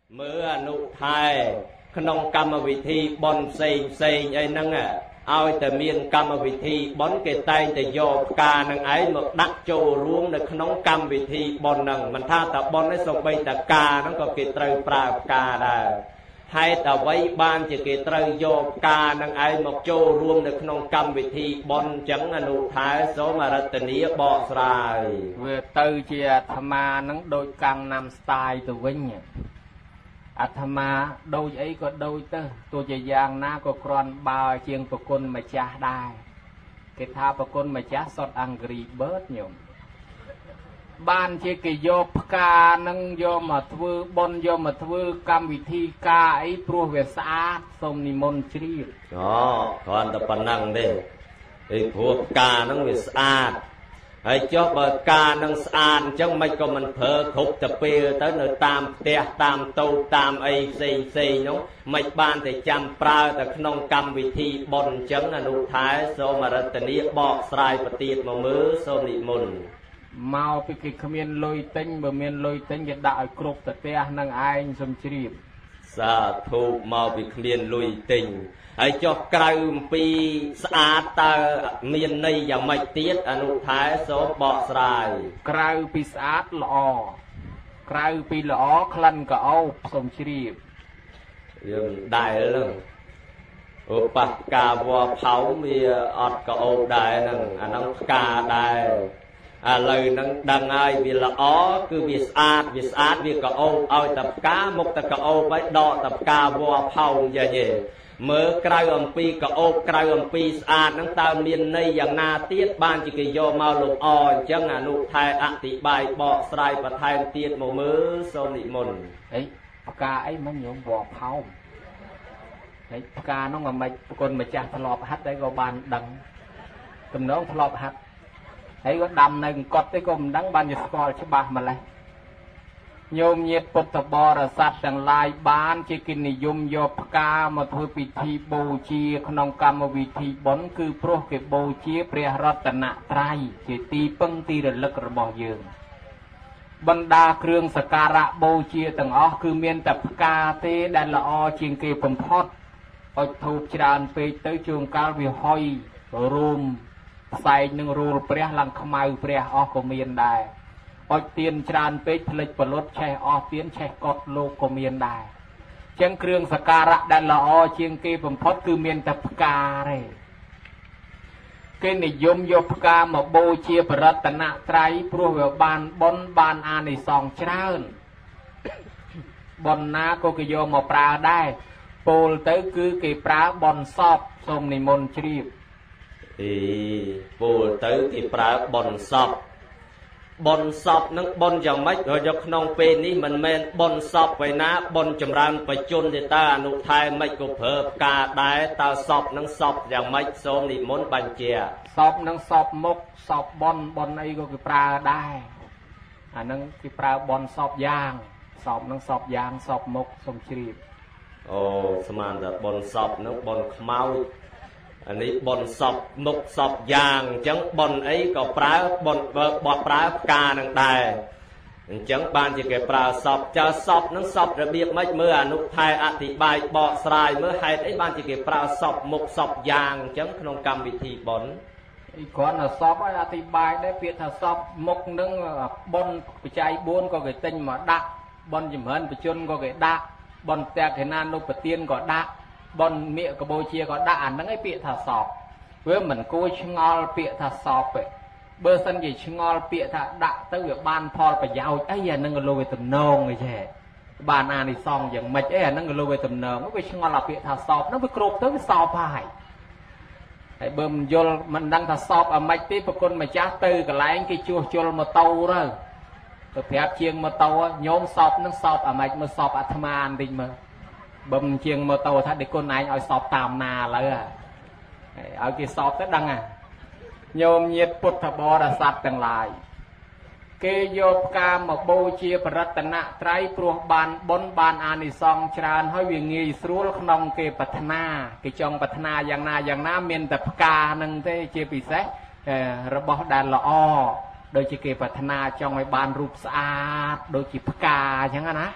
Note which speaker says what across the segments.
Speaker 1: mưa nụ thai không cầm vị thi bon xây ấy nâng ao từ miền cầm vị thi bón cái tay từ do ca nâng ấy một đắc châu ruộng được không cầm vị thi bon nâng mình tha tập bon ấy xong bây ta ca nó có cái trời pra ca đà hai tờ vây ban chỉ cái trời do ca nâng ấy một châu ruộng được không cầm vị thi bon chẳng nụ thái số mà rất tình nghĩa bỏ ra
Speaker 2: về từ chia tham nâng đôi căng nam style từ vinhอาตมาโดยไอ้ก็โดยเตอตัวจะยางน้าก็กรอนบาเชียงประกุลมาจ้าได้เกทาประกุลมาจ้าสดอังกฤษเบิร์ดโยมบ้านเชี่ยกิโยบกานังโยมมาทวบนโยมมาทวกรรมวิธีกาไอ้ปลัวเวสอาสมนิมนต์ชีริ
Speaker 1: อ๋อก่อนแต่ปนังเด้ไอ้พวกกานังเวสอาไอ้เจ้าบกานังสานจังไม่ก็มันเพอคุกตะเปียtới nơiตามเตะตามตูตามไอ้ซีน้องไม่บ้านแต่จำปลาแต่ขนมกรรมวิธีบนจังอนุท้ายโซมารัตนีบอกสายปฏิมามือโซนิมน
Speaker 2: เมาไปกิขมิ้นลอยติ้งบะเมียนลอยติ้งจะได้กรุบแต่เตะนังไอ้สมชีบ
Speaker 1: สาธุเมาไปขมิ้นลอยติ้งไอ้เจ้ากลายปีสะอาดตาเมียนในอย่างไม่เตี้ยอนุท้ายโซบอกสาย
Speaker 2: กลายปีสะอาดหล่อกลายปีหล่อคลันก็เอาสมชีบ
Speaker 1: ยังได้แล้วอุปกาวัวเผามีอดก็เอาได้นั่งอันนั้นกาได้เลยนั่งดังไงวิละอ๋อคือวิสอาดวิก็เอาตับกามุกตะก็เอาไปดอตับกาวัวเผาอย่างเงี้ยเมื่อกลายอัมพีก็กลายอัมพีสะอาดนั่งตามเมียนในอย่างนาเตียดบ้านจิกโยมาลงอ่อนจังอนุไทยอติบายบอกสายประทายเตียดมือโซนิมน
Speaker 2: ไอ้ปากกาไอ้มันโยมบอกเผาไอ้ปากกาน้องมันคนมาจากทลอบฮัดได้ก็บานดังกำน้องทลอบฮัดไอ้ก็ดำในกอดได้ก็มันดังบานอยู่สกอลฉบับมาเลยโยมเย็ดปุตตบรสัตว์ต่างลายบ้านที่กินนิยมโยบกามาทำพิธีบูชีขนมกรรมวิธีบนคือพระเก็บบูชีเปรียรัตนตรัยที่ตีปังตีระลึกระบอกยืนบรรดาเครื่องสการะบูชีต่างอ๋อคือเมียนแต่กาเตดันละอเชียงเกยผมพอดอดถูกจานไปเตยจงกาลวิหอยรูมใส่หนึ่งรูเปรียหลังขมายเปรียอ๋อก็เมียนได้อดเตียนจานเป็ดผลิตผลดแช่ออเตียนแช่กอดโลกเมียนได้เชียงเครื่องสการะดันละอเชียงเกยผมพอดคือเมียนแต่กาเร่เกยนิยมโยบกามาโบเชียปรัตนะไตรพรัวบานบนบานอาในสองเช้าบนนาก็กโยมาปลาได้โปลเตอคือเกยปลาบนซอบสมนิมนต์ชีบ
Speaker 1: โปลเตอเกยปลาบนซอบบนสอบนั่งบนอย่างไม่เราจะนองเป็นนี้มันแมนบนสอบไว้นะบนจำรานไปจนที่ตาหนุไทยไม่ก็เพิ่มกาได้ตาสอบนั่งสอบอย่างไม่โซนิมนต์บัญเจีย
Speaker 2: สอบนั่งสอบมกสอบบนไอ้ก็คือปลาได้นั่งคือปลาบนสอบยางสอบนั่งสอบยางสอบมกสมชีพ
Speaker 1: โอ้สมานแต่บนสอบนั่งบนขมาวอันนี้บนสอบนกสอบยางจังบนไอ้ก็ปลาบนบอปลากาหนังได้จังบ้านจะเก็บปลาสอบจะสอบนั่งสอบระเบียบไม่เมื่อนุไทยอธิบายบอกสายเมื่อให้ไอ้บ้านจะเก็บปลาสอบมกสอบยางจังขนมกรรมวิธีบน
Speaker 2: อีกคนสอบอธิบายได้เพียงถ้าสอบมกนั่งบนปัจจัยบุญก็เกิดติงมาดักบนจิ๋มเหินปัจจุนก็เกิดดักบนแต่เห็นนานุปเตียนก็ดักบนเมียกับโบเชียก็ด่านนั่งไอ้เปียถ้าสอบเพื่อเหมือนกูชงอลเปียถ้าสอบไปเบอร์สันกี่ชงอลเปียถ้าด่าตั้งแต่บ้านพอไปยาวไอ้ยันนั่งก็โลเวตุนนองไอ้แช่บ้านอาในซองอย่างไม่ไอ้ยันนั่งก็โลเวตุนนองไม่ไปชงอลเปียถ้าสอบนั่งไปกรบตั้งไปสอบไปไอ้เบิ่มโยลมันดังถ้าสอบอ่ะไม่ตีปคนมาจ้าตื้อกับไรกี่ชัวโจลมาโตเลยตัวแผลเชียงมาโตโยมสอบนั่งสอบอ่ะไม่มาสอบอัธมานดิมาบ่มเชียงมาโตถ้าเด็กคนไหนเอาสอบตามนาเลยเอากี่สอบก็ดังโยมเย็ดพุทธบริษัทต่างหลายเกยโยบกามมาโบเชียปรัตนะไตรปลวกบานบนบานอานิสงส์ชราญให้วิ่งงีสรู้ขนมเกยปัฒนาเกยจงปัฒนาอย่างน้าเมียนแต่กาหนึ่งเตเชียปิเสระบบดันละอ้อโดยเกยปัฒนาจงไว้บานรูปสะอาดโดยจิปกาอย่างนั้นนะ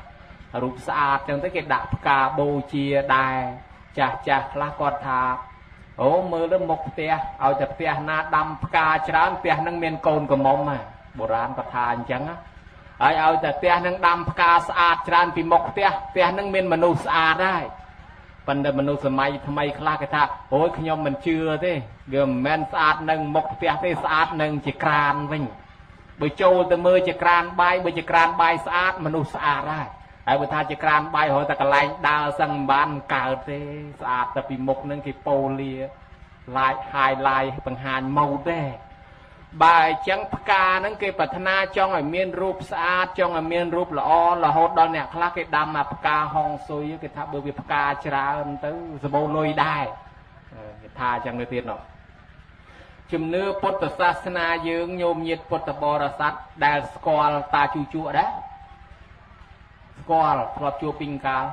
Speaker 2: រូបស្អាតចឹងទៅគេដាក់ផ្កាបូជាដែរចាស់ខ្លះគាត់ថាអូមើលទៅមុខផ្ទះឲ្យតែផ្ទះណាដាំផ្កាច្រើនផ្ទះនឹងមានកូនកំមុំបុរាណគាត់ថាអញ្ចឹងហើយឲ្យតែផ្ទះនឹងដាំផ្កាស្អាតច្រើនពីមុខផ្ទះនឹងមានមនុស្សស្អាតដែរប៉ុន្តែមនុស្សសម័យថ្មីខ្លះគេថាអូយខ្ញុំមិនជឿទេវាមិនមែនស្អាតនឹងមុខផ្ទះទេស្អាតនឹងជាក្រានវិញបើចូលទៅមើលជាក្រានបាយបើជាក្រានបាយស្អាតមនុស្សស្អាតដែរហើយបើថាជាក្រានបាយរហូតតែកន្លែងដើរសឹងមិនបានកើតទេស្អាតតែពីមុខនឹងគេប៉ូលាឡាយហាយឡាយបង្ហាញម៉ូដទេបើអញ្ចឹងផ្កាហ្នឹងគេប្រាថ្នាចង់ឲ្យមានរូបស្អាតចង់ឲ្យមានរូបល្អរហូតដល់អ្នកខ្លះគេដាំមកផ្កាហុងស៊ុយគេថាបើវាផ្កាច្រើនទៅសម្បូរលុយដែរគេថាអញ្ចឹងទៅទៀតនោះជំនឿពុទ្ធសាសនាយើងញោមញាតិពុទ្ធបរិស័ទដែលស្គាល់តាជូជក់ដែរស្គាល់ធ្លាប់ជួបពីកាល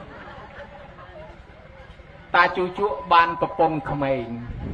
Speaker 2: តាជូជក់បានប្រពន្ធក្មេង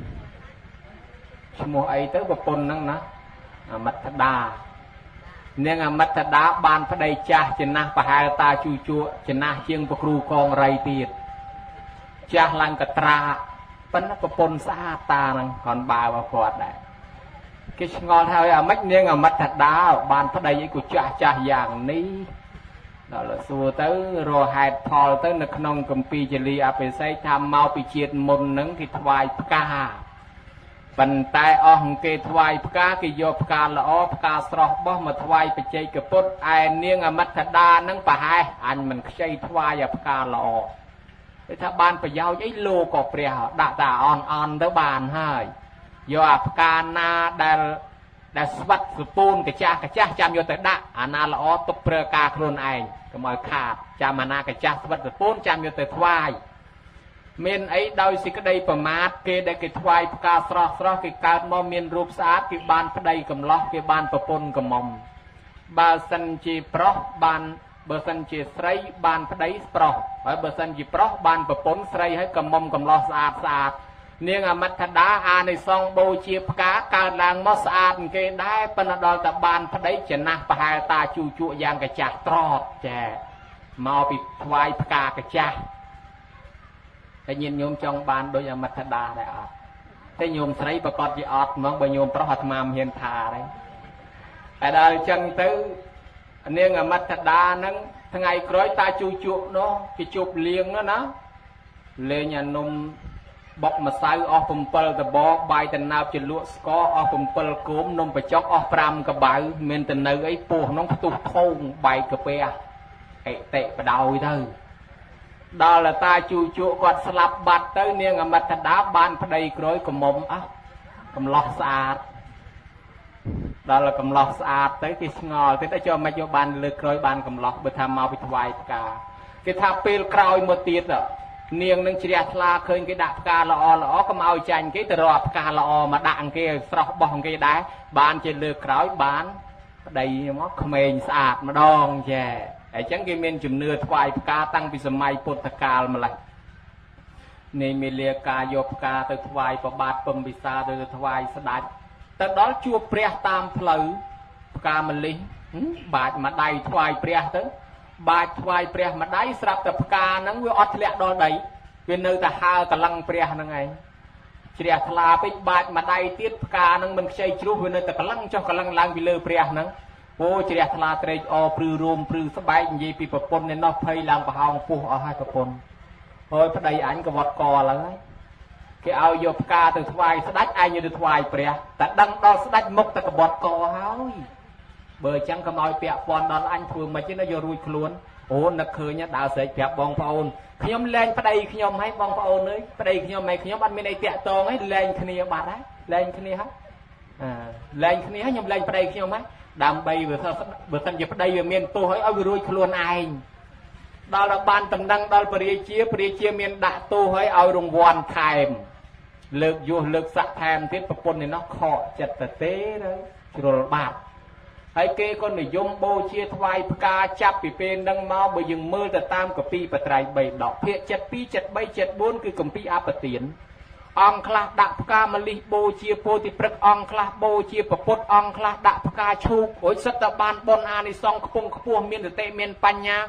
Speaker 2: ឈ្មោះអីទៅប្រពន្ធហ្នឹងណាអមត្តដានាងអមត្តដាបានប្តីចាស់ចំណាស់ប្រហែលតាជូជក់ចំណាស់ជាងប្រគ្រូកងរៃទៀតចាស់ឡើងកត្រាប៉ុន្តែប្រពន្ធស្អាតតាហ្នឹងគាត់បើមកគាត់ដែរគេឆ្ងល់ថាអាម៉េចនាងអមត្តដាបានប្តីអីក៏ចាស់យ៉ាងនេះដល់សួរទៅរហេតុផលទៅនៅក្នុងគម្ពីរជលីអភិសេកថាមកពីជាតិមុនហ្នឹងគេថ្វាយផ្កាប៉ុន្តែអស់គេថ្វាយផ្កាគេយកផ្កាល្អផ្កាស្រស់បោះមកថ្វាយបច្ចេកពុទ្ធឯនាងអមត្តដាហ្នឹងប្រហែលអញមិនខ្ចីថ្វាយផ្កាល្អគេថាបានប្រយោជន៍អីលោកក៏ព្រះដាក់តាអនទៅបានហើយយកអាផ្កាណាដែលស្វិតសពូនកចាស់ចាំយកទៅដាក់អាណាល្អទុកប្រើការខ្លួនឯងកុំឲ្យខាតចាំអាណាកចាស់ស្វិតសពូនចាំយកទៅថ្វាយមានអីដោយសេចក្តីប្រមាទគេដែលគេថ្វាយផ្កាស្រស់គេកើតមកមានរូបស្អាតគេបានប្តីកំឡោះគេបានប្រពន្ធកំមុំបើសិនជាប្រុសបានបើសិនជាស្រីបានប្តីប្រុសហើយបើសិនជាប្រុសបានប្រពន្ធស្រីហើយកំមុំកំឡោះស្អាតនាងអមត្តដាអានិសង្ឃបូជាផ្កាកើតឡើងមកស្អាតគេដែរប៉ុន្តែដល់តែបានប្តីចំណាស់ប្រហែលតាជូជក់យ៉ាងកចាស់ត្រត់ចាមកពីថ្វាយផ្កាកចាស់តែញាតិញោមចង់បានដូចអមត្តដាដែរអត់តែញោមស្រីប្រកាសជាអត់ហ្មងបើញោមប្រុសអាត្មាមិនហ៊ានថាទេតែដល់អញ្ចឹងទៅនាងអមត្តដាហ្នឹងថ្ងៃក្រោយតាជូជក់នោះគេជប់លៀងណាលេងអានំបុកម្សៅអស់7តបបាយតណើបជាលក់ស្ករអស់7គោមនំបញ្ចុកអស់5កបៅមានទៅនៅអីពោះក្នុងផ្ទុះធងបែកកាពះអិតិបដោយទៅដល់តាជូជក់គាត់ស្លាប់បាត់ទៅនាងអមត្តដាបានប្តីក្រោយកំមុំកំឡោះស្អាតដល់កំឡោះស្អាតទៅគេឆ្ងល់ទៅចុះមិនយកបានលើកក្រោយបានកំឡោះបើថាមកពីថ្វាយផ្កាគេថាពេលក្រោយមកទៀតនាងនឹងជ្រះថ្លាឃើញគេដាក់ផ្កាល្អកុំឲ្យចាញ់គេទៅរកផ្កាល្អមកដាក់គេឲ្យស្រស់បោះគេដែរបានជាលើកក្រោយបានប្តីមកក្មេងស្អាតម្ដងចាអញ្ចឹងគេមានជំនឿថ្វាយផ្កាតាំងពីសម័យពុទ្ធកាលម្ល៉េះនេះមេលាការយកផ្កាទៅថ្វាយប្របាទពំពិសាទៅថ្វាយស្ដេចទៅដល់ជួបព្រះតាមផ្លូវផ្កាម្លិះបាចម្ដាយថ្វាយព្រះទៅបាចថ្វាយព្រះម្ដាយស្រាប់តែផ្កាហ្នឹងវាអត់ធ្លាក់ដល់ដីវានៅតែហើរកលឹងព្រះហ្នឹងឯងជ្រះថ្លាពេកបាចម្ដាយទៀតផ្កាហ្នឹងមិនខ្ចីជ្រុះវានៅតែកលឹងចុះកលឹងឡើងពីលើព្រះហ្នឹងអូជ្រះថ្លាត្រេកអរព្រឺរោមព្រឺស្បែកនិយាយពីប្រពន្ធនេះនោះភ័យឡើងប្រហោងពោះអស់ហើយប្រពន្ធហើយប្តីអញក៏វត្តកឡើងហើយគេឲ្យយកផ្កាទៅថ្វាយស្ដេចឯងទៅថ្វាយព្រះតែដឹងដល់ស្ដេចមុខតែកបត់កហើយបើអញ្ចឹងកុំឲ្យពាក់ព័ន្ធដល់អញធ្វើមិនទេណាយករួចខ្លួនអូនឹកឃើញដើរស្រែកប្រាប់បងប្អូនខ្ញុំលែងប្តីខ្ញុំហើយបងប្អូនអើយប្តីខ្ញុំហើយខ្ញុំអត់មានអីតាក់តងហើយលែងគ្នាបាត់ហើយលែងគ្នាហើយលែងគ្នាហើយខ្ញុំលែងប្តីខ្ញុំហើយដើម្បីបើសិនជាប្តីវាមានទោសហើយឲ្យវារួចខ្លួនឯងដល់បានតំណែងដល់ពរាជាមានដាក់ទោសហើយឲ្យរង្វាន់ថែមលើកយោះលើកសាក់ថែមទៀតប្រពន្ធនេះនោះខកចិត្តទៅទេជ្រុលបាត់ហើយគេក៏និយមបូជាថ្វាយផ្កាចាប់ពីពេលហ្នឹងមកបើយើងមើលទៅតាមកាពីបត្រៃ3ដកភាគ72 73 74គឺកាពីអបទានអង្គខ្លះដាក់ផ្កាម្លិះបូជាពោធិព្រឹកអង្គខ្លះបូជាពពុទ្ធអង្គខ្លះដាក់ផ្កាឈូករួចសិតតែបានបុណ្យអានិសង្ឃខ្ពង់ខ្ពស់មានសតិមានបញ្ញា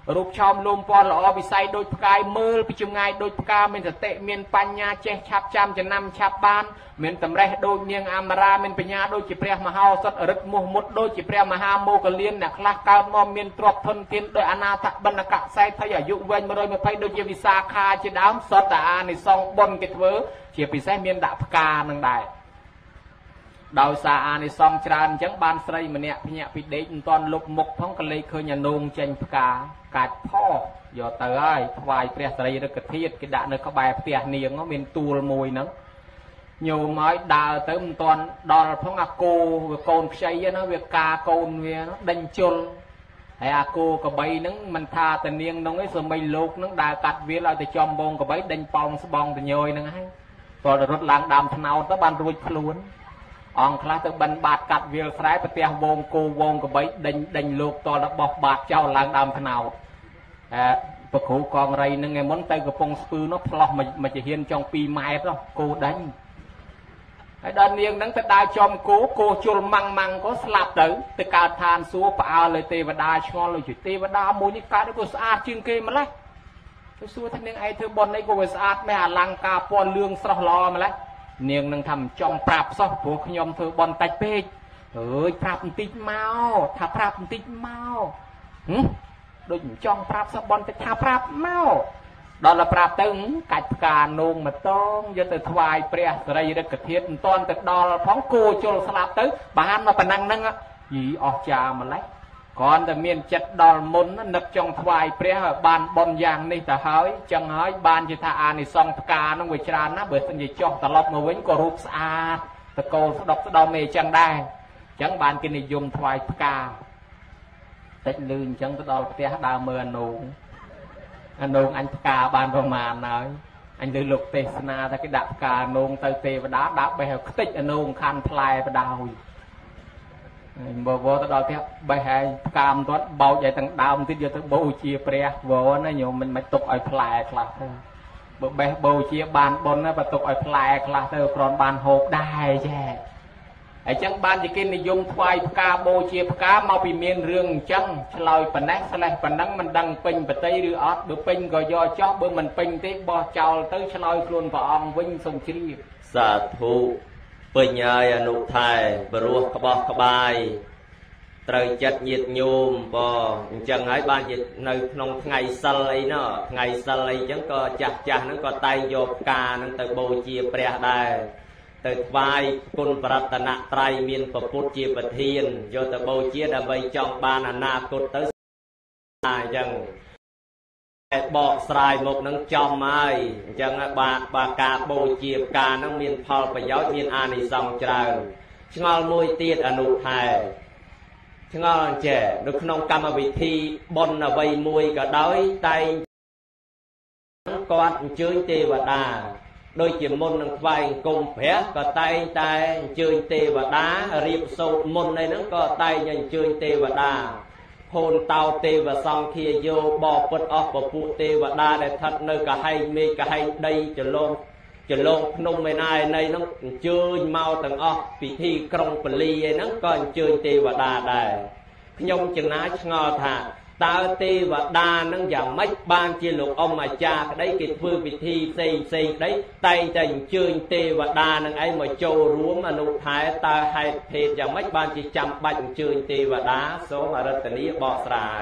Speaker 2: រូបឆោមលំពណ៌ល្អវិស័យដូចផ្កាយមើលពីចម្ងាយដូចផ្កាមានសតិមានបញ្ញាចេះឆាប់ចាំចំណាំឆាប់បានមានតម្រេះដូចនាងអមរាមានបញ្ញាដូចជាព្រះមហោសថរិទ្ធមោះមុតដូចជាព្រះមហាមោគលានអ្នកខ្លះកើតមកមានទ្រព្យធនធានដោយអនាថបណ្ឌកខ្សែភ័យអាយុវែង120ដូចជាវិសាខាជាដើមសតតែអានិសង្ឃបុណ្យគេធ្វើជាពិសេសមានដាក់ផ្កានឹងដែរដោយសារអានិសង្ឃច្រើនអញ្ចឹងបានស្រីម្នាក់ភ្ញាក់ពីដេកមិនទាន់លុបមុខផងក៏លេចឃើញអានោងចេញផ្កាកាច់ផយកទៅហើយថ្វាយព្រះសារីរិកធាតុគេដាក់នៅក្បែរផ្ទះនាងមានទួលមួយហ្នឹងញោមឲ្យដើរទៅមិនទាន់ដល់ផងអាគោវាកូនខ្ចីណាវាការកូនវាដេញជុលហើយអាគោកបីហ្នឹងមិនថាតានាងហ្នឹងឯងសមីលោកហ្នឹងដើរកាត់វាលឲ្យទៅចំបងកបីដេញប៉ោងស្បងតញយហ្នឹងហើយតើរត់ឡើងដើមថ្នោតទៅបានរួចខ្លួនអង្គខ្លះទៅបិណ្ឌបាតកាត់វាលស្រែប្រទះវងគោវងកបីដេញលោកតលរបស់បាតចោលឡើងដើមថ្នោតប្រគ្រូកងរៃហ្នឹងឯមុនទៅកំពង់ស្ពឺនោះផ្លោះមកជាហ៊ានចង់2ម៉ែត្រគោដេញហើយដល់នាងហ្នឹងទៅដើរចំគោជុលម៉ាំងក៏ស្លាប់ទៅកើតឋានសួគ៌ផ្អើលលើទេវតាឆ្ងល់លើទេវតាមួយនេះកើតក៏ស្អាតជាងគេម្ល៉េះទៅសួរថានាងឯងធ្វើបុណ្យនេះក៏វាស្អាតមែនអលង្ការពណ៌លឿងស្រស់ល្អម្ល៉េះនាងនឹងថាមិនចង់ប្រាប់សោះព្រោះខ្ញុំធ្វើបន់តិចពេកអើយប្រាប់បន្តិចមកថាប្រាប់បន្តិចមកដូចមិនចង់ប្រាប់សោះបន់តិចថាប្រាប់មកដល់ប្រាប់ទៅកាច់ផ្កានោងមកតងយកទៅថ្វាយព្រះសារីរិកធាតុមិនតាន់ទៅដល់ផងគោជុលស្លាប់ទៅបានមកប៉ុណ្ណឹងហ្នឹងយីអស់ចាម្ល៉េះគ្រាន់តែមានចិត្តដល់មុននឹកចង់ថ្វាយព្រះបានបន់យ៉ាងនេះទៅហើយចឹងហើយបានជាថាអានិសង្ឃផ្កាហ្នឹងវាច្រើនណាស់បើសិនជាចុះត្រឡប់មកវិញក៏រូបស្អាតតកូលស្ដុកស្ដំឯចឹងដែរចឹងបានគេនិយមថ្វាយផ្កាតិចលឺអញ្ចឹងទៅដល់ផ្ទះដើរមើលអានោងអញផ្កាបានប្រមាណហើយអញលើលោកទេសនាថាគេដាក់ផ្កាអានោងទៅទេវតាដាក់បេះខ្ទេចអានោងខាន់ផ្លែបដោយបើវទៅដល់ផ្ទះបេះហើយផ្កាមិនទាត់បោចឲ្យទាំងដើមទៀតយកទៅបូជាព្រះវណាញោមមិនទុកឲ្យផ្លែខ្លះទៅបើបេះបូជាបានបុណ្យណាបើទុកឲ្យផ្លែខ្លះទៅគ្រាន់បានហូបដែរចេះអញ្ចឹងបានជាគេនិយមថ្វាយផ្កាបូជាផ្កាមកពីមានរឿងអញ្ចឹងឆ្លើយប៉ុណ្ណេះស្លេះប៉ុណ្ណឹងមិនដឹងពេញបតីឬអត់បើពេញក៏យកចោះបើមិនពេញទេបោះចោលទៅឆ្លើយខ្លួនព្រះអង្គវិញសូមជ្រាប
Speaker 1: សាធុពេញហើយអនុថែព្រោះក្បោះក្បាយត្រូវចិត្តញាតញោមបើអញ្ចឹងហើយបានជានៅក្នុងថ្ងៃសិលអីណោះថ្ងៃសិលអីអញ្ចឹងក៏ចាស់ហ្នឹងក៏តែងយកផ្កាហ្នឹងទៅបូជាព្រះដែរទៅថ្វាយគុណបរតនត្រ័យមានព្រះពុទ្ធជាប្រធានយកទៅបូជាដើម្បីចង់បានអនាគតទៅអញ្ចឹងបកស្រាយមុខនឹងចំហើយអញ្ចឹងបាការបូជាផ្កានឹងមានផលប្រយោជន៍មានអានិសង្សច្រើនឆ្ងល់មួយទៀតអនុថែឆ្ងល់អញ្ចេះនៅក្នុងកម្មវិធីបុណ្យអ្វីមួយក៏ដោយតែងគាត់អញ្ជើញទេវតាដូចជាមុននឹងថ្វាយអង្គមព្រះក៏តែងតែអញ្ជើញទេវតារៀបសូត្រមុនឯហ្នឹងក៏តែងអញ្ជើញទេវតាហូនតោទេវសង្ឃាយោបពុតអស់ពពួកទេវតាដែលស្ថិតនៅកហែងមេឃកហែងដីចលងភ្នំឯណាឯណីហ្នឹងអញ្ជើញមកទាំងអស់ពិធីក្រុងពលីឯហ្នឹងក៏អញ្ជើញទេវតាដែរខ្ញុំចំណាយឆ្ងល់ថាតើទេវតានឹងយ៉ាងម៉េចបានជាលោកអ៊ំអាចារ្យក្តីគេធ្វើពិធីផ្សេងក្តីតែងតែអញ្ជើញទេវតានឹងឯងមកចូលរួមអនុថែតើហេតុភេទយ៉ាងម៉េចបានជាចាំបាច់អញ្ជើញទេវតាសូមអរតនីបកស្រាយ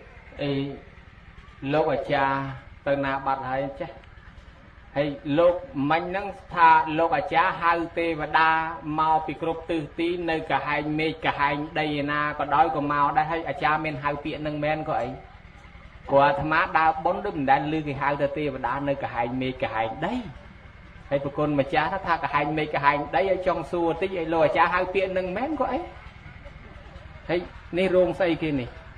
Speaker 2: លោកអាចារ្យទៅណាបាត់ហើយចេះហើយលោកមិញហ្នឹងថាលោកអាចារ្យហៅទេវតាមកពីគ្រប់ទិសទីនៅកហែងមេឃកហែងដីឯណាក៏ដោយក៏មកដែរហើយអាចារ្យមានហៅពាក្យហ្នឹងមែនក៏អីព្រោះអាត្មាដើរបុណ្យដូចមិនដែលឮគេហៅទៅទេវតានៅកហែងមេឃកហែងដីហើយប្រគុណម្ចាស់ថាកហែងមេឃកហែងដីឲ្យចង់សួរតិចឲ្យលោកអាចារ្យហៅពាក្យហ្នឹងមែនក៏អីហើយនេះរោងស្អីគេ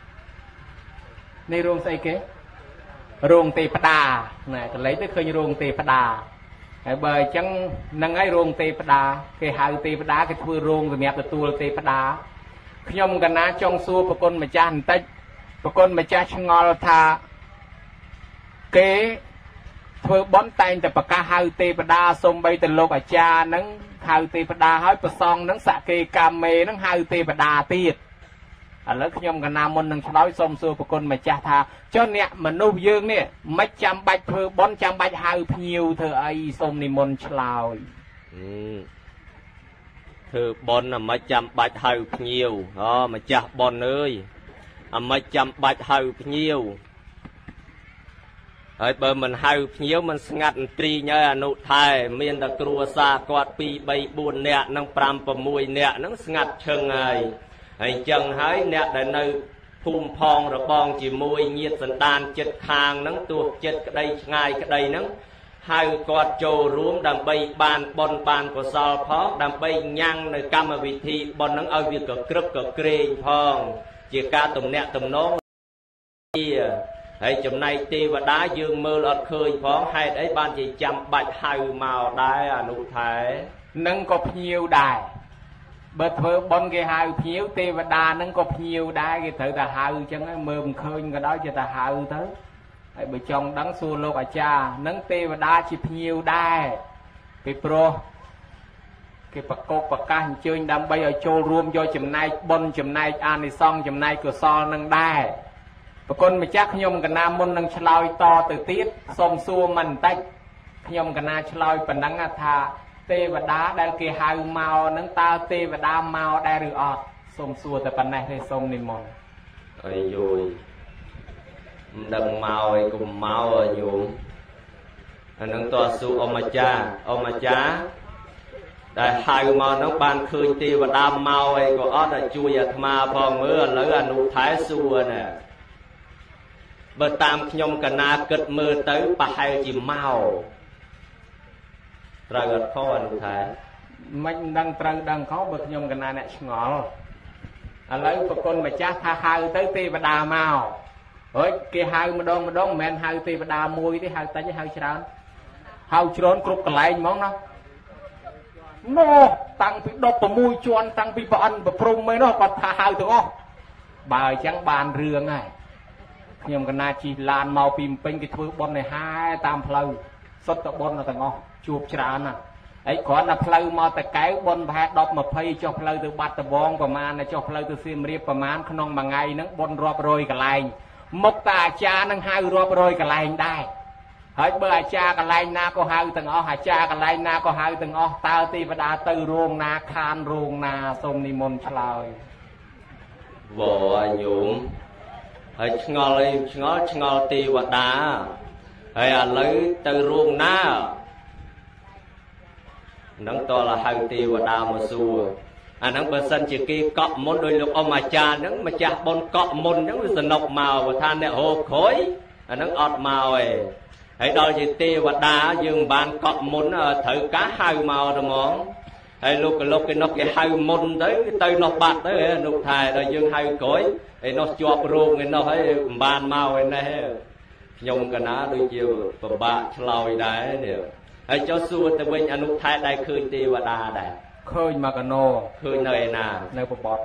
Speaker 2: នេះរោងស្អីគេរោងទេវតាណាកន្លែងទៅឃើញរោងទេវតាហើយបើអញ្ចឹងហ្នឹងហើយរោងទេវតាគេហៅទេវតាគេធ្វើរោងសម្រាប់ទទួលទេវតាខ្ញុំកណាចង់សួរប្រគុណម្ចាស់បន្តិចប្រគុណម្ចាស់ឆ្ងល់ថាគេធ្វើបន់តែងតែប្រកាសហៅទេវតាសូម្បីតែលោកអាចារ្យហ្នឹងហៅទេវតាហើយប្រសងហ្នឹងសកេកាមេហ្នឹងហៅទេវតាទៀតឥឡូវខ្ញុំកណាមុននឹងឆ្លើយសូមសួរប្រគុណម្ចាស់ថាចុះអ្នកមនុស្សយើងនេះមិនចាំបាច់ធ្វើបន់ចាំបាច់ហៅភ្ញៀវធ្វើអីសូមនិមន្តឆ្លើយ
Speaker 1: ធ្វើបន់មិនចាំបាច់ហៅភ្ញៀវម្ចាស់បន់អើយមិនចាំបាច់ហៅភ្ញៀវហើយបើមិនហៅភ្ញៀវមិនស្ងាត់ន្ត្រីញ៉ៃអនុថែមានតែគ្រួសារគាត់2 3 4នាក់នឹង5 6នាក់នឹងស្ងាត់ឈឹងហើយអញ្ចឹងហើយអ្នកដែលនៅភូមិផងរបងជាមួយញាតិសន្តានចិត្តខាងហ្នឹងទោះចិត្តក្តីឆ្ងាយក្តីហ្នឹងហៅគាត់ចូលរួមដើម្បីបានបុណ្យបានកុសលផងដើម្បីញ៉ាំងនៅកម្មវិធីបុណ្យហ្នឹងឲ្យវាកក្រឹបកក្រែងផងជាការទំនាក់ទំនងហើយចំណែកទេវតាយើងមើលអត់ឃើញផងហេតុអីបានជាចាំបាច់ហៅមកដែរអនុថែ
Speaker 2: នឹងក៏ភ្ញៀវដែរបើធ្វើបុណ្យគេហៅភ្ញៀវទេវតានឹងក៏ភ្ញៀវដែរគេត្រូវតែហៅអញ្ចឹងមើលមិនឃើញក៏ដោយចេះតែហៅទៅហើយបើចង់ដឹងសួរលោកអាចារ្យនឹងទេវតាជាភ្ញៀវដែរពីព្រោះគេប្រកបប្រកាសអញ្ជើញដើម្បីឲ្យចូលរួមយកចំណែកបុណ្យចំណែកអានិសង្សចំណែកកុសលនឹងដែរប្រគុណម្ចាស់ខ្ញុំកណាមុននឹងឆ្លើយតទៅទៀតសូមសួរមិនបន្តិចខ្ញុំកណាឆ្លើយប៉ុណ្ណឹងថាទេវតាដែលគេហៅមកនឹងតើទេវតាមកដែរឬអត់សូមសួរតែប៉ុណ្ណេះទេសូមនិមន្ត
Speaker 1: អីយយមិនដឹងមកអីកុំមកញោមអានឹងតើសួរអម្ចាស់ដែលហៅមកហ្នឹងបានឃើញទេវតាមកអីក៏អត់ជួយអាត្មាផងមើលឥឡូវអនុថែសួរណាបើតាមខ្ញុំកណាគិតមើលទៅប្រហែលជាមកត្រូវអត់ខុសអនុថែ
Speaker 2: មិនដឹងត្រូវដឹងខុសបើខ្ញុំកណាអ្នកឆ្ងល់ឥឡូវប្រគុណម្ចាស់ថាហៅទៅទេវតាមកហើយគេហៅម្ដងមិនមែនហៅទេវតាមួយទេហៅតិចហៅច្រើនហៅច្រើនគ្រប់កន្លែងហ្មងណានោះតាំងពី16ជាន់តាំងពីប្រអិនប្រព្រំឯនោះគាត់ថាហៅទាំងអស់បើអញ្ចឹងបានរឿងហើយខ្ញុំកណាជិះឡានមកពីម្ពិញគេធ្វើបុណ្យឲ្យហាតាមផ្លូវសុទ្ធតែបុណ្យទាំងអស់ជួបច្រើនណាហើយគ្រាន់តែផ្លូវមកតកែវបុណ្យប្រហែល10 20ចុះផ្លូវទៅបាត់ដំបងប្រមាណចុះផ្លូវទៅសៀមរាបប្រមាណក្នុងមួយថ្ងៃហ្នឹងបុណ្យរាប់រយកន្លែងមុខតាអាចារ្យនឹងហៅរាប់រយកន្លែងដែរហើយបើអាចារ្យកន្លែងណាក៏ហៅទាំងអស់អាចារ្យកន្លែងណាក៏ហៅទាំងអស់តើទេវតាទៅរោងណាខានរោងណាសូមនិមន្តឆ្លើយ
Speaker 1: វ៉ាញោមហើយឆ្ងល់អីឆ្ងល់ទេវតាហើយឥឡូវទៅរោងណានឹងតលហៅទេវតាមកសួរអាហ្នឹងបើសិនជាគេកក់មុនដោយលោកអ៊ំអាចារ្យហ្នឹងម្ចាស់បុណ្យកក់មុនហ្នឹងវាសនុកមកបើថាអ្នកហូបក្រួយអាហ្នឹងអត់មកទេហើយដល់ជាទេវតាយើងមិនបានកក់មុនត្រូវការហៅមកទៅហ្មងហើយលោកគេនោះគេហៅមុនទៅនោះបាត់ទៅនោះថែដល់យើងហៅក្រួយឯនោះជាប់រោងឯនោះហើយមិនបានមកឯនេះខ្ញុំកណាដូចជាពិបាកឆ្លើយដែរនេះហើយចុះសួរទៅវិញអនុថែដែរឃើញទេវតាដែរ
Speaker 2: ឃើញមកកណោ
Speaker 1: ឃើញនៅឯណា
Speaker 2: នៅបបត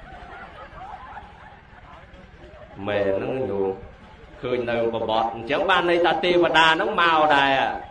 Speaker 1: មែនហ្នឹងញោមឃើញនៅបបតអញ្ចឹងបានន័យថាទេវតាហ្នឹងមកដែរ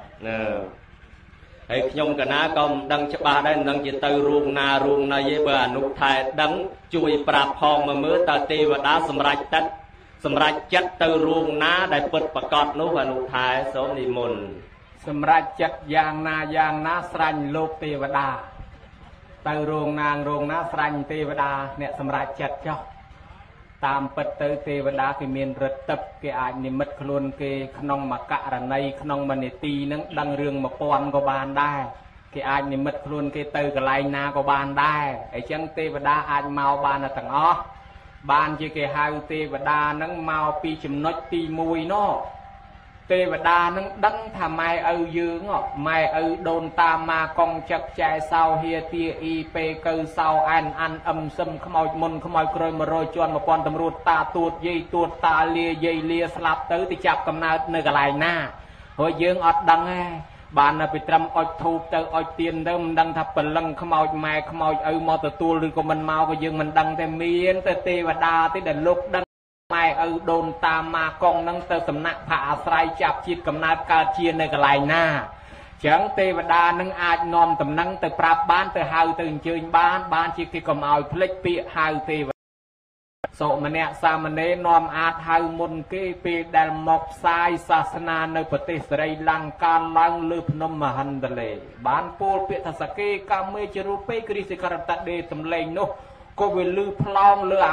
Speaker 1: ហើយខ្ញុំកណាក៏មិនដឹងច្បាស់ដែរនឹងជាទៅរូងណាទេបើអនុថែដឹងជួយប្រាប់ផងមកមើលតើទេវតាសម្រេចចិត្តទៅរូងណាដែលពិតប្រកបនោះអនុថែសូមនិមន្ត
Speaker 2: សម្រេចចិត្តយ៉ាងណាស្រាញ់លោកទេវតាទៅរោងណាស្រាញ់ទេវតាអ្នកសម្រេចចិត្តចុះតាមពិតទៅទេវតាគេមានរិទ្ធិគេអាចនិមិត្តខ្លួនគេក្នុងមួយករណីក្នុងមួយនាទីនឹងដឹងរឿង1000ក៏បានដែរគេអាចនិមិត្តខ្លួនគេទៅកន្លែងណាក៏បានដែរអញ្ចឹងទេវតាអាចមកបានទាំងអស់បានជាគេហៅទេវតានឹងមកពីចំណុចទី1នោះទេវតានឹងដឹងថាម៉ែឪយើងម៉ែឪដូនតាម៉ាកងចឹកចែសោហៀទាអ៊ីពេកៅសោអានអឹមសឹមខ្មោចមុនខ្មោចក្រោយ100ជាន់1000តម្រួតតាទួតយាយទួតតាលាយាយលាស្លាប់ទៅចាប់កំណើតនៅកន្លែងណាហើយយើងអត់ដឹងទេបានទៅពីត្រឹមអុចធូបទៅអុចទៀនទៅមិនដឹងថាព្រលឹងខ្មោចម៉ែខ្មោចឪមកទទួលឬក៏មិនមកក៏យើងមិនដឹងតែមានតែទេវតាទេដែលលោកដឹងម៉ែឪដូនតាម៉ាកងនឹងទៅសំណាក់ផាអាស្រ័យចាប់ជាតិកំណើតកើតជានៅកន្លែងណាចឹងទេវតានឹងអាចនាំដំណឹងទៅប្រាប់បានទៅហៅទៅអញ្ជើញបានជាគេកុំឲ្យភ្លេចពាក្យហៅទេវតាសូមអ្នកសាមណេរនាំអាចហៅមុនគេពេលដែលមកផ្សាយសាសនានៅប្រទេសស្រីលង្កាឡើងលើភ្នំមហន្តលេបានពោលពាក្យថាសកេកាមេជរូពេគ្រីសិករតដេសំឡេងនោះក៏វាលឺផ្លោងលើ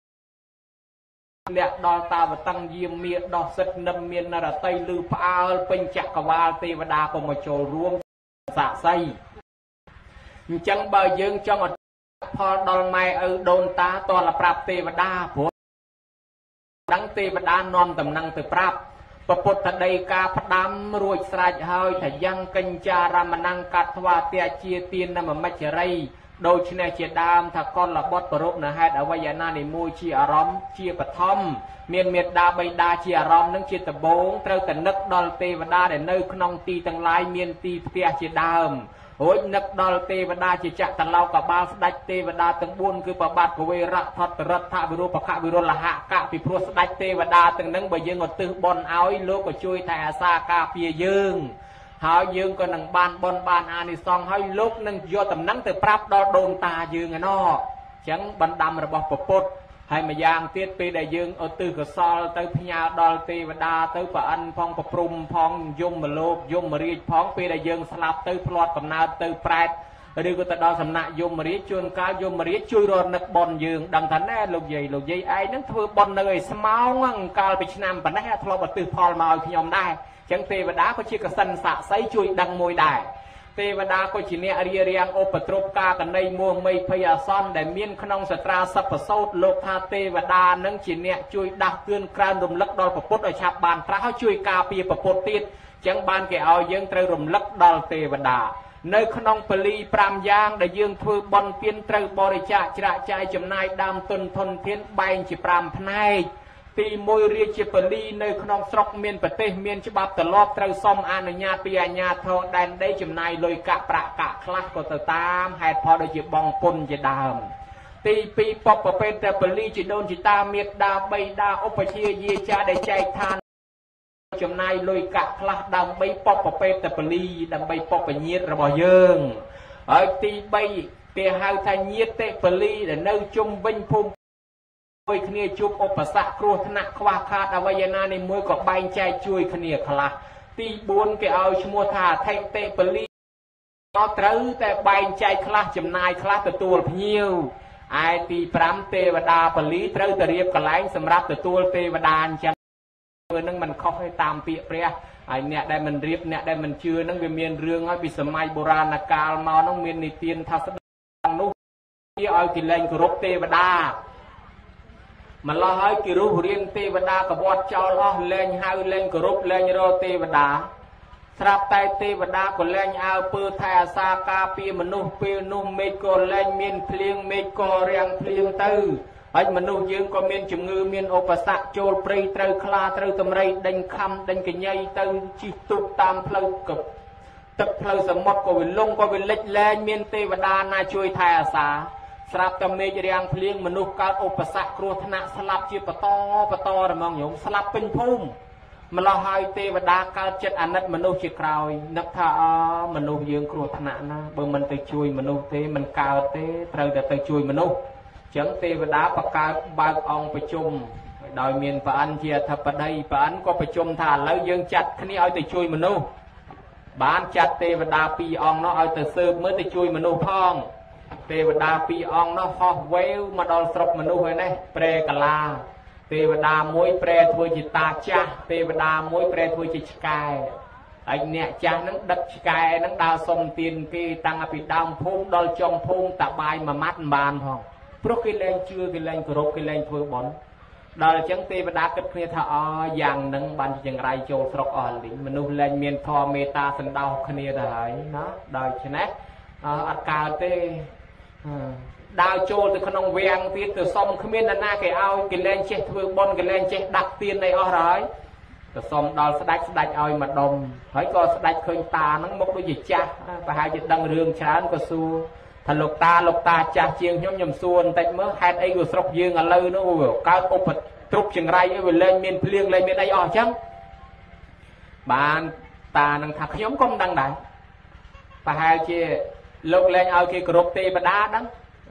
Speaker 2: អ្នកដល់តាវតੰយាមមាដោះសិទ្ធនឹមមាននរតីលឺផ្អើលពេញចក្រវាលទេវតាក៏មកចូលរួមសាក់សីអញ្ចឹងបើយើងចង់ផលដល់ម៉ែឪដូនតាតលប្រាប់ទេវតាព្រោះដឹងទេវតានាំដំណឹងទៅប្រាប់ពពុទ្ធដីកាផ្ដាំរួចស្រេចហើយថាយ៉ាងកញ្ចារមណង្កត្វាទជាទាននមមច្ចរីដូច្នេះជាដើមថាកុលបុត្រប្រពនៅហេតុអវយណានីមួយជាអារម្មណ៍ជាបឋមមានមេត្តាបិតាជាអារម្មណ៍នឹងជាដំបូងត្រូវតែនឹកដល់ទេវតាដែលនៅក្នុងទីទាំងឡាយមានទីផ្ទះជាដើមរួចនឹកដល់ទេវតាជាចក្រឡោកបាលស្ដេចទេវតាទាំង4គឺប្របាទកវេរៈថតរិទ្ធវិរូបខវិរុលហកពីព្រោះស្ដេចទេវតាទាំងនឹងបើយើងឧទ្ទិសបុណ្យឲ្យលោកក៏ជួយថែអាសាការពារយើងហើយយើងក៏នឹងបានបុណ្យបានអានិសង្សហើយលោកនឹងយកដំណឹងទៅប្រាប់ដល់ដូនតាយើងឯណោះអញ្ចឹងបណ្ដាំរបស់ពុទ្ធហើយម្យ៉ាងទៀតពេលដែលយើងឧទ្ទិសកុសលទៅផ្ញើដល់ទេវតាទៅប្រអិនផងប្រព្រំផងយមលោកយមរាជផងពេលដែលយើងស្លាប់ទៅផ្លាត់កំណើតទៅប្រែតឬក៏ទៅដល់សំណាក់យមរាជជួនកាលយមរាជជួយរនឹកបុណ្យយើងដឹងថាណែលោកយាយឯងហ្នឹងធ្វើបុណ្យនៅឯស្មោងហ្នឹងកាលពីឆ្នាំប៉ុណ្ណេះធ្លាប់ឧទ្ទិសផលមកឲ្យខ្ញុំដែរអញ្ចឹងទេវតាក៏ជាកសិនស័ក្តិសិទ្ធិជួយដឹងមួយដែរទេវតាក៏ជាអ្នករារាំងឧបទ្រពការកណីមោហមីភ័យអាសន្នដែលមានក្នុងសត្រាសព្វសោតលោកថាទេវតានឹងជាអ្នកជួយដាស់តឿនក្រើនរំលឹកដល់ពុទ្ធឲ្យឆាប់បានត្រាស់ហើយជួយការពារពុទ្ធទៀតអញ្ចឹងបានគេឲ្យយើងត្រូវរំលឹកដល់ទេវតានៅក្នុងពលី5យ៉ាងដែលយើងធ្វើបន់ទានត្រូវបរិច្ចាគច្រាក់ចាយចំណាយដើមទុនធនធានបែងជា5ផ្នែកទី1រាជពលីនៅក្នុងស្រុកមានប្រទេសមានច្បាប់ទម្លាប់ត្រូវសុំអនុញ្ញាតពីអាជ្ញាធរដែនដីចំណាយលុយកាក់ប្រាក់កាក់ខ្លះក៏ទៅតាមហេតុផលដូចជាបងពុនជាដើមទី2បពប្រភេទពលីជាដូនជាតាមេត្តាបិតាឧបជាយាចាដែលចែកឋានចំណាយលុយកាក់ខ្លះដើម្បីបពប្រភេទពលីដើម្បីបពញាតរបស់យើងហើយទី3គេហៅថាញាតទេពលីដែលនៅជុំវិញភូមិជួយគ្នាជួបឧបសគ្គគ្រោះថ្នាក់ខ្វះខាតអវយណានីមួយក៏បែងចែកជួយគ្នាខ្លះទី4គេឲ្យឈ្មោះថាអថិទេពលីក៏ត្រូវតែបែងចែកខ្លះចំណាយខ្លះទទួលភ្ញៀវឯទី5ទេវតាពលីត្រូវតែរៀបកន្លែងសម្រាប់ទទួលទេវតាអញ្ចឹងនឹងមិនខុសទេតាមពាក្យព្រះហើយអ្នកដែលមិនរៀបអ្នកដែលមិនជឿនឹងវាមានរឿងហើយពីសម័យបុរាណកាលមកនោះមាននិទានថាស្ដេចនោះគេឲ្យគេលែងគោរពទេវតាម្ល៉េះហើយគេរុះរៀងទេវតាកវត្តចោលអស់លែងហៅលែងគោរពលែងរកទេវតាស្រាប់តែទេវតាក៏លែងអើពើថែអាសាការពារមនុស្សពេលនោះមេឃក៏លែងមានភ្លៀងមេឃក៏រាំងភ្លៀងទៅហើយមនុស្សយើងក៏មានជំងឺមានឧបសគ្គចូលព្រៃត្រូវខ្លាត្រូវតម្រៃដេញខំដេញកញ្ញៃទៅជិះទូកតាមផ្លូវទឹកផ្លូវសមុទ្រក៏វាលងក៏វាលិចលែងមានទេវតាណាជួយថែអាសាស្រាប់តែមេឃរាំងភ្លៀងមនុស្សកើតឧបសគ្គគ្រោះថ្នាក់ស្លាប់ជាបន្តរហ្មងញោមស្លាប់ពេញភូមិម្ល៉េះហើយទេវតាកើតចិត្តអាណិតមនុស្សជាក្រោយនឹកថាមនុស្សយើងគ្រោះថ្នាក់ណាបើមិនទៅជួយមនុស្សទេមិនកើតទេត្រូវតែទៅជួយមនុស្សអញ្ចឹងទេវតាបង្កើតបើកអង្គប្រជុំដោយមានព្រះអិនជាអធិបតីព្រះអិនក៏ប្រជុំថាឥឡូវយើងចាត់គ្នាឲ្យទៅជួយមនុស្សបានចាត់ទេវតា2អង្គនោះឲ្យទៅស៊ើបមើលទៅជួយមនុស្សផងទេវតា2អង្គនោះហោះវែវមកដល់ស្រុកមនុស្សហើយនេះព្រែកាឡាទេវតាមួយប្រែធ្វើជាតាចាស់ទេវតាមួយប្រែធ្វើជាឆ្កែហើយអ្នកចាស់ហ្នឹងដឹកឆ្កែហ្នឹងដើរសុំទានគេតាំងពីដើមភូមិដល់ចុងភូមិតាបាយមួយម៉ាត់មិនបានផងព្រោះគេលែងជឿគេលែងគោរពគេលែងធ្វើបុណ្យដល់អញ្ចឹងទេវតាគិតគ្នាថាយ៉ាងហ្នឹងបានជាចង្រៃចូលស្រុកអស់លីងមនុស្សលែងមានធម៌មេត្តាសន្តោសគ្នាទៅហើយណាដល់ដូច្នេះអត់កើតទេដើរចូលទៅក្នុងវាំងទៀតទៅសុំគ្មាននរណាគេឲ្យគេលែងចេះធ្វើបុណ្យគេលែងចេះដាក់ទានអីអស់ហើយទៅសុំដល់ស្ដេចឲ្យមកដុំហើយក៏ស្ដេចឃើញតាហ្នឹងមកដូចជាចាស់ប្រហែលជាដឹងរឿងច្រើនក៏សួរថាលោកតាចាស់ជាងខ្ញុំសួរបន្តិចមើលហេតុអីក៏ស្រុកយើងឥឡូវនោះកើតឧបទ្រពចង្រៃអីវាលែងមានភ្លៀងលែងមានអីអស់អញ្ចឹងបានតានឹងថាខ្ញុំក៏មិនដឹងដែរប្រហែលជាលោកលែងឲ្យគេគោរពទេវតាដឹង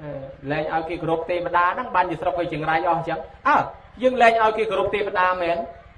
Speaker 2: lên ao kia group tê đá nó ban gì sọc về chừng rai o chẳng dương lên ao kia group tê đá mến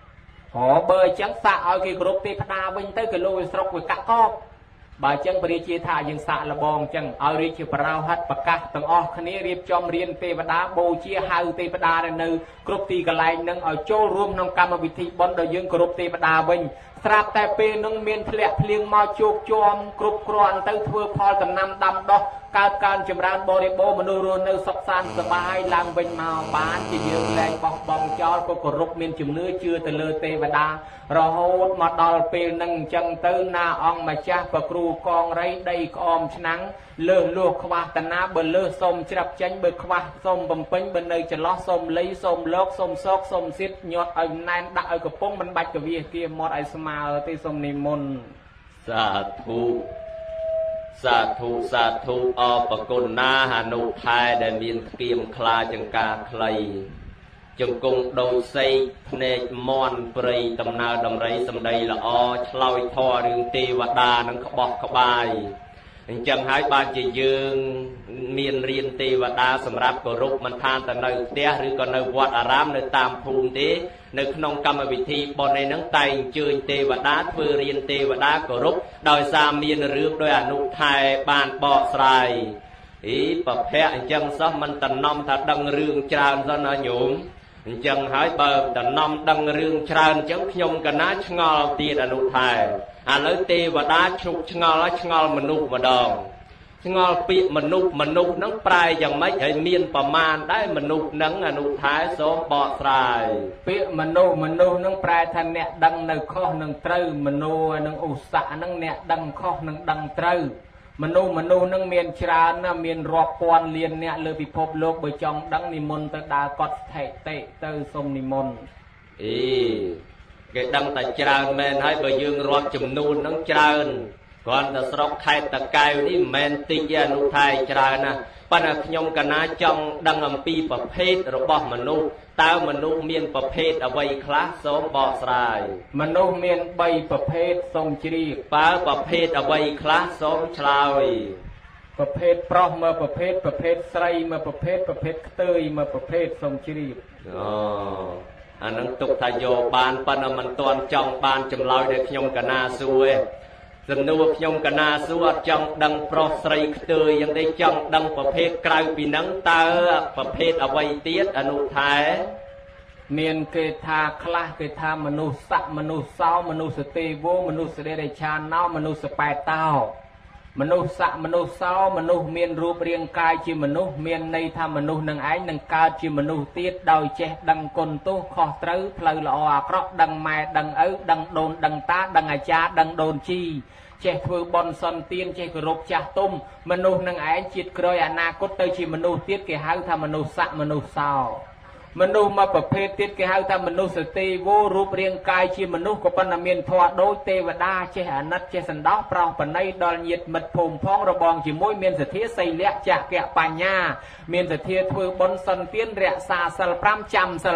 Speaker 2: họ bơi chẳng xạ ao kia group tê đá bên tới cái lôi sọc về cắt cọp bà chân beri chia thả dương xạ là bong chẳng ao đi chịu rau hết bạc cắt tầng o khné riệp chom riêng tê đá bồ chia hai tê đá này nơi group tê cái lại nâng ở chỗ room nông cam ở vị trí bón đời dương group tê đá bên sạpแต่ពេលនឹងមានធ្លាក់ភ្លៀងមកជោគជាំគ្រប់គ្រាន់ទៅធ្វើផលដំណាំដាំដុះកើតការចម្រើនបរិបូរណ៍មនុស្សរស់នៅសុខសាន្តសប្បាយឡើងវិញមកបានជាយើងលែងបោះបង់ចោលក៏គោរពមានជំនឿជឿទៅលើទេវតារហូតមកដល់ពេលនឹងអញ្ចឹងទៅណាអង្គម្ចាស់ប្រគ្រូកងរៃដីក្អមឆ្នាំងលើសលោះខ្វះតាណាបើលើសសុំច្រាប់ចេញបើខ្វះសុំបំពេញបើនៅចន្លោះសុំលីសុំលោកសុំសោកសុំសិទ្ធញាត់ឲ្យណែនដាក់ឲ្យកំពុងមិនបាច់កវាគៀមាត់ឲ្យស្មើទេសុំនិមន្ត
Speaker 1: សាធុសាធុសាធុអបគុណណាហនុថែដែលមានគៀមខ្លាចង្ការខ្លីជង្គង់ដូចសេកភ្នែកមន់ព្រៃដំណើរដំរីសម្ដីល្អឆ្លើយធម៌រឿងទេវតានឹងក្បោះក្បាយអញ្ចឹងហើយបានជាយើងមានរៀនទេវតាសម្រាប់គោរពមិនថាទៅនៅផ្ទះឬក៏នៅវត្តអារាមនៅតាមភូមិទេនៅក្នុងកម្មវិធីបុណ្យនេះនឹងតែងអញ្ជើញទេវតាធ្វើរៀនទេវតាគោរពដោយសារមានរឿងដោយអនុថែបានបកស្រាយប្រភៈអញ្ចឹងសោះមិនតំណំថាដឹងរឿងច្រើនសោះណាញោមអញ្ចឹងហើយបើតំណំដឹងរឿងច្រើនអញ្ចឹងខ្ញុំកណាឆ្ងល់ទៀតអនុថែឥឡូវទេវតាឈប់ឆ្ងល់ហើយឆ្ងល់មនុស្សម្ដងឆ្ងល់ពាក្យមនុស្សហ្នឹងប្រែយ៉ាងម៉េចហើយមានប្រមាណដែរមនុស្សហ្នឹងអនុថែសូមបកស្រាយ
Speaker 2: ពាក្យមនុស្សហ្នឹងប្រែថាអ្នកដឹងនៅខុសនឹងត្រូវមនុស្សនឹងឧស្សាហ៍ហ្នឹងអ្នកដឹងខុសនឹងដឹងត្រូវមនុស្សនឹងមានច្រើនណាមានរាប់ពាន់លានអ្នកលើពិភពលោកបើចង់ដឹងនិមន្តទៅដើរកត់ស្ថិតិទៅសូមនិមន្ត
Speaker 1: គេដឹងតែច្រើនមែនហើយបើយើងរាប់ចំនួនហ្នឹងច្រើនគ្រាន់តែស្រុកខេត្តតាកែវនេះមិនមែនតិចទេអនុថែច្រើនណាស់ប៉ុន្តែខ្ញុំកណាចង់ដឹងអំពីប្រភេទរបស់មនុស្សតើមនុស្សមានប្រភេទអ្វីខ្លះសូមបកស្រាយ
Speaker 2: មនុស្សមាន3ប្រភេទសូមជ្រាប
Speaker 1: បើប្រភេទអ្វីខ្លះសូមឆ្លើយ
Speaker 2: ប្រភេទប្រុសមួយប្រភេទស្រីមួយប្រភេទខ្ទើយមួយប្រភេទសូមជ្រាប
Speaker 1: អានឹងទុកថាយកបានប៉ុន្តែមិនទាន់ចង់បានចម្លើយដែលខ្ញុំកណាសួរទេសំណួរខ្ញុំកណាសួរអត់ចង់ដឹងប្រុសស្រីខ្ទើយយ៉ាងទេចង់ដឹងប្រភេទក្រៅពីហ្នឹងតើប្រភេទអ្វីទៀតអនុថែ
Speaker 2: មានគេថាខ្លះគេថាមនុស្សស័កមនុស្សសោមនុស្សទេវោមនុស្សដេរឆានណោមនុស្សប៉ែតោមនុស្សស័កមនុស្សសោមនុស្សមានរូបរាងកាយជាមនុស្សមានន័យថាមនុស្សនឹងឯងនឹងកើតជាមនុស្សទៀតដោយចេះដឹងគុណទោសខុសត្រូវផ្លូវល្អអាក្រក់ដឹងម៉ែដឹងឪដឹងដូនដឹងតាដឹងអាចារ្យដឹងដូនជីចេះធ្វើបន់សន្តានចេះគោរពចាស់ទុំមនុស្សនឹងឯងជាតិក្រោយអនាគតទៅជាមនុស្សទៀតគេហៅថាមនុស្សស័កមនុស្សសោមនុស្សមួយប្រភេទទៀតគេហៅថាមនុស្សទេវោរូបរាងកាយជាមនុស្សក៏ប៉ុន្តែមានធម៌ដូចទេវតាចេះអាណិតចេះសន្តោសប្រោសប្រណីដល់ញាតិមិត្តភូមិផងរបងជាមួយមានសទ្ធាសីលៈចក្របញ្ញាមានសទ្ធាធ្វើបុណ្យសន្តានរក្សាសិល5ចាំសិល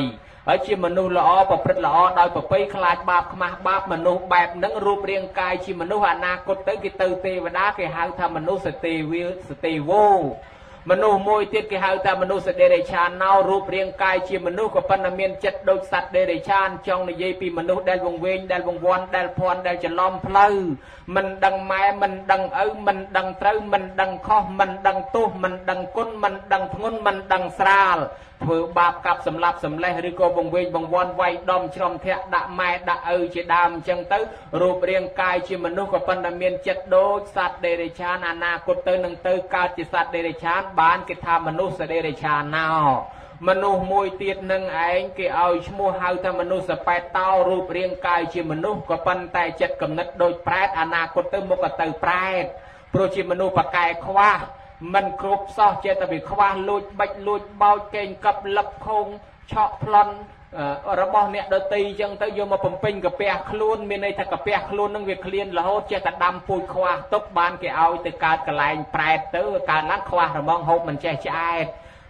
Speaker 2: 8ហើយជាមនុស្សល្អប្រព្រឹត្តល្អដោយប្រពៃខ្លាចបាបខ្មាស់បាបមនុស្សបែបហ្នឹងរូបរាងកាយជាមនុស្សអនាគតទៅគេទៅទេវតាគេហៅថាមនុស្សទេវោមនុស្សមួយទៀតគេហៅថាមនុស្សដេរឆានណោរូបរាងកាយជាមនុស្សក៏ប៉ុន្តែមានចិត្តដូចសត្វដេរឆានចង់និយាយពីមនុស្សដែលវង្វេងដែលវង្វាន់ដែលភ័ន្តដែលច្រឡំផ្លូវមិនដឹងម៉ែមិនដឹងឪមិនដឹងត្រូវមិនដឹងខុសមិនដឹងទោសមិនដឹងគុណមិនដឹងធ្ងន់មិនដឹងស្រាលធ្វើបាបកាប់សម្លាប់សម្លេះឬក៏វង្វេងវង្វាន់វាយដំច្រំធាក់ដាក់ម៉ែដាក់ឪជាដើមអញ្ចឹងទៅរូបរាងកាយជាមនុស្សក៏ប៉ុន្តែមានចិត្តដូចសត្វដេរឆានអនាគតទៅនឹងទៅកើតជាសត្វដេរឆានបានគេថាមនុស្សដេរឆានណោមនុស្សមួយទៀតនឹងឯងគេឲ្យឈ្មោះហៅថាមនុស្សប៉ែតោរូបរាងកាយជាមនុស្សក៏ប៉ុន្តែចិត្តគំនិតដូចប្រែតអនាគតទៅមុខក៏ទៅប្រែតព្រោះជាមនុស្សបកែខ្វះមិនគ្រប់សោះចេះតែវាខ្វះលួចបាច់លួចបោចកេងកັບលឹបខងឆក់ប្លន់របស់អ្នកដតីអញ្ចឹងទៅយកមកបំពេញកាពះខ្លួនមានន័យថាកាពះខ្លួននឹងវាឃ្លានរហូតចេះតែដាំពូជខ្វះទុកបានគេឲ្យទៅកើតកន្លែងប្រែតទៅកើតឡើងខ្វះរមងហូបមិនចេះឆ្អែត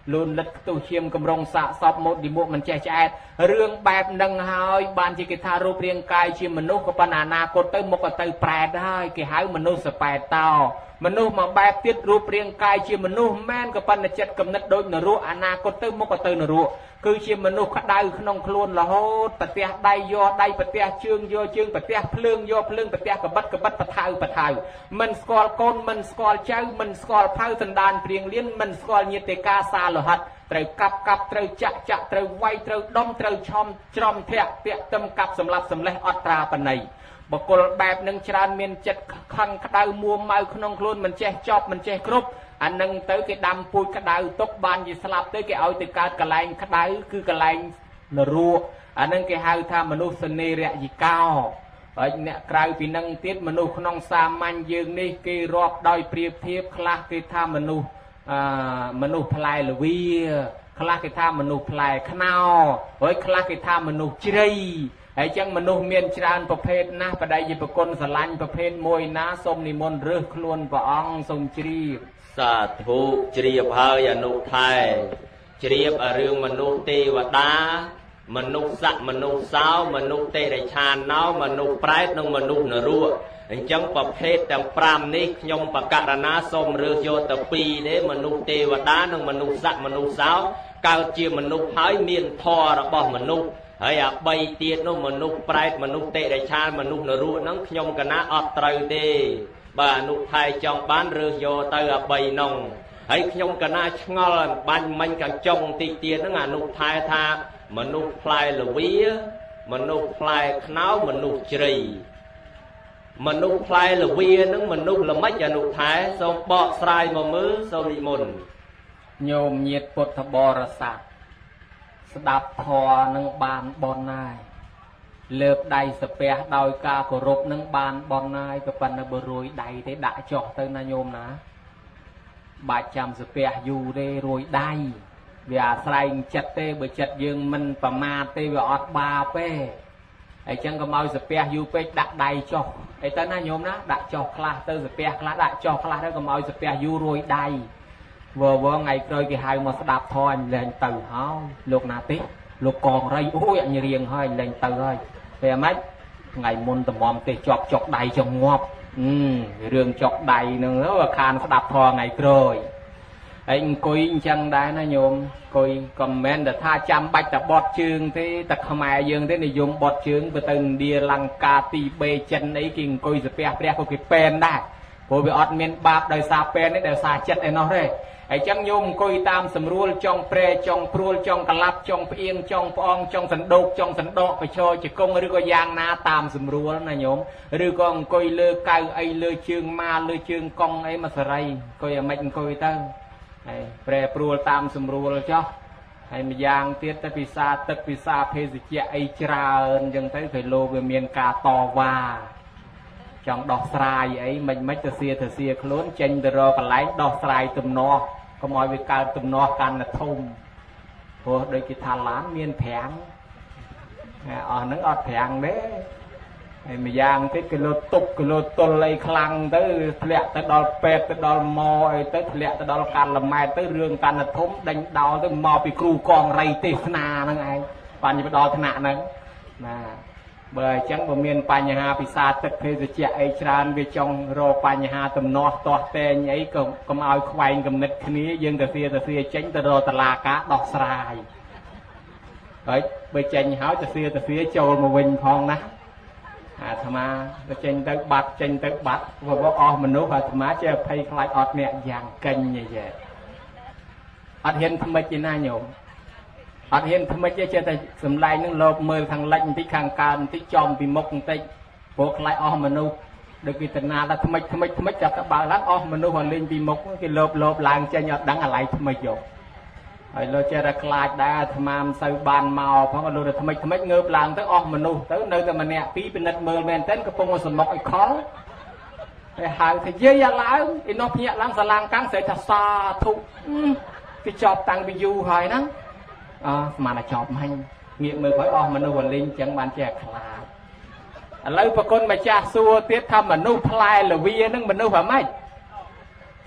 Speaker 2: លូនលិតខ្ទុះឈាមកំរងសាកសពមកឌីមុខមិនចេះឆ្អែតរឿងបែបនឹងហើយបានជាគេថារូបរាងកាយជាមនុស្សក៏ប៉ុន្តែអនាគតទៅមុខក៏ទៅប្រែតហើយគេហៅមនុស្សសប៉ែតតោមនុស្សមកបែបទៀតរូបរាងកាយជាមនុស្សមែនក៏ប៉ុន្តែចិត្តគំនិតដូចនរកអនាគតទៅមុខក៏ទៅនរកគឺជាមនុស្សក្តៅក្នុងខ្លួនរហូតប្រទះដៃយកដៃប្រទះជើងយកជើងប្រទះភ្លើងយកភ្លើងប្រទះកបិតបថៅមិនស្គាល់កូនមិនស្គាល់ចៅមិនស្គាល់ផៅសណ្ដានព្រៀងលៀនមិនស្គាល់ញាតិកាសាលោហិតត្រូវកាប់ត្រូវចាក់ត្រូវវាយត្រូវដុំត្រូវឆំច្រំធាក់ពាក់ទឹមកាប់សម្លាប់សម្លេះអត់ត្រាបណីបកុលបែបនឹងច្រើនមានចិត្តខឹងក្តៅមួម៉ៅក្នុងខ្លួនមិនចេះចប់មិនចេះគ្រប់អានឹងទៅគេដាំពូជក្តៅទុកបានជាស្លាប់ទៅគេឲ្យទៅកើតកលែងក្តៅគឺកលែងនរោអានឹងគេហៅថាមនុស្សនេរយិកោហើយអ្នកក្រៅពីនឹងទៀតមនុស្សក្នុងសាមញ្ញយើងនេះគេរាប់ដោយប្រៀបធៀបខ្លះគេថាមនុស្សផ្លែល្វាខ្លះគេថាមនុស្សផ្លែខ្នោហើយខ្លះគេថាមនុស្សជ្រៃហើយចឹងមនុស្សមានច្រើនប្រភេទណាស់បដិយប្រគុណស្រឡាញ់ប្រភេទមួយណាសូមនិមន្តរើសខ្លួនព្រះអង្គសូមជ្រាប
Speaker 1: សាធុជ្រាបហើយអនុថែជ្រាបរឿងមនុស្សទេវតាមនុស្សស័កមនុស្សសោមនុស្សទេរឆានណោមនុស្សប្រែតនិងមនុស្សនរកអញ្ចឹងប្រភេទទាំង5នេះខ្ញុំបករណាសូមរើសយកទៅ2ទេមនុស្សទេវតានិងមនុស្សស័កមនុស្សសោកើតជាមនុស្សហើយមានធម៌របស់មនុស្សហើយអា3ទៀតនោះមនុស្សប្រែតមនុស្សទេរឆានមនុស្សនរកហ្នឹងខ្ញុំកណាអត់ត្រូវទេបើអនុថែចង់បានរើសយកទៅអា3នោះហើយខ្ញុំកណាឆ្ងល់បាញ់មិញកញ្ចុងតិចទៀតហ្នឹងអនុថែថាមនុស្សផ្លែល្វាមនុស្សផ្លែខ្នោមនុស្សជ្រៃមនុស្សផ្លែល្វាហ្នឹងមនុស្សល្មិចអនុថែសូមបកស្រាយមកមើលសូមនិមន្ត
Speaker 2: ញោមញាតិពុទ្ធបរិស័ទស្ដាប់ធម៌នឹងបានបនហើយលើកដៃសាពះដោយការគោរពនឹងបានបនហើយក៏ប៉ុន្តែបើរួយដៃទេដាក់ចុះទៅណាញោមណាបាច់ចាំសាពះយូរទេរួយដៃវាអាស្រ័យចិត្តទេបើចិត្តយើងមិនប្រមាទទេវាអត់បាបទេហើយចឹងកុំឲ្យសាពះយូរពេកដាក់ដៃចុះអីទៅណាញោមណាដាក់ចុះខ្លះទៅសាពះខ្លះដាក់ចុះខ្លះទៅកុំឲ្យសាពះយូររួយដៃវថ្ងៃក្រោយគេហៅមកស្ដាប់ធម៌អញលែងទៅហើយលោកណាទេលោកកងរៃអូយអញរៀងហើយលែងទៅហើយពេលម៉េចថ្ងៃមុនតម្រាំទេជាប់ចុកដៃចង្ងាប់រឿងចុកដៃនឹងខានស្ដាប់ធម៌ថ្ងៃក្រោយហើយអង្គុយអញ្ចឹងដែរណាញោមអង្គុយក៏មិនមែនតែថាចាំបាច់តែបត់ជើងទេតែខ្មែរយើងទេនិយមបត់ជើងទៅឥណ្ឌាលង្កាទីបេចិនអីគេអង្គុយសាពះព្រះក៏គេពេនដែរព្រោះវាអត់មានបាបដោយសារពេនទេដោយសារចិត្តឯណោះទេហើយចឹងញោមអង្គុយតាមស្រួលចង់ប្រែចង់ព្រួលចង់ក្លាប់ចង់ផ្អៀងចង់ផ្អងចង់សណ្ដោកចង់សណ្ដកបជោជង្គង់ឬក៏យ៉ាងណាតាមស្រួលណាញោមឬក៏អង្គុយលើកៅអីលើជើងម៉ាលើជើងកង់អីមកសេរីអង្គុយអាម៉េចអង្គុយទៅហើយប្រែព្រួលតាមស្រួលចុះហើយម្យ៉ាងទៀតទៅពិសាទឹកពិសាភេសជ្ជៈអីច្រើនអញ្ចឹងទៅគេលោវាមានការតវ៉ាចង់ដោះស្រាយអីមិនទៅសៀខ្លួនចេញទៅរកកន្លែងដោះស្រាយទំនាស់កុំឲ្យវាកើតទំនាស់កាន់តែធំព្រោះដូចគេថាឡានមានប្រាំងអស់ហ្នឹងអត់ប្រាំងទេហើយម្យ៉ាងទៀតគេលោតទុកគេលោតទល់អីខ្លាំងទៅធ្លាក់ទៅដល់ពេទ្យទៅដល់ម៉ោអីទៅធ្លាក់ទៅដល់កាលម៉ែតទៅរឿងកាន់តែធំដេញដោលទៅមកពីគ្រូកងរៃទេសនាហ្នឹងឯងបានទៅដល់ថ្នាក់ហ្នឹងណាបើអញ្ចឹងបើមានបញ្ហាពិសាទឹកភេសជ្ជៈអីច្រើនវាចង់រកបញ្ហាទំនាស់ទាស់តែងអីក៏កុំឲ្យខ្វែងគំនិតគ្នាយើងទៅសៀចេញទៅរកតុលាការដោះស្រាយហើយបើចេញហើយទៅសៀចូលមកវិញផងណាអាត្មាទៅចេញទៅបាត់ព្រោះអស់មនុស្សអាត្មាចេះភ័យខ្លាចអត់អ្នកយ៉ាងកិញអីចេះអត់ហ៊ានថ្មិចទេណាញោមអត់ហ៊ានថ្មិចទេចេះតែសំឡេងនឹងលោកមើលខាងលិចបន្តិចខាងកើតបន្តិចចំពីមុខបន្តិចព្រោះខ្លាចអស់មនុស្សដូចគេតាណាថាថ្មិចចាប់ទៅបើឡើងអស់មនុស្សឲ្យលេងពីមុខគេលោបឡើងចេញអត់ដឹងអាឡ័យថ្មិចយកហើយលោកចេះតែខ្លាចដែរអាត្មាមិនសូវបានមកផងលោកតែថ្មិចងើបឡើងទៅអស់មនុស្សទៅនៅតែម្នាក់ពីរពិនិត្យមើលមែនតើកំពុងសមុកឲ្យខលហើយហៅថាយាយអាឡើងឯនោះភ្ញាក់ឡើងសាឡាងកាំងស្រែកថាសាធុគេចប់តាំងពីយូរហើយហ្នឹងស្មានតែចប់មិញងាកមើលឲ្យអស់មនុស្សវលិញចឹងបានចេះខ្លាចឥឡូវប្រគុណម្ចាស់សួរទៀតថាមនុស្សផ្លែល្វានឹងមនុស្សអ្ម៉េចផ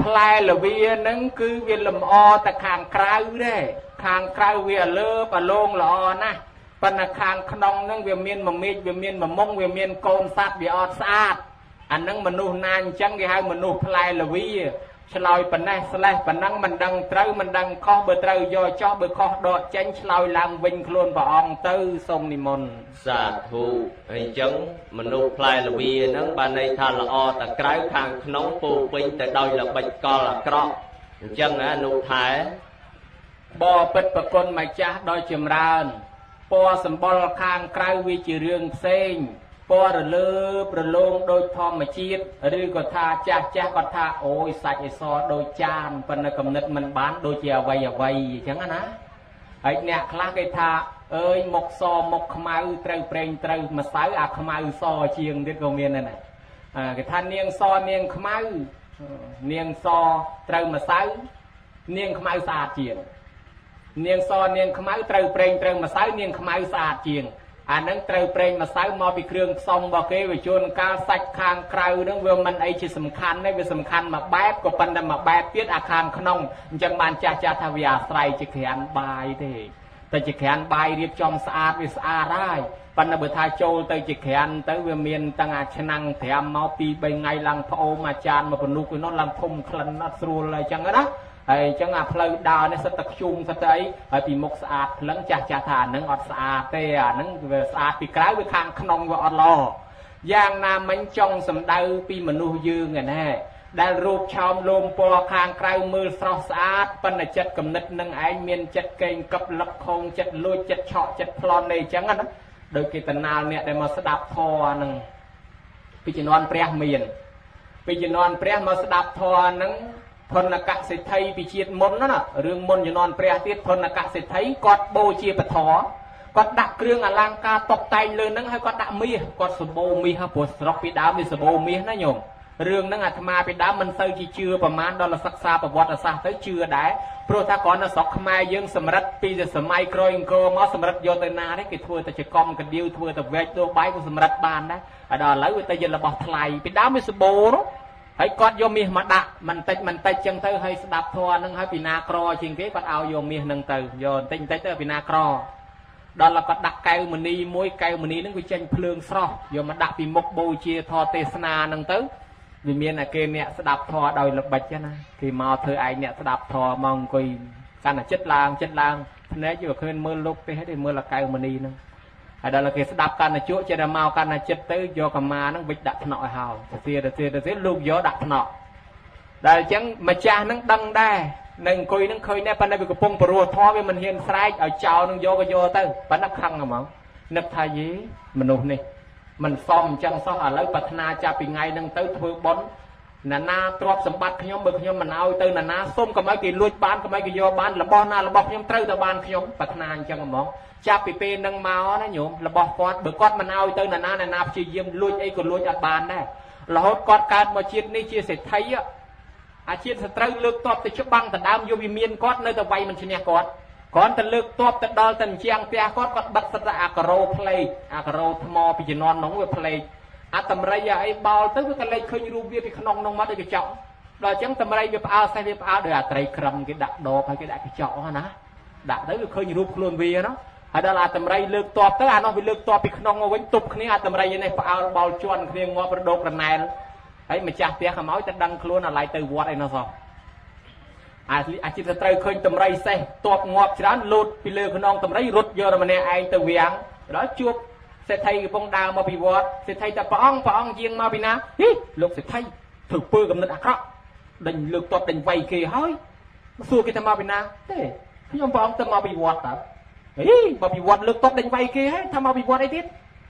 Speaker 2: ផ្លែលវានឹងគឺវាលម្អតែខាងក្រៅដែរខាងក្រៅវាលើបលងល្អណាស់ប៉ុន្តែខាងក្នុងនឹងវាមានមមេឃវាមានមមុងវាមានកូនសត្វវាអត់ស្អាតអានឹងមនុស្សណាអញ្ចឹងគេហៅមនុស្សផ្លែលវាឆ្លើយប៉ុណ្ណេះស្លេះប៉ុណ្ណឹងមិនដឹងត្រូវមិនដឹងខុសបើត្រូវយកចោះបើខុសដកចេញឆ្លើយឡើងវិញខ្លួនព្រះអង្គទៅសូមនិមន្ត
Speaker 1: សាធុអញ្ចឹងមនុស្សផ្លែលវាហ្នឹងបានន័យថាល្អតែក្រៅខាងក្នុងពោពេញទៅដោយល្បិចកលអាក្រក់អញ្ចឹងណានោះថែ
Speaker 2: បបិទ្ធប្រគុណម្ចាស់ដ៏ចម្រើនពណ៌សម្បុរខាងក្រៅវាជារឿងផ្សេងពណ៌រលើប្រឡងដោយធម្មជាតិឬក៏ថាចាស់គាត់ថាអូយសាច់អិសដូចចានប៉ុន្តែកំណត់មិនបានដូចជាអ្វីអញ្ចឹងណាហើយអ្នកខ្លះគេថាអើយមុខសមុខខ្មៅត្រូវប្រេងត្រូវម្សៅអាខ្មៅសជាងទៀតក៏មានដែរណាគេថានាងសនាងខ្មៅនាងសត្រូវម្សៅនាងខ្មៅស្អាតជាងនាងសនាងខ្មៅត្រូវប្រេងត្រូវម្សៅនាងខ្មៅស្អាតជាងអានឹងត្រូវប្រេងម្សៅមកពីគ្រឿងផ្សំរបស់គេវាជួនកាលសាច់ខាងក្រៅនឹងវាមិនអីជាសំខាន់ទេវាសំខាន់មួយបែបក៏ប៉ុន្តែមួយបែបទៀតអាខាងក្នុងអញ្ចឹងបានចាស់ថាវាអាស្រ័យជាក្រានបាយទេតែជាក្រានបាយរៀបចំស្អាតវាស្អាតហើយប៉ុន្តែបើថាចូលទៅជាក្រានទៅវាមានទាំងអាឆ្នាំងត្រាំមក2 3ថ្ងៃឡើងផ្អូមអាចារ្យមកពនុះគឺនោះឡើងធំក្លិនអត់ស្រួលអញ្ចឹងណាហើយអញ្ចឹងអាផ្លូវដើរនេះសិតតែខ្ជុំសិតតែអីហើយពីមុខស្អាតផ្លឹងចាស់ថាអានឹងអត់ស្អាតទេអានឹងវាស្អាតពីក្រៅវាខាងក្នុងវាអត់ល្អយ៉ាងណាមិញចង់សំដៅពីមនុស្សយើងឯណាដែលរូបឆោមលោមពណ៌ខាងក្រៅមើលស្រស់ស្អាតប៉ុន្តែចិត្តគំនិតនឹងឯងមានចិត្តកេងកឹបលឹកខងចិត្តលួចចិត្តឆក់ចិត្តប្លន់នេះអញ្ចឹងណាដោយគេតណាលអ្នកដែលមកស្ដាប់ធម៌ហ្នឹងពីជំនាន់ព្រះមានពីជំនាន់ព្រះមកស្ដាប់ធម៌ហ្នឹងធនកសិទ្ធិពីជាតិមុនណារឿងមុនជំនាន់ព្រះទៀតធនកសិទ្ធិគាត់បូជាពធគាត់ដាក់គ្រឿងអលង្ការតុបតែងលើហ្នឹងហើយគាត់ដាក់មាសគាត់សម្បូរមាសព្រោះស្រុកពីដើមវាសម្បូរមាសណាញោមរឿងហ្នឹងអាត្មាពីដើមមិនសូវជាជឿប្រមាណដល់សិក្សាប្រវត្តិសាស្ត្រទៅជឿដែរព្រោះថាគ្រាន់តែស្រុកខ្មែរយើងសម្រិតពីសម័យក្រោយអង្គរមកសម្រិតយកទៅណាទេគេធ្វើតែចកំកដៀវធ្វើតែវែកដូរបាយក៏សម្រិតបានដែរហើយដល់ឥឡូវវាទៅជារបស់ថ្លៃពីដើមវាសម្បូរហើយគាត់យកមាសមកដាក់មិនតិចចឹងទៅហើយស្ដាប់ធម៌ហ្នឹងហើយពីណាក្រជាងគេគាត់ឲ្យយកមាសហ្នឹងទៅយកបន្តិចទៅពីណាក្រដល់គាត់ដាក់កែវមณีមួយកែវមณีហ្នឹងវាចេញភ្លើងស្រស់យកមកដាក់ពីមុខបូជាធម៌ទេសនាហ្នឹងទៅវាមានតែគេអ្នកស្ដាប់ធម៌ដោយល្បិចណាគេមកធ្វើឯងអ្នកស្ដាប់ធម៌មកអង្គុយកាន់តែចិត្តឡើងភ្នែកយកឃើញមើលលោកទេហើយមើលកែវមณีហ្នឹងហើយដល់គេស្ដាប់កាន់តែជក់ចិត្តមកកាន់តែចិត្តទៅយកកម្មាហ្នឹងវិចដាក់ថ្នាក់ឲ្យហើយទៅលោកយកដាក់ថ្នាក់ដែលអញ្ចឹងម្ចាស់ហ្នឹងដឹងដែរនៅអង្គុយហ្នឹងឃើញដែរប៉ុន្តែវាកំពុងបរួសធម៌វាមិនហ៊ានស្រែកឲ្យចោលនឹងយកក៏យកទៅប៉ុន្តែខឹងហ្មងនឹកថាយីមនុស្សនេះមិនសមអញ្ចឹងសោះឥឡូវប្រាថ្នាចាប់ពីថ្ងៃហ្នឹងទៅធ្វើបុណ្យណានាទ្រព្យសម្បត្តិខ្ញុំបើខ្ញុំមិនឲ្យទៅណានាសុំកុំឲ្យគេលួចបានកុំឲ្យគេយកបានរបស់ណារបស់ខ្ញុំត្រូវតែបានខ្ញុំប្រាថ្នាអញ្ចឹងហ្មងចាប់ពីពេលហ្នឹងមកណាញោមរបស់គាត់បើគាត់មិនឲ្យទៅណានាព្យាយាមលួចអីក៏លួចអត់បានដែររហូតគាត់កើតមកជាតិនេះជាសេដ្ឋីអាជាតិសត្រូវលើកតបទៅច្បាំងដណ្ដើមយកវិមានគាត់នៅតែវាយមិនឈ្នះគាត់គ្រាន់តែលើកតបទៅដល់ទៅជាងផ្ទះគាត់បិទសិតអាការ៉ូផ្លេកអាការ៉ូថ្មពីជំនាន់នោះវាផ្លេកអាតម្រៃអីបោលទៅវាក៏លេចឃើញរូបវាពីក្នុងនោះមកដូចកញ្ចក់ដល់អញ្ចឹងតម្រៃវាផ្អើលសេះវាផ្អើលដោយអាត្រីក្រឹមគេដាក់ដបហើយគេដាក់កញ្ចក់ណាដាក់ទៅវាឃើញរូបខ្លួនវាណាហើយដល់អាតម្រៃលើកតបទៅអានោះវាលើកតបពីក្នុងមកវិញទប់គ្នាអាតម្រៃនេះផ្អើលបោលជន់គ្នាងាប់រដោករណែលហើយម្ចាស់ផ្ទះខ្មោចទៅដឹងខ្លួនអាឡៃទៅវត្តអីនោះសោះអាជីពត្រូវឃើញតម្រៃសេះតបងាប់ច្រើនលូតពីលើខ្នងតម្រៃរត់យកម្នាក់ឯងទៅវាំងដល់ជួបសេដ្ឋីកំពុងដើរមកពីវត្តសេដ្ឋីតែព្រះអង្គយាងមកពីណាហីលោកសេដ្ឋីធ្វើពើកំណត់អាក្រក់ដេញលើកតបដេញវាយគេហើយសួរគេថាមកពីណាទេខ្ញុំព្រះអង្គទៅមកពីវត្តតើហីមកពីវត្តលើកតបដេញវាយគេហើយថាមកពីវត្តអីទៀត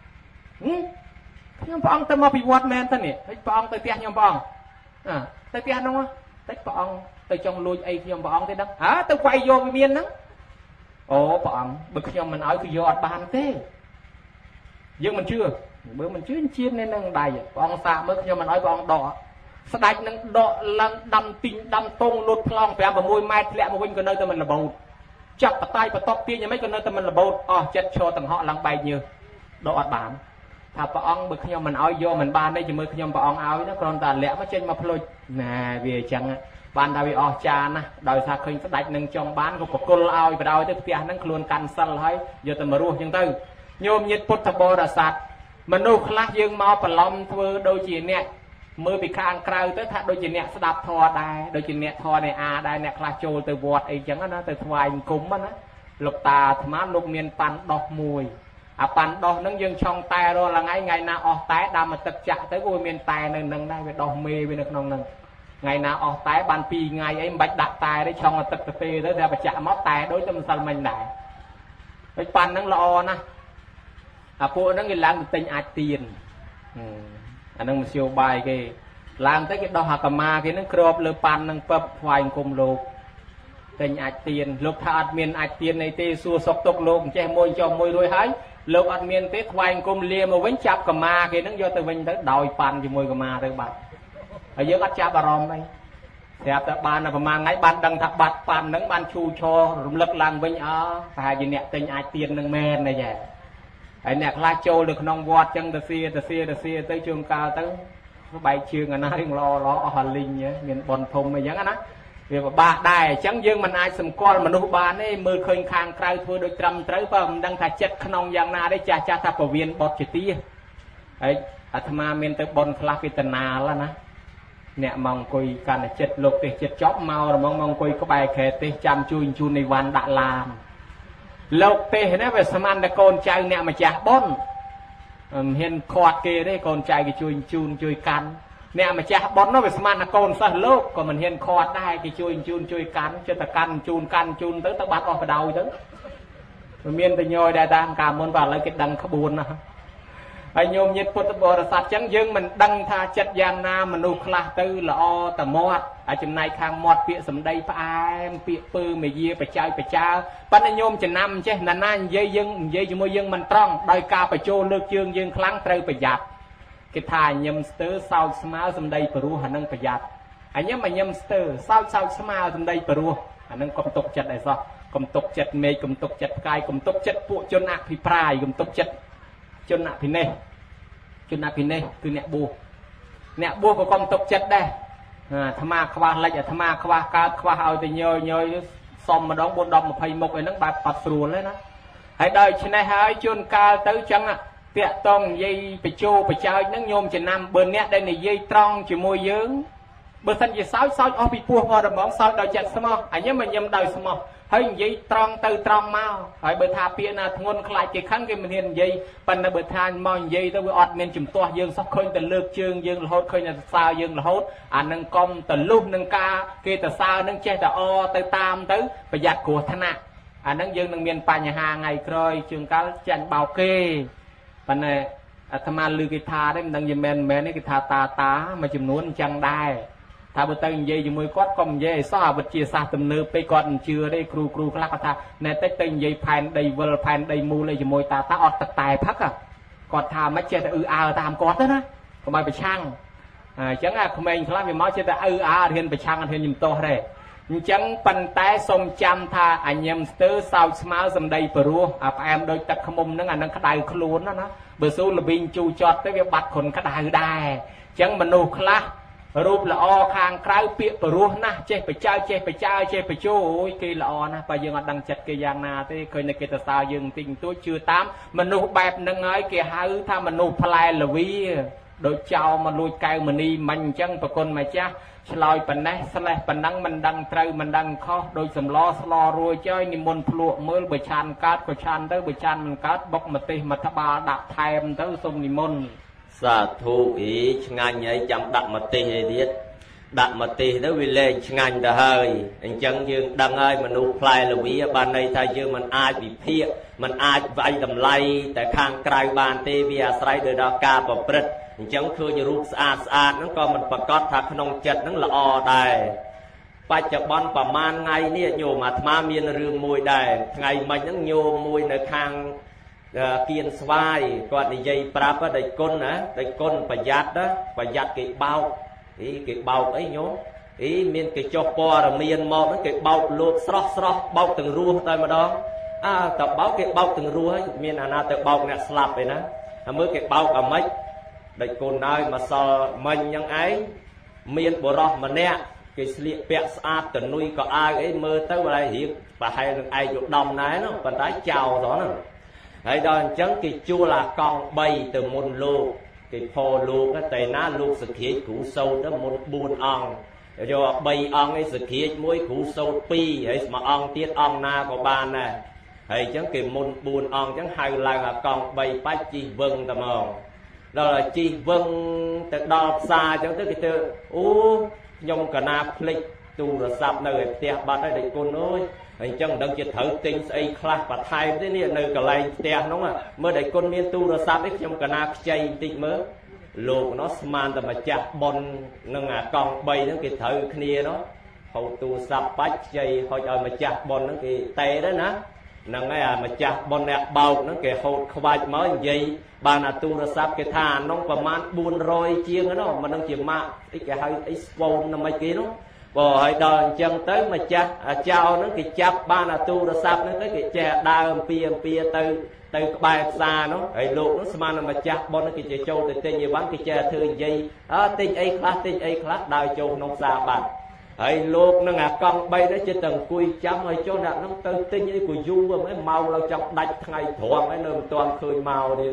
Speaker 2: ខ្ញុំព្រះអង្គទៅមកពីវត្តមែនតើនេះហើយព្រះអង្គទៅផ្ទះខ្ញុំព្រះអង្គទៅផ្ទះនោះតែព្រះអង្គទៅចង់លួចអីខ្ញុំព្រះអង្គទេដឹងទៅវាយយកវិមានហ្នឹងអូព្រះអង្គបើខ្ញុំមិនឲ្យគឺយកអត់បានទេយើងមិនជឿបើមិនជឿជាតិនៅនឹងដៃព្រះអង្គសាកមើលខ្ញុំមិនឲ្យព្រះអង្គដកស្ដាច់នឹងដកឡើងដាំទីងដាំតងលូតប្លង់5 6ម៉ែត្រធ្លាក់មកវិញក៏នៅតែមិនរបូតចាប់បតាយបតបទាញយ៉ាងម៉េចក៏នៅតែមិនរបូតអស់ចិត្តឈរទាំងហក់ឡើងបែកញើសដកអត់បានថាព្រះអង្គបើខ្ញុំមិនឲ្យយកមិនបានទេជាមួយខ្ញុំព្រះអង្គឲ្យណាគ្រាន់តែលាក់មកចេញមកផ្លុចណាវាអញ្ចឹងបានថាវាអស្ចារ្យណាស់ដោយសារឃើញស្ដេចនឹងចង់បានក៏បកគលឲ្យបដ ாய் ទៅផ្ទះហ្នឹងខ្លួនកាន់សិលហើយយកទៅមករស់អញ្ចឹងទៅញោមញាតិពុទ្ធបរិស័ទមនុស្សខ្លះយើងមកប្រឡំធ្វើដូចជាអ្នកមើលពីខាងក្រៅទៅថាដូចជាអ្នកស្ដាប់ធម៌ដែរដូចជាអ្នកធម៌នៃអាដែរអ្នកខ្លះចូលទៅវត្តអីចឹងណាទៅថ្វាយអង្គមណាលោកតាអាត្មាលោកមានប៉ាន់ដោះមួយអាប៉ាន់ដោះហ្នឹងយើងឆុងតែរាល់ថ្ងៃណាអស់តែដាំមកទឹកចាក់ទៅក៏មានតែនៅនឹងដែរវាដោះមេវានៅក្នុងហ្នឹងថ្ងៃណាអស់តែបាន2ថ្ងៃអីមិនបាច់ដាក់តែទេឆុងមកទឹកទៅទេទៅតែបច្ចៈមកតែដូចតែម្សិលមិញដែរហើយប៉ាន់ហ្នឹងល្អណាស់អាពួកហ្នឹងគេឡើងទៅទិញអាចទៀនអាហ្នឹងមធ្យោបាយគេឡើងទៅគេដោះអាកមាគេហ្នឹងគ្របលើប៉ាន់ហ្នឹងពឹបថ្វាយអង្គមលោកទិញអាចទៀនលោកថាអត់មានអាចទៀនអីទេសួរសុកទុកលោកចេះមួយចុះមួយរួចហើយលោកអត់មានទេថ្វាយអង្គមលាមកវិញចាប់កមាគេហ្នឹងយកទៅវិញទៅដោយប៉ាន់ជាមួយកមាទៅបាត់ហើយយើងអត់ចាប់អារម្មណ៍អីស្រាប់តែបានប្រហែលថ្ងៃបានដឹងថាបាត់ប៉ាន់ហ្នឹងបានឈូឈររំលឹកឡើងវិញប្រហែលជាអ្នកទិញអាចទៀនហ្នឹងមែនទេចាហើយអ្នកខ្លះចូលទៅក្នុងវត្តចឹងទៅសៀទៅជួងកាលទៅបែកជើងអាណារៀងល្អអស់លីងមានបនធំអីចឹងណាវាពិបាកដែរអញ្ចឹងយើងមិនអាចសម្គាល់មនុស្សបានទេមើលឃើញខាងក្រៅធ្វើដូចត្រឹមត្រូវបើមិនដឹងថាចិត្តក្នុងយ៉ាងណាទេចាស់ថាពវៀនបត់ជាទីហើយអាត្មាមានទៅបនខ្លះគេតណាលណាអ្នកមកអង្គុយកាន់តែចិត្តលោកទេសចិត្តចប់មករមងមកអង្គុយក្បែរខែទេសចាំជួយជូននៃវ៉ាន់ដាក់ឡានលោកទេសណាវាស្មានតែកូនចៅអ្នកម្ចាស់ប៉ុនមិនហ៊ានខាត់គេទេកូនចៅគេជួយជូនជួយកាន់អ្នកម្ចាស់ប៉ុននោះវាស្មានតែកូនសិស្សលោកក៏មិនហ៊ានខាត់ដែរគេជួយជូនជួយកាន់ចិត្តតែកាន់ជូនទៅបាត់អស់បដ ாய் ទៅវាមានតែញយដែរតាមកាលមុនបើឥឡូវគេដឹងក្បួនណាហើយញោមញាតិពុទ្ធបរិស័ទចឹងយើងមិនដឹងថាចិត្តយ៉ាងណាមនុស្សខ្លះទៅល្អតែមាត់ហើយចំណែកខាងមាត់ពាក្យសម្ដីផ្អែមពាក្យពើមេយាបច្ច័យបច្ចាប៉ុន្តែញោមចំណាំចេះណានានិយាយជាមួយយើងមិនត្រង់ដោយការបញ្ចូលលើកជើងយើងខ្លាំងត្រូវប្រយ័ត្នគេថាញឹមស្ទើសោចស្មើសម្ដីព្រោះអានឹងប្រយ័ត្នហើយញឹមស្ទើសោចស្មើសម្ដីព្រោះអានឹងកុំទុកចិត្តអីសោះកុំទុកចិត្តមេឃកុំទុកចិត្តផ្កាយកុំទុកចិត្តពួកជនអភិប្រាយកុំទុកចិត្តជនអភិនេស្គឺអ្នកបួសក៏កុំទុកចិត្តដែរអាត្មាខ្វះលិចអាត្មាខ្វះកើតខ្វះឲ្យទៅញយសុំម្ដង4 10 20មុខអីហ្នឹងបែបអត់ស្រួលទេណាហើយដោយឆ្នេះហើយជួនកាលទៅចឹងតាក់តងនិយាយបញ្ចោបចោចហ្នឹងញោមចំណាំបើអ្នកដែលនិយាយត្រង់ជាមួយយើងបើសិនជាសោចអស់ពីពោះមកតែហ្មងសោចដោយចិត្តស្មោះអញមិនញឹមដោយស្មោះហើយនិយាយត្រង់ទៅត្រង់មកហើយបើថាពាក្យណាធ្ងន់ខ្លាចគេខឹងគេមិនហ៊ាននិយាយប៉ុន្តែបើថាមកនិយាយទៅវាអត់មានជំទាស់យើងសោះឃើញតែលើកជើងយើងរហូតឃើញតែសើយើងរហូតអានឹងកុំទៅលុះនឹងការគេទៅសើនឹងចេះតែទៅតាមទៅប្រយ័ត្នគ្រោះថ្នាក់អានឹងយើងនឹងមានបញ្ហាថ្ងៃក្រោយជើងកាលចាញ់បោកគេប៉ុន្តែអាត្មាឮគេថាទេមិនដឹងយមែនទេគេថាតាមួយចំនួនអញ្ចឹងដែរថាបើទៅនិយាយជាមួយគាត់ក៏និយាយឲ្យសោះវិទ្យាសាស្ត្រទំនើបពេកគាត់មិនជឿទេគ្រូខ្លះគាត់ថាណែតិចទៅនិយាយផែនដីវិលផែនដីមូលអីជាមួយតាអត់ទឹកតែផឹកគាត់ថាមិនចេះតែអើតាមគាត់ទៅណាកុំឲ្យប្រឆាំងអញ្ចឹងអាក្មេងខ្លះវាមកចេះតែអើអត់ហ៊ានប្រឆាំងអត់ហ៊ានជំទាស់ទេអញ្ចឹងប៉ុន្តែសូមចាំថាអញញឹមស្ទើសោចស្មើសម្ដីព្រោះអាផ្អែមដូចទឹកខ្មុំហ្នឹងអានឹងក្តៅខ្លួនណាបើស៊ូលវីងជូចត់ទៅវាបាត់គ្រុនក្តៅដែរអញ្ចឹងមនុស្សខ្លះរូបល្អខាងក្រៅពាក្យព្រោះណាស់ចេះបច្ចាចេះបញ្ចោអូយគេល្អណាស់បើយើងអត់ដឹងចិត្តគេយ៉ាងណាទេឃើញតែគេទៅសើយើងបន្តិចបន្តួចជឿតាមមនុស្សបែបហ្នឹងហើយគេហៅថាមនុស្សផ្លែល្វីដូចចោលមកលួចកែវមនីមិញអញ្ចឹងប្រគុណម្ចាស់ឆ្លើយប៉ុណ្ណេះស្លេះប៉ុណ្ណឹងមិនដឹងត្រូវមិនដឹងខុសដូចសម្លស្លរួយចើយនិមន្តភ្លក់មើលបើឆានកើតក៏ឆានទៅបើឆានមិនកើតបុកម្ទេសមកត្បាល់ដាក់ថែមទៅសូមនិមន្តសាធុឆ្ងាញ់ហើយចាំដាក់ម្ទេសឯទៀតដាក់ម្ទេសទៅវាលែងឆ្ងាញ់ទៅហើយអញ្ចឹងយើងដឹងហើយមនុស្សផ្លែល្វីបានន័យថាយើងមិនអាចវិភាគមិនអាចវាយតម្លៃតែខាងក្រៅបានទេវាអាស្រ័យទៅដល់ការប្រព្រឹត្តអញ្ចឹងឃើញរូបស្អាតហ្នឹងក៏មិនប្រកាសថាក្នុងចិត្តហ្នឹងល្អដែរបច្ចុប្បន្នប្រហែលថ្ងៃនេះញោមអាត្មាមានរឿងមួយដែរថ្ងៃមិញហ្នឹងញោមមួយនៅខាងគៀនស្វាយគាត់និយាយប្រាប់ដេចគុណណាដេចគុណប្រយ័ត្នគេបោកគេបោកអីញោមមានគេចុះព័ត៌មានមកហ្នឹងគេបោកលោកស្រស់បោកទាំងរស់តែម្ដងតើបោកគេបោកទាំងរស់ហើយមានអាណាទៅបោកអ្នកស្លាប់ឯណា
Speaker 1: mới cái bao cả mấy đại côn nơi mà so mình nhân ấy miền bờ rọ mà nè cái sliệp bẹt sát từ nuôi có ai ấy mơ tới vào đây hiện và hay được ai chụp đồng này nó còn tái chào đó nè hay đó chấn cái chua là con bay từ môn lô cái phô lô cái tay ná lô sự khí cũ sâu đó môn buôn ong rồi bay ong ấy sự khí mũi cũ sâu pi ấy mà ong tiết ong na của ban này hay chấn cái môn buôn ong chấn hay là con bay bách chi vâng tầm mờ đó là chi vâng từ đo xa chấn tới cái từ nhung cả na plek tu rồi sập nơi tiệt bát đây để cô nói anh chân đang chỉ thử tinh say class và thay thế này nơi cả lại tiệt đúng không ạ mới để con miên tu rồi sập đấy nhung cả na chay tinh mới lục nó manแต่ mà chặt bon nâng con bay nó cái thử kia đó hậu tu sập bát chay hồi giờ mà chặt bon nó cái tê đó nè nâng cái mà chặt bon nẹt bầu nó cái hậu khoai mới gì bà là tu rồi sập cái thà nóประมาณ 400 chiên đó mà nó chỉ mà cái hơi cái spawn nó mấy kia nó rồi đòn chân tới mà chặt chào nó cái chặt ba là tu rồi sập nó tới cái chè đa pia từ bài xa nó ấy lục nó xem mà chặt bon nó cái châu từ tên như bán cái chè thương gì tinh ấy class đào châu nông xa bạn ấy lục nó con bay nó chỉ từng cùi chấm rồi chỗ nào nó từ tinh ấy cùi du và mấy màu là trong đạch ngày thoảng ấy nơi toàn khơi màu đi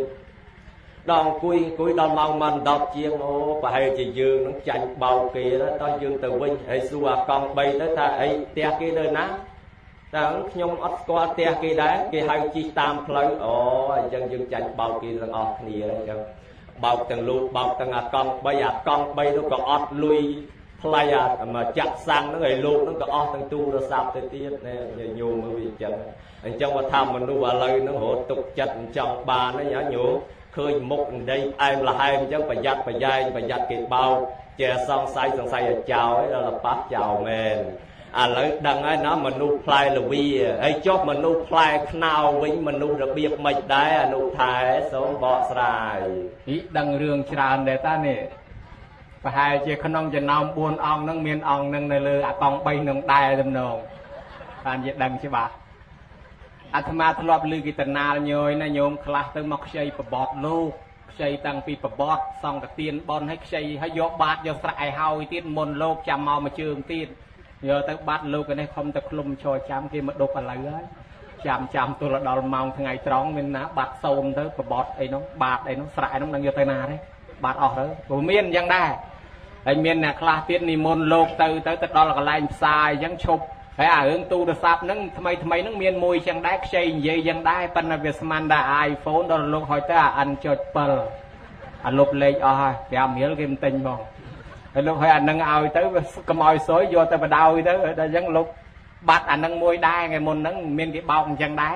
Speaker 1: đòn cùi đòn màu mình đọc chiên ô và hay chỉ dương nó chạnh bầu kia đó to dương từ vinh ấy xua con bay tới ta ấy tia kia nơi ná ta nhung ớt qua tia kia đá kia hay chi tam phơi dân dương chạnh bầu kia là ọt nìa đấy bầu từng lụt bầu từng con bay nó còn ọt lui play mà chặt sang nó người lụt nó còn ọt từng tu rồi sao tới tiết nè nhiều mới bị chậm anh trong mà tham mình nuôi lời nó hộ tục chặt trong bà nó nhả nhủ khơi một đây em là hai em chứ phải giặt cái bao chè xong say chào ấy là bát chào mền lấy đằng ấy nó mình nuôi play là vì ấy chốt mình nuôi play nào vĩnh mình nuôi được biệt mạch đấy nuôi thái số bọ sài ý đằng rương tràn để ta nè và hai chị khăn ông chân ông buôn ong nâng miên ong nâng nơi lư con bay nâng đai đâm nồng anh vậy đằng chứ bàอาตมาทะเลาะลือกิตนาโยยนะโยมคลาสเตอร์มักใช้ประบอดลูกใช้ตั้งปีประบอดซองตะเตียนบอลให้ใช้ให้ยกบาดยกสายเฮาตีนมนโลกจำเอามาเชิงตีนโยตะบาดลูกกันให้คอมตะคลุมชอยจำที่มาดกอะไรเลยจำตัวละดอลมองทั้งไงตรองเป็นนะบาดโซมเถอะประบอดไอ้น้องบาดไอ้น้องสายน้องดังโยตนาได้บาดออกเลยผมเมียนยังได้ไอ้เมียนเนี่ยคลาสเตียนนี่มนโลกเตอตะดอลกับลายทรายยังชบไอ้tu được sắp nâng thay nâng miền mùi chẳng đá xây vậy chẳng đá pan là việc man đã iPhone đó lúc hỏi ta anh cho pel anh lục lên thì am hiểu game tinh không lúc hỏi anh nâng ao tới cầm ao xối vô tới mà đau tới đã giống lúc bắt anh nâng mùi đá ngày môn nâng miền cái bông chẳng đá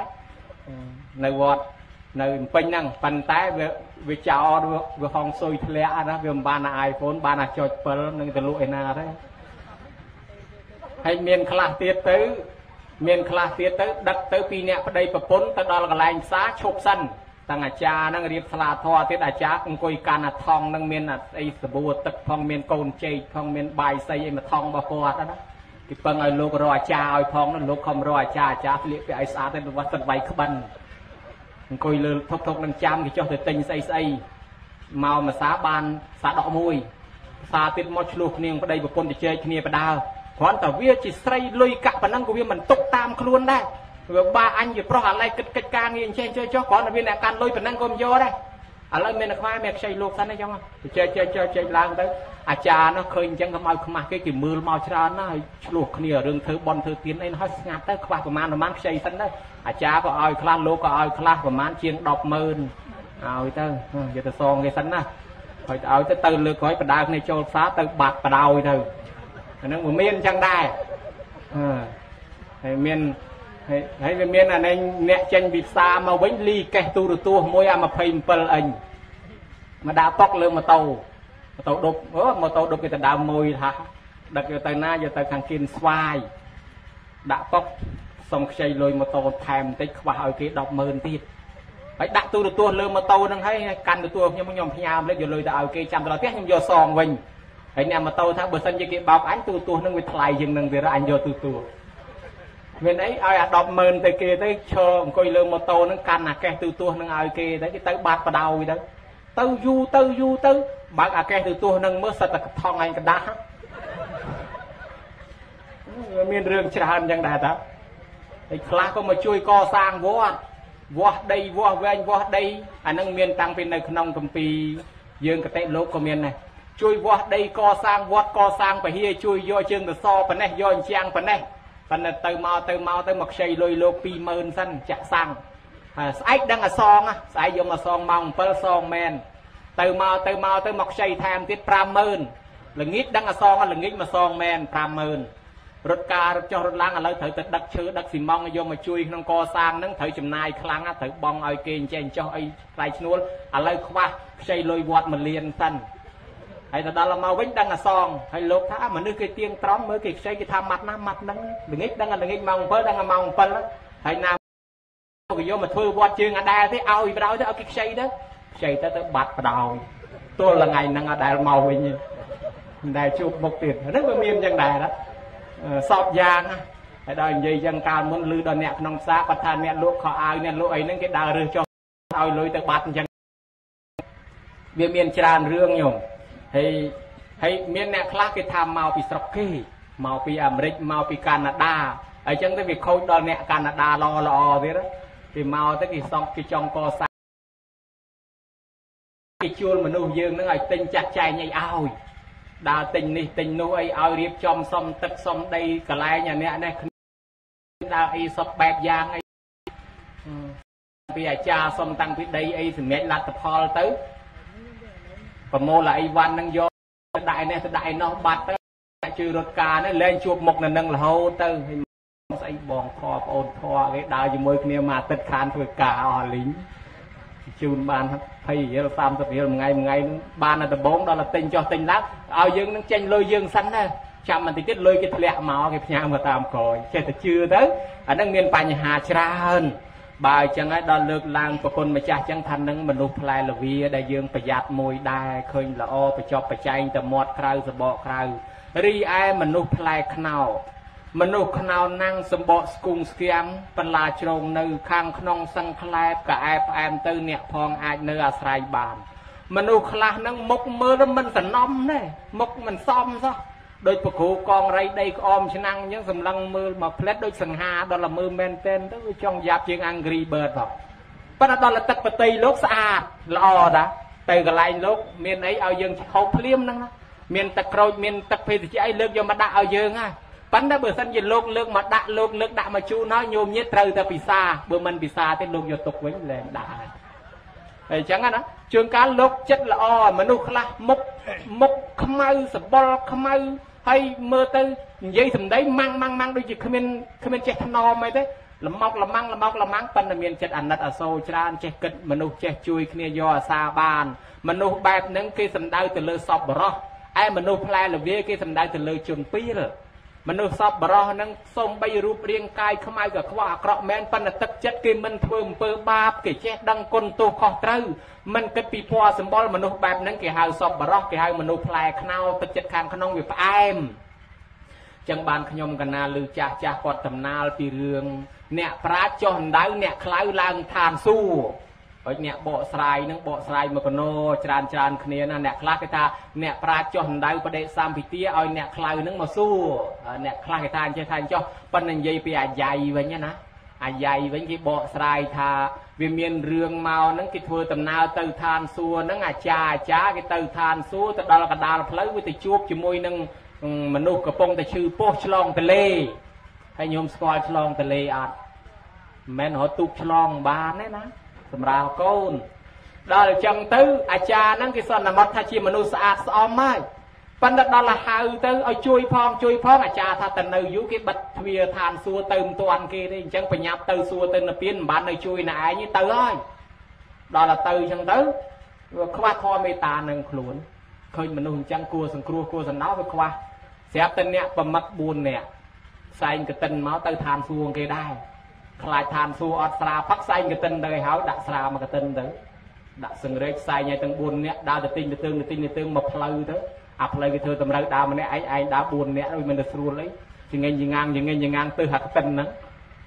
Speaker 1: nơi vọt nơi pin năng pan tái về chào về phòng xôi lẽ đó về ban là iPhone ban là cho pel nâng từ lụi na đấy hay miền khla tiết tới đặt tới pi nè ở đây bập tới đó là lành xá chụp sân tăng cha năng riệp sala thọ tiết cha cũng coi can thong năng miền ấy sbu tật phong miền cồn chê phong miền bài xây mà thong bao quát đó cái phần ai lục rồi cha ai phong nó lục không rồi cha liệt cái ai xá tới vật sân bay khắp bần coi lừa thốc năng chăm thì cho từ tinh xây màu mà xá ban xá đỏ mùi xá tiết mót luộc niềng ở đây bập thì chơi kia vào đào còn tao viết chỉ xây lôi cả bản năng của viết mình tục tam luôn đây rồi ba anh gì pro lại kịch ca nghiền chơi cho còn là viên này can lôi bản năng gồm vô đây lấy mình là khoai mẹ xây luộc xanh đấy không chơi lang tới cha nó khơi chẳng có mau cái kiểu mưa mau cho nó luộc nhiều rừng thứ bon thứ tiến ấy nó hết ngạt tới khoa của man nó xây xanh đấy cha có ai khla luộc có ai khla của man chiên đọc mơn ao tới giờ tôi son cái xanh á rồi ao tới từ lừa khỏi bản đào này cho phá từ bạc bản đào thôi nó một miền chẳng đài miền hay miền là nên nẹt chân bị xa mà bánh ly cái tu được tu môi mà phim pel anh mà đã tóc lưng mà tàu đục cái đào môi hả đặt cái tay na giờ tay thằng kiên xoay đã tóc xong xây lôi mà tàu thèm tích và ở cái đọc mơn tiệt phải đặt tu được tu lưng mà tàu đang hay căn được tu nhưng mà nhom nhau lấy giờ lôi ở cái chăm là tiếc nhưng giờ sòng mình anh em mà tàu thang bờ sân như cái bao ánh tu nó người thay dừng nâng về ra anh vô tu
Speaker 2: Mình ấy ai đọc mơn tới kia tới chờ coi lương mô tô nó căn cái từ tua nó ai kia tới cái tới bát vào đầu đó tâu du bác cái từ tua nó mới sạch là thong anh cái đá miền rừng tràn chẳng đại đó thì khá có mà chui co sang vua đây vua với anh vua đây anh nâng miền tăng bên này nông cầm pì dương cái tệ lốp của miền này chui vua đây co sang phải hia chui vô chương từ so phần này vô trang phần này phần này từ mau tới mặc xây lôi lô pi mơn xanh chặt sang sải đang là son á sải vô mà son mong pel son men từ mau tới mặc xây tham tiết pram mơn là nghít đang là son là nghít mà son men pram mơn rốt ca cho rốt lang là thử đặt chữ đặt xì mong vô mà chui nông co sang nâng thử chùm nai khlang á thử bong ai kên chen cho ai lại nuôi lấy khoa xây lôi vọt mà liền xanh hay là đó là màu vĩnh đang là son hay lột thả mà nước cái tiếng trống mới cái xây cái tham mặt nắng đừng ít đang là mong phơi đang là mong phơi đó hay nào cái vô mà thôi vọt chương ở đây thế ao vào đó thế ở cái xây tới bạt vào đầu tôi là ngày năng ở đây màu vậy như đây chụp một tiền rất là miên chân đài đó sọp giang hay đó gì dân cao muốn lư đòn nẹt nông xa bắt than nẹt lụa khó ai nẹt lụa ấy nên cái đào rơi cho ao lôi tới bạt chân miên miên tràn rương nhung hay miền nẹt khác cái tham màu bị sọc kê màu bị Americ màu bị Canada ở chân tới việc khôi đòn nẹt Canada lo thế đó thì màu tới cái sọc cái trong co sa cái chuồn mà nuôi dương nó ngày tinh chặt chai nhảy ao đa tình này tình nuôi ấy ao riệp trong xong tất xong đây cả lại nhà nẹt này đa ấy sọc bẹp giang ấy bây cha xong tăng phía đây ấy thì mẹ lạt tập hol tới và mô là ai văn năng vô đại nó bạt tới trừ đột ca nó lên chuột một là nâng là hô tư hay bòn kho ôn kho cái đào gì môi kia mà tất khán thôi cả họ lính chun ban hay vậy là tam tập hiểu một ngày ban là tập 4 đó là tinh cho tinh lắm ao dương nó tranh lôi dương xanh đó chăm mình thì tiết lôi cái lẹ máu cái nhà mà tam còi chơi từ chưa tới ở đang miền Bắc Hà Tra hơn bài chẳng ai đo lược lang của con mà cha chẳng thành năng mình lục lại là vì đại dương phải giặt môi đai khơi là o phải cho phải chạy từ mọt khơi từ bọ khơi ri ai mình lục lại khnào năng sầm bọ cùng skiang phần là trồng nơi khang khong sang khai cả em từ nẹt phong ai nơi asrai bàn mình lục lại năng mốc mơ đó mình phải nom này mốc mình xom sao đôi bậc cụ con ray đây om chân năng những sầm lăng mưa mà plét đôi sừng hà đó là mưa men tên đó trong giáp chuyện Angry Bird rồi bắt đó là tất bật tây lốp xa lo đó từ cái lại lốp miền ấy ao dương hộp liêm năng miền tật rồi miền tật phê thì chỉ ấy lướt vô mà đã ao dương á bắn đã bữa sân gì lướt mà đã lướt đã mà chú nó nhôm nhất trời ta bị xa bữa mình bị xa thì lướt vô tục với lên đã chẳng hạn đó trường cá lốp chất là o mà nụ khla mốc khmau sập bol khmau hay mơ tư dây thầm đấy mang đôi gì không nên chết no mày thế làm mọc làm măng pan là miền chết ảnh nát ở sâu tràn chết kịch mà nụ chết chui kia do xa bàn mà nụ bẹp những cái thầm đau từ lơ sọp bờ ai mà nụ play là vì cái thầm đau từ lơ chuồn pi rồi mà nụ sọp bờ nâng sông bay rùp riêng cai không ai cả khoa cọ men pan là tất chất kia mình thơm pơ ba cái chết đăng côn tô khó trâu mình cái pi po symbol mà nụ bẹp những cái hào sọp bờ cái hào mà nụ play khao tất chất khang khăn ông việc em chẳng bàn nhomกันนาลือចាស់គាត់តំណាលពីរឿងអ្នកប្រាជ្ញចុះអណ្ដៅអ្នកខ្លៅឡើងឋានសួគ៌ហើយអ្នកបកស្រាយនឹងបកស្រាយមកកណោច្រើនគ្នាណាអ្នកខ្លះគេថាអ្នកប្រាជ្ញចុះអណ្ដៅបដិសម្ពិទាឲ្យអ្នកខ្លៅនឹងមកសួរអ្នកខ្លះគេថាអញ្ចឹងថាចុះប៉ុន្តែនិយាយពីអាយ៉ៃវិញណាអាយ៉ៃវិញគេបកស្រាយថាវាមានរឿងមកហ្នឹងគេធ្វើដំណើរទៅឋានសួគ៌ហ្នឹងអាចារ្យគេទៅឋានសួគ៌ទៅដល់កណ្ដាលផ្លូវវាទៅជួបជាមួយនឹងមនុស្សកំពុងតែឈឺពោះឆ្លងទលេហើយញោមស្គាល់ឆ្លងទលេអត់មិនមែនរត់ទូកឆ្លងបានទេណាសម្រាប់កូនដល់អញ្ចឹងទៅអាចារ្យហ្នឹងគេសន្មតថាជាមនុស្សស្អាតស្អំហើយប៉ុន្តែដល់ហៅទៅឲ្យជួយផងអាចារ្យថាទៅនៅយូរគេបិទទ្វារឋានសួគ៌ទៅមិនទាន់គេទេអញ្ចឹងបញ្ញាប់ទៅសួគ៌ទៅនិព្វានមិនបាននៅជួយណែឯងទៅហើយដល់ទៅអញ្ចឹងទៅខ្វះធម៌មេត្តានឹងខ្លួនឃើញមនុស្សអញ្ចឹងគួរសង្គ្រោះគួរសំណោវាខ្វះស្រាប់តែអ្នកប្រមឹក4នាក់ផ្សែងកតិនមកទៅឋានសួគ៌គេដែរខ្លាចឋានសួគ៌អត់ស្រាផឹកផ្សែងកតិនទៅឲ្យហើយដាក់ស្រាមកកតិនទៅដាក់សង្រេចផ្សែងឲ្យទាំង4នាក់ដើរទៅទិញទៅមកផ្លូវទៅអាផ្លូវគេធ្វើតម្រូវដើរម្នាក់ឯងដើរ4នាក់មិនទៅស្រួលអីចងេញចងាងទៅហាក់កតិនហ្នឹង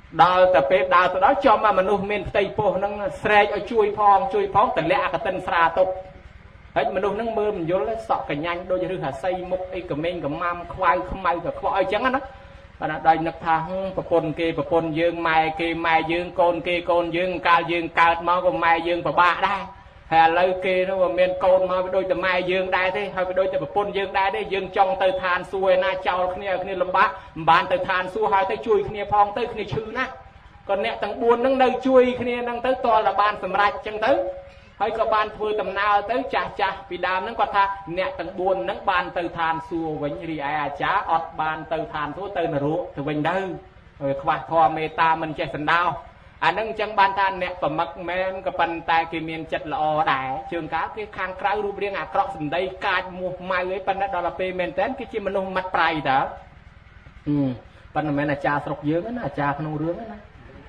Speaker 2: ដល់តែពេលដើរទៅដល់ចំមកមនុស្សមានផ្ទៃពោះហ្នឹងស្រែកឲ្យជួយផងតម្លាក់អកតិនស្រាទុកហើយមនុស្សហ្នឹងមើលមិនយល់សក់កញ្ញាញ់ដូចឬហស័យមុខអីក្មេងកម៉ាំខ្វៅខ្មៅក៏ខ្វក់អីចឹងណាបាទដល់នឹកថាប្រពន្ធគេប្រពន្ធយើងម៉ែគេម៉ែយើងកូនគេកូនយើងកាលយើងកើតមកក៏ម៉ែយើងពិបាកដែរហើយឥឡូវគេនោះមានកូនមកវាដូចតែម៉ែយើងដែរទេហើយវាដូចតែប្រពន្ធយើងដែរទេយើងចង់ទៅឋានសួគ៌ឯណាចោលគ្នាលំបាកមិនបានទៅឋានសួគ៌ហើយទៅជួយគ្នាផងទៅគ្នាឈឺណាស់ក៏អ្នកទាំង4ហ្នឹងនៅជួយគ្នាហ្នឹងទៅតលតែបានសម្រេចចឹងទៅហើយក៏បានធ្វើដំណើរទៅចាស់ពីដើមហ្នឹងគាត់ថាអ្នកទាំង4ហ្នឹងបានទៅឋានសួគ៌វិញរីឯអាចារ្យអត់បានទៅឋានសួគ៌ទៅនរកទៅវិញទៅខ្វះធម៌មេត្តាមិនចេះសណ្ដោអានឹងអញ្ចឹងបានថាអ្នកប្រមឹកមែនក៏ប៉ុន្តែគេមានចិត្តល្អដែរជើងកាលគេខាងក្រៅរូបរាងអាក្រក់សម្ដីកាចមោះម៉ៅអីប៉ុន្តែដល់ពេលមែនតើគេជាមនុស្សម៉ាត់ប្រៃតើប៉ុន្តែមិនមែនអាចារ្យស្រុកយើងណាអាចារ្យក្នុងរឿងណា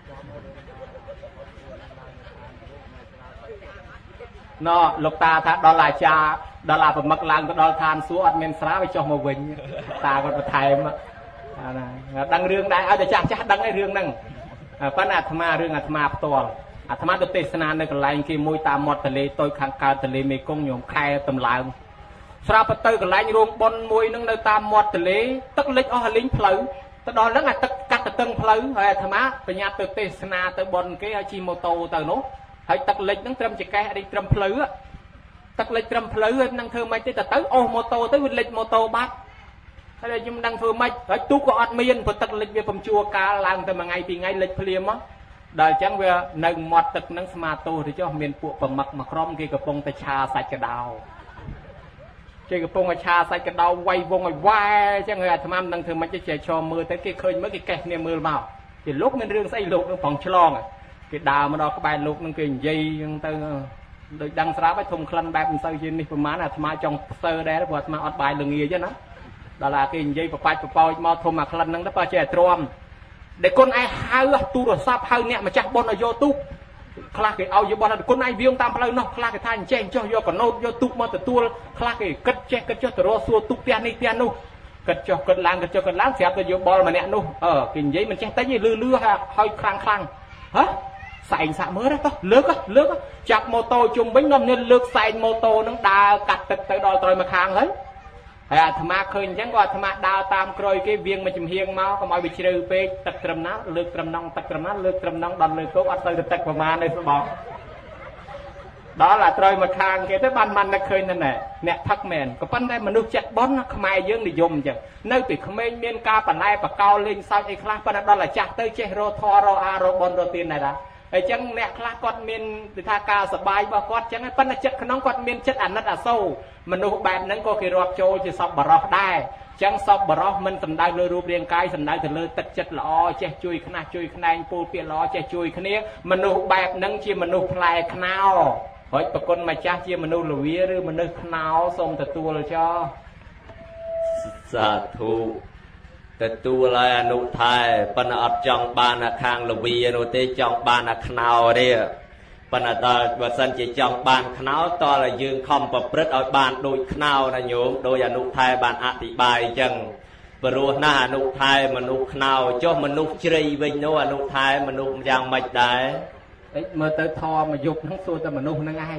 Speaker 2: ណ៎លោកតាថាដល់អាចារ្យដល់អាប្រមឹកឡើងទៅដល់ឋានសួគ៌អត់មានស្រាវាចុះមកវិញតាគាត់បន្ថែមណាដឹងរឿងដែរឲ្យតែចាស់ដឹងឯរឿងហ្នឹងប៉ុន្តែអាត្មារឿងអាត្មាផ្ទាល់អាត្មាទៅទេសនានៅកន្លែងគេមួយតាមមាត់ទន្លេតូចខាងកើតទន្លេមេគង្គញោមខែតម្លើងស្រាប់ទៅកន្លែងរោងប៉ុនមួយហ្នឹងនៅតាមមាត់ទន្លេទឹកលិចអស់លីងផ្លូវទៅដល់ហ្នឹងអាទឹកកាត់ទៅតឹងផ្លូវហើយអាត្មាប្រញាប់ទៅទេសនាទៅប៉ុនគេឲ្យជិះម៉ូតូទៅនោះហើយទឹកលិចហ្នឹងត្រឹមចកេះអីត្រឹមផ្លូវទឹកលិចត្រឹមផ្លូវហ្នឹងធ្វើម៉េចទៅអូសម៉ូតូទៅវាលិចម៉ូតូបាត់ហើយខ្ញុំមិនដឹងធ្វើម៉េចហើយទូកក៏អត់មានព្រោះទឹកលិចវាពំជួកាលឡើងទៅមួយថ្ងៃពីរថ្ងៃលិចភ្លាមមកដល់អញ្ចឹងវានៅមាត់ទឹកហ្នឹងស្មាតោទៅចុះមានពួកប្រមឹកមួយក្រុមគេកំពុងតែឆាសាច់កដោគេកំពុងតែឆាសាច់កដោវាយវងឲ្យវ៉ែអញ្ចឹងហើយអាត្មាមិនដឹងធ្វើម៉េចទេចេះឈរមើលទៅគេឃើញមើលគេកេះគ្នាមើលមកគេលោកមានរឿងស្អីលោកនឹងប្រងឆ្លងគេដើរមកដល់ក្បែរលោកនឹងគេនិយាយអញ្ចឹងទៅដូចដឹងស្រាប់ហើយធំក្លិនបែបមិនសូវជានេះប្រហែលអាត្មាចង់ផ្សើដែរព្រោះអាត្មាអត់បាយល្ងាចទេណាដល់ឡាគេនិយាយប្របាច់ប្រប៉ោចមកធំអាក្លិនហ្នឹងទៅបើចេះតែទ្រាំដែលគុណឯងហៅទូរស័ព្ទហៅអ្នកម្ចាស់បុណ្យឲ្យយកទូកខ្លះគេឲ្យយកបុណ្យគុណឯងវាងតាមផ្លូវនោះខ្លះគេថាអញ្ចេះចុះយកកណូតយកទូកមកទទួលខ្លះគេគិតចេះគិតចុះទៅរកសួរទូកផ្ទះនេះផ្ទះនោះគិតចុះគិតឡើងស្រាប់ទៅយកបលម្នាក់នោះគេនិយាយមិនចេះតិចទេលឺហើយខ្លាំងហ៎សែងសាក់មើលទៅលើកចាប់ម៉ូតូជុំវិញនាំគ្នាលើកសែងម៉ូតូនឹងដើរកាត់ទឹកទៅដល់ត្រើយមកខាងហើយហើយអាត្មាឃើញអញ្ចឹងក៏អាត្មាដើរតាមក្រោយគេវាងមកចំហៀងមកកុំឲ្យវាជ្រៅពេកទឹកត្រឹមណាលើកត្រឹមណងទឹកត្រឹមណាលើកត្រឹមណងដល់លើគោកអត់ទៅទឹកប្រមាណទេស្បងដល់អាត្រើយមកខាងគេទៅបាននឹកឃើញណែអ្នកផឹកមែនក៏ប៉ុន្តែមនុស្សចិត្តបន់ខ្មែរយើងនិយមអញ្ចឹងនៅពីក្មេងមានការបលែបកោលេងសើចអីខ្លះប៉ុន្តែដល់អាចាស់ទៅចេះរកធររកអារកបនរកទានដែរអញ្ចឹងអ្នកខ្លះគាត់មានវិថាការសបាយរបស់គាត់អញ្ចឹងប៉ុន្តែចិត្តក្នុងគាត់មានចិត្តអាណិតអាសូរមនុស្សបែបហ្នឹងក៏គេរាប់ចូលជាសពបរោះដែរអញ្ចឹងសពបរោះមិនសំដៅលើរូបរាងកាយសំដៅទៅលើទឹកចិត្តល្អចេះជួយខ្នះជួយខ្នែងពូលពាក្យល្អចេះជួយគ្នាមនុស្សបែបហ្នឹងជាមនុស្សផ្លែខ្នោហើយប្រគុណម្ចាស់ជាមនុស្សលវាឬមនុស្សខ្នោសូមទទួលចោ
Speaker 1: សាធុទទួលឲ្យអនុថែប៉ុន្តែអត់ចង់បានអាខាងលវានោះទេចង់បានអាខ្នោទេប៉ុន្តែដល់បើសិនជាចង់បានខ្នោតើយើងខំប្រព្រឹត្តឲ្យបានដូចខ្នោណាញោមដោយអនុថែបានអธิบายអញ្ចឹងព្រោះណាអនុថែមនុស្សខ្នោចុះមនុស្សជ្រៃវិញនោះអនុថែមនុស្សយ៉ាងម៉េចដែរ
Speaker 2: មើលទៅធម៌មកយប់ហ្នឹងសួរតែមនុស្សហ្នឹងឯង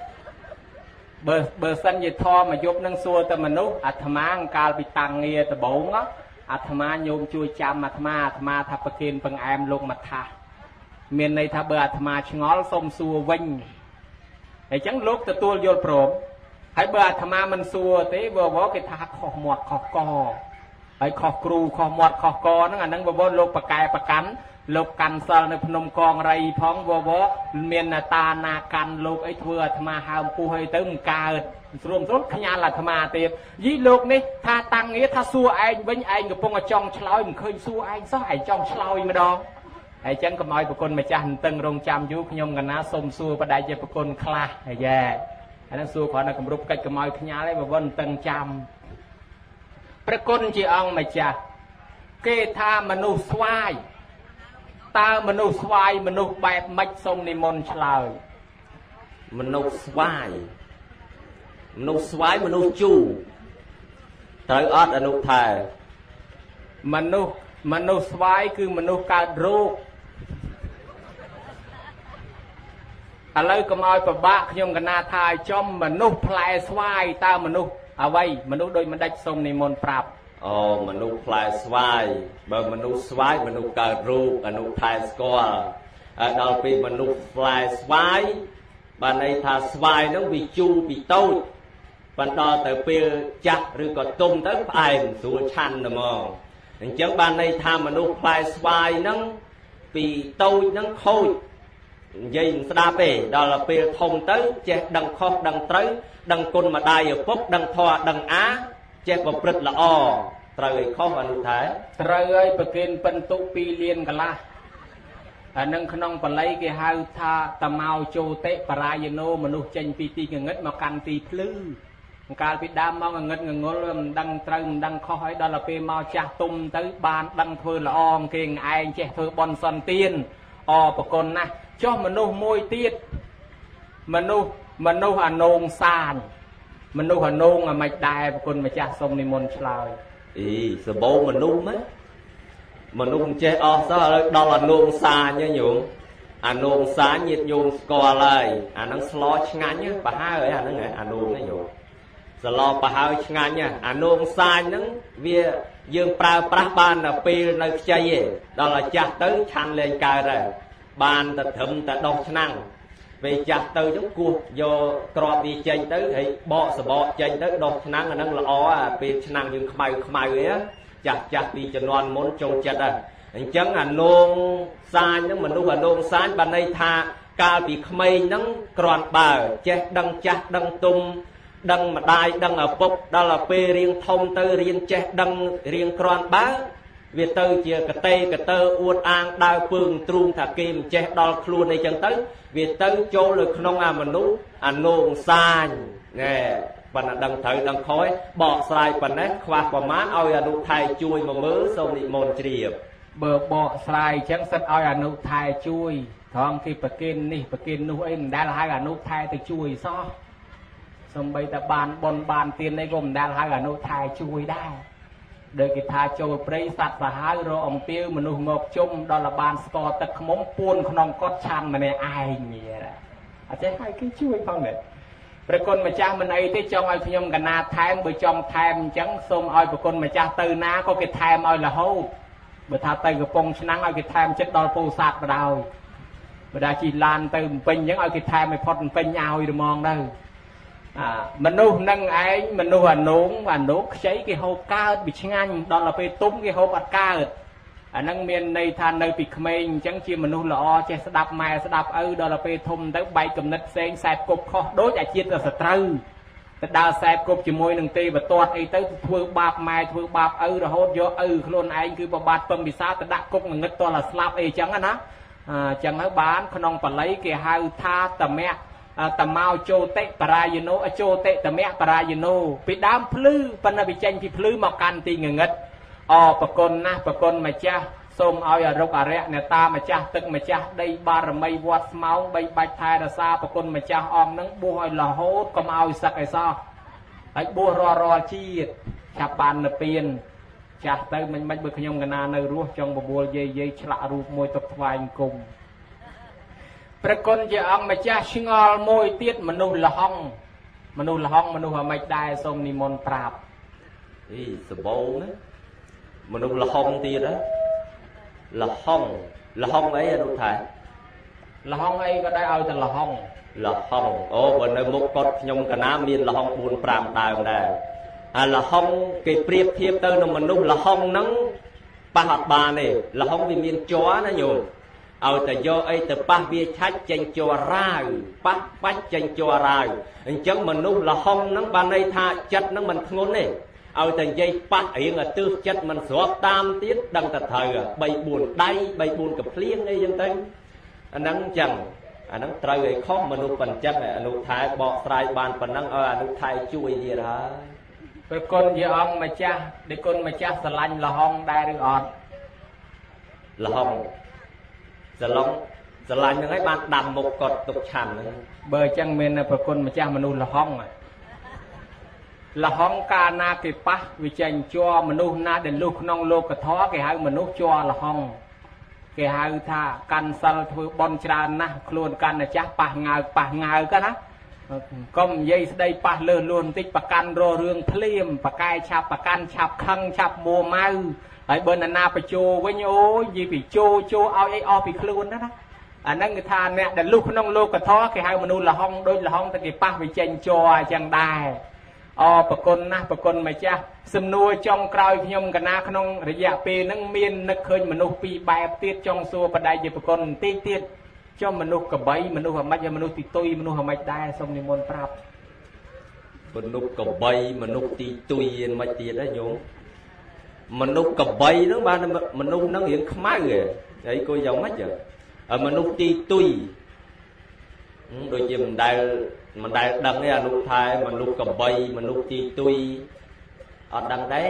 Speaker 2: បើសិនជាធម៌មកយប់ហ្នឹងសួរតែមនុស្សអាត្មាកាលពីតាំងងារដំបូងអាត្មាញោមជួយចាំអាត្មាថាប្រគិនបង្អែមលោកមថាមានន័យថាបើអាត្មាឆ្ងល់សូមសួរវិញអញ្ចឹងលោកទទួលយល់ព្រមហើយបើអាត្មាមិនសួរទេវគេថាខុសមាត់ខុសកហើយខុសគ្រូខុសមាត់ខុសកហ្នឹងអាហ្នឹងលោកប្រកែប្រកាន់លោកកាន់សិលនៅភ្នំកងរៃផងមានតាណាកាន់លោកអីធ្វើអាត្មាហើមពុះអីទៅមិនកើតស្រួលខ្ញាល់អាត្មាទៀតយីលោកនេះថាតាំងងារថាសួរឯងវិញឯងកំពុងតែចង់ឆ្លើយមិនឃើញសួរឯងសោះឯងចង់ឆ្លើយម្ដងហើយចឹងកុំឲ្យប្រគុណម្ចាស់តឹងរងចាំយូរខ្ញុំកណាសុំសួរបដិជាប្រគុណខ្លះហើយយ៉ាអានោះសួរគ្រាន់តែគម្រប់កិច្ចកុំឲ្យខ្ញាល់ឯងបើមិនតឹងចាំប្រគុណជាអង្គម្ចាស់គេថាមនុស្សស្វាយតើមនុស្សស្វាយមនុស្សបែបម៉េចសូមនិមន្តឆ្លើយ
Speaker 1: មនុស្សស្វាយមនុស្សជូរត្រូវអត់អនុថែ
Speaker 2: មនុស្សស្វាយគឺមនុស្សកើតរោគឥឡូវកុំឲ្យពិបាកខ្ញុំកណាថាចំមនុស្សផ្លែស្វាយតើមនុស្សអ្វីមនុស្សដូចមិនដាច់សុំនិមន្តប្រាប់
Speaker 1: អូមនុស្សផ្លែស្វាយបើមនុស្សស្វាយមនុស្សកើតរូបអនុថែស្គាល់ដល់ពេលមនុស្សផ្លែស្វាយបានន័យថាស្វាយហ្នឹងវាជូរពីតូចបន្តទៅពេលចាស់ឬក៏ទុំទៅផ្អែមស្រួលឆាន់ហ្មងអញ្ចឹងបានន័យថាមនុស្សផ្លែស្វាយហ្នឹងពីតូចហ្នឹងខូចនិយាយស្ដាប់ទេដល់ពេលធំទៅចេះដឹងខុសដឹងត្រូវដឹងគុណម្ដាយឪពុកដឹងធម៌ដឹងអាចេះប្រព្រឹត្តល្អត្រូវឲ្យខុសអនុថែ
Speaker 2: ត្រូវឲ្យប្រគិនពិន្ទុ2លានកន្លះអានឹងក្នុងបល័យគេហៅថាតមោជោតិបរាយណូមនុស្សចេញពីទីងងឹតមកកាន់ទីភ្លឺកាលពីដើមមកងងឹតងងល់មិនដឹងត្រូវមិនដឹងខុសឲ្យដល់ពេលមកចាស់ទុំទៅបានដឹងធ្វើល្អគេឯងចេះធ្វើបន់សន្តានអប្រគុណណាស់ចុះមនុស្សមួយទៀតមនុស្សអានងសានមនុស្សអានងអាមិនដែរប្រគុណម្ចាស់សូមនិមន្តឆ្លើយ
Speaker 1: អីសបោមនុស្សម៉េចមនុស្សចេះអស់សោះឥឡូវដល់អានងសាញញោមអានងសាញញាតិញោមស្គាល់ហើយអាហ្នឹងស្លោឆ្ងាញ់ប្រហើអាហ្នឹងអានងហ្នឹងញោមស្លោប្រហើឆ្ងាញ់អានងសាញហ្នឹងវាយើងប្រើប្រាស់បានតែពេលនៅខ្ចីឯងដល់អាចាស់ទៅឆាន់លែងកើតហើយបានតែត្រឹមតែដោះឆ្នាំងពេលចាស់ទៅហ្នឹងគោះយកក្របវាចេញទៅហើយបកសបកចេញទៅដោះឆ្នាំងអាហ្នឹងល្អពេលឆ្នាំងយើងខ្មៅឯងចាស់ពីជំនាន់មុនចូលចិត្តហើយអញ្ចឹងអានងសាញហ្នឹងមនុស្សអានងសាញបានន័យថាកាលពីក្មេងហ្នឹងក្រាន់បើចេះដឹងចាស់ដឹងទុំដឹងម្ដាយដឹងឪពុកដល់ពេលរៀងធំទៅរៀនចេះដឹងរៀងក្រាន់បើវាទៅជាកតេកតើអួតអាងដើរពើងទ្រូងថាគេមិនចេះដល់ខ្លួនអីចឹងទៅវាទៅចូលនៅក្នុងអាមនុស្សអានងសាញណែប៉ុន្តែដឹងត្រូវដឹងខុសបកស្រាយប៉ុណ្ណេះខ្វះប្រមាណឲ្យអនុថែជួយមកមើលសូមនិមន្តជ្រាប
Speaker 2: បើបកស្រាយអញ្ចឹងសិតឲ្យអនុថែជួយត្រង់គេប្រគិននេះប្រគិននោះអីមិនដែលហៅអនុថែទៅជួយសោះសំបីតែបានបនបានទៀនអីក៏មិនដែលហៅអនុថែជួយដែរដោយគេថាចូលព្រៃសត្វសាហាវរកអំពាវមនុស្សងប់ជុំដល់បានស្គរទឹកខ្មុំពួនក្នុងកត់ឆាន់ម្នាក់ឯងអញ្ចឹងឲ្យគេជួយផងដែរព្រះគុណម្ចាស់មិនអីទេចង់ឲ្យខ្ញុំកណាថែមបើចង់ថែមអញ្ចឹងសូមឲ្យព្រះគុណម្ចាស់ទៅណាក៏គេថែមឲ្យរហូតបើថាទៅកំពង់ឆ្នាំងឲ្យគេថែមចិត្តដល់ពោធិ៍សាត់បដ ாய் បើដាជីឡានទៅពេញអញ្ចឹងឲ្យគេថែមឲ្យផុតពេញឲ្យរមងទៅមនុស្សនឹងឯងមនុស្សអានងខ្ចីគេហូបកើតវាឆ្ងាញ់ដល់ពេលទុំគេហូបអត់កើតអាហ្នឹងមានន័យថានៅពីក្មេងអញ្ចឹងជាមនុស្សល្អចេះស្ដាប់ម៉ែស្ដាប់ឪដល់ពេលធំទៅបែកគំនិតផ្សេងសែបគប់ខុសដូចអាជាតិសត្រូវទៅដើរសែបគប់ជាមួយនឹងទេវតាអីទៅធ្វើបាបម៉ែធ្វើបាបឪរហូតយកឪខ្លួនឯងគឺបបាត់ពំពិសាទៅដាក់គុកងឹតតលស្លាប់អីអញ្ចឹងណាអញ្ចឹងហើយបានក្នុងបល័យគេហៅថាតមៈតមោជោតិបរាយណូអជោតិតមៈបរាយណូពីដើមភ្លឺប៉ុន្តែវាចេញពីភ្លឺមកកាន់ទីងងឹតប្រគុណណាស់ប្រគុណម្ចាស់សូមឲ្យអរុកអរិយអ្នកតាម្ចាស់ទឹកម្ចាស់ដីបារមីវត្តស្មោងបីបាច់ថែរក្សាប្រគុណម្ចាស់អង្គនឹងបួសឲ្យរហូតកុំឲ្យសឹកអីសោះហើយបួសរាល់ជាតិឆាប់បាននិព្វានចាស់ទៅមិនបើខ្ញុំកណានៅរស់ចង់បបួលយាយឆ្លាក់រូបមួយទុកថ្វាយអង្គមព្រះគុណជាអង្គម្ចាស់ឆ្ងល់មួយទៀតមនុស្សលហុងមនុស្សអាមិនដែរសូមនិមន្តប្រាប់
Speaker 1: អីសបោណាមនុស្សលហុងទៀតលហុងអីអនុថែ
Speaker 2: លហុងអីក៏ដែរឲ្យតែលហុង
Speaker 1: អូបើនៅមុខគាត់ខ្ញុំកណាមានលហុង 4-5 ដើមដែរហើយលហុងគេប្រៀបធៀបទៅនឹងមនុស្សលហុងហ្នឹងប៉ះអត់បានទេលហុងវាមានជ័រណាញោមឲ្យតែយកអីទៅប៉ះវាឆាច់ចេញជ័ររាវប៉ះបាច់ចេញជ័ររាវអញ្ចឹងមនុស្សលហុងហ្នឹងបានន័យថាចិត្តហ្នឹងមិនធ្ងន់ទេឲ្យតែនិយាយប៉ះរៀងឲ្យទើសចិត្តមិនស្របតាមទៀតដឹងតែត្រូវ 3-4 ដៃ 3-4 កាភ្លៀងអីចឹងទៅអាហ្នឹងអញ្ចឹងអាហ្នឹងត្រូវឲ្យខុសមនុស្សប៉ុណ្ណឹងអនុថែបកស្រាយបានប៉ុណ្ណឹងឲ្យអនុថែជួយទៀតហើយ
Speaker 2: ព្រះគុណជាអង្គម្ចាស់ដែលគុណម្ចាស់ស្រឡាញ់លហុងដែរឬអត់
Speaker 1: លហុងស្រឡាញ់ហ្នឹងហើយបានដាំមុខគាត់ទុកឆាន់ហ្នឹង
Speaker 2: បើអញ្ចឹងមានព្រះគុណម្ចាស់មនុស្សលហុងកាលណាគេប៉ះវាចេញជ័រមនុស្សណាដែលលុះក្នុងលោកធម៌គេហៅមនុស្សជ័រលហុងគេហៅថាកាន់សិលធ្វើបន់ច្រើនណាស់ខ្លួនកាន់តែចាស់ប៉ះងើក៏ណាកុំនិយាយស្ដីប៉ះលើសលួនបន្តិចប្រកាន់ររឿងភ្លាមប្រកែឆាប់ប្រកាន់ឆាប់ខឹងឆាប់មួម៉ៅហើយបើនរណាបញ្ជោវិញអូយនិយាយពីជោឲ្យអីអស់ពីខ្លួនណាអាហ្នឹងគេថាអ្នកដែលលុះក្នុងលោកធម៌គេហៅមនុស្សលហុងដូចលហុងតែគេប៉ះវាចេញជអញ្ចឹងដែរប្រគុណណាស់ប្រគុណម្ចាស់សំណួរចុងក្រោយខ្ញុំកណាក្នុងរយៈពេលហ្នឹងមាននឹកឃើញមនុស្សពីរបែបទៀតចង់សួរបដិជាប្រគុណបន្តិចទៀតចំមនុស្សកបីមនុស្សអាម៉េចមនុស្សទីទុយមនុស្សអាម៉េចដែរសូមនិមន្តប្រាប់
Speaker 1: មនុស្សកបីមនុស្សទីទុយមិនទៀតទេញោមមនុស្សកបីហ្នឹងបានមនុស្សហ្នឹងរៀងខ្មៅហើយគួរយ៉ាងម៉េចមនុស្សទីទុយដូចជាមិនដែលដឹងទេអនុថែមនុស្សកបីមនុស្សទីទុយអត់ដឹងដែរ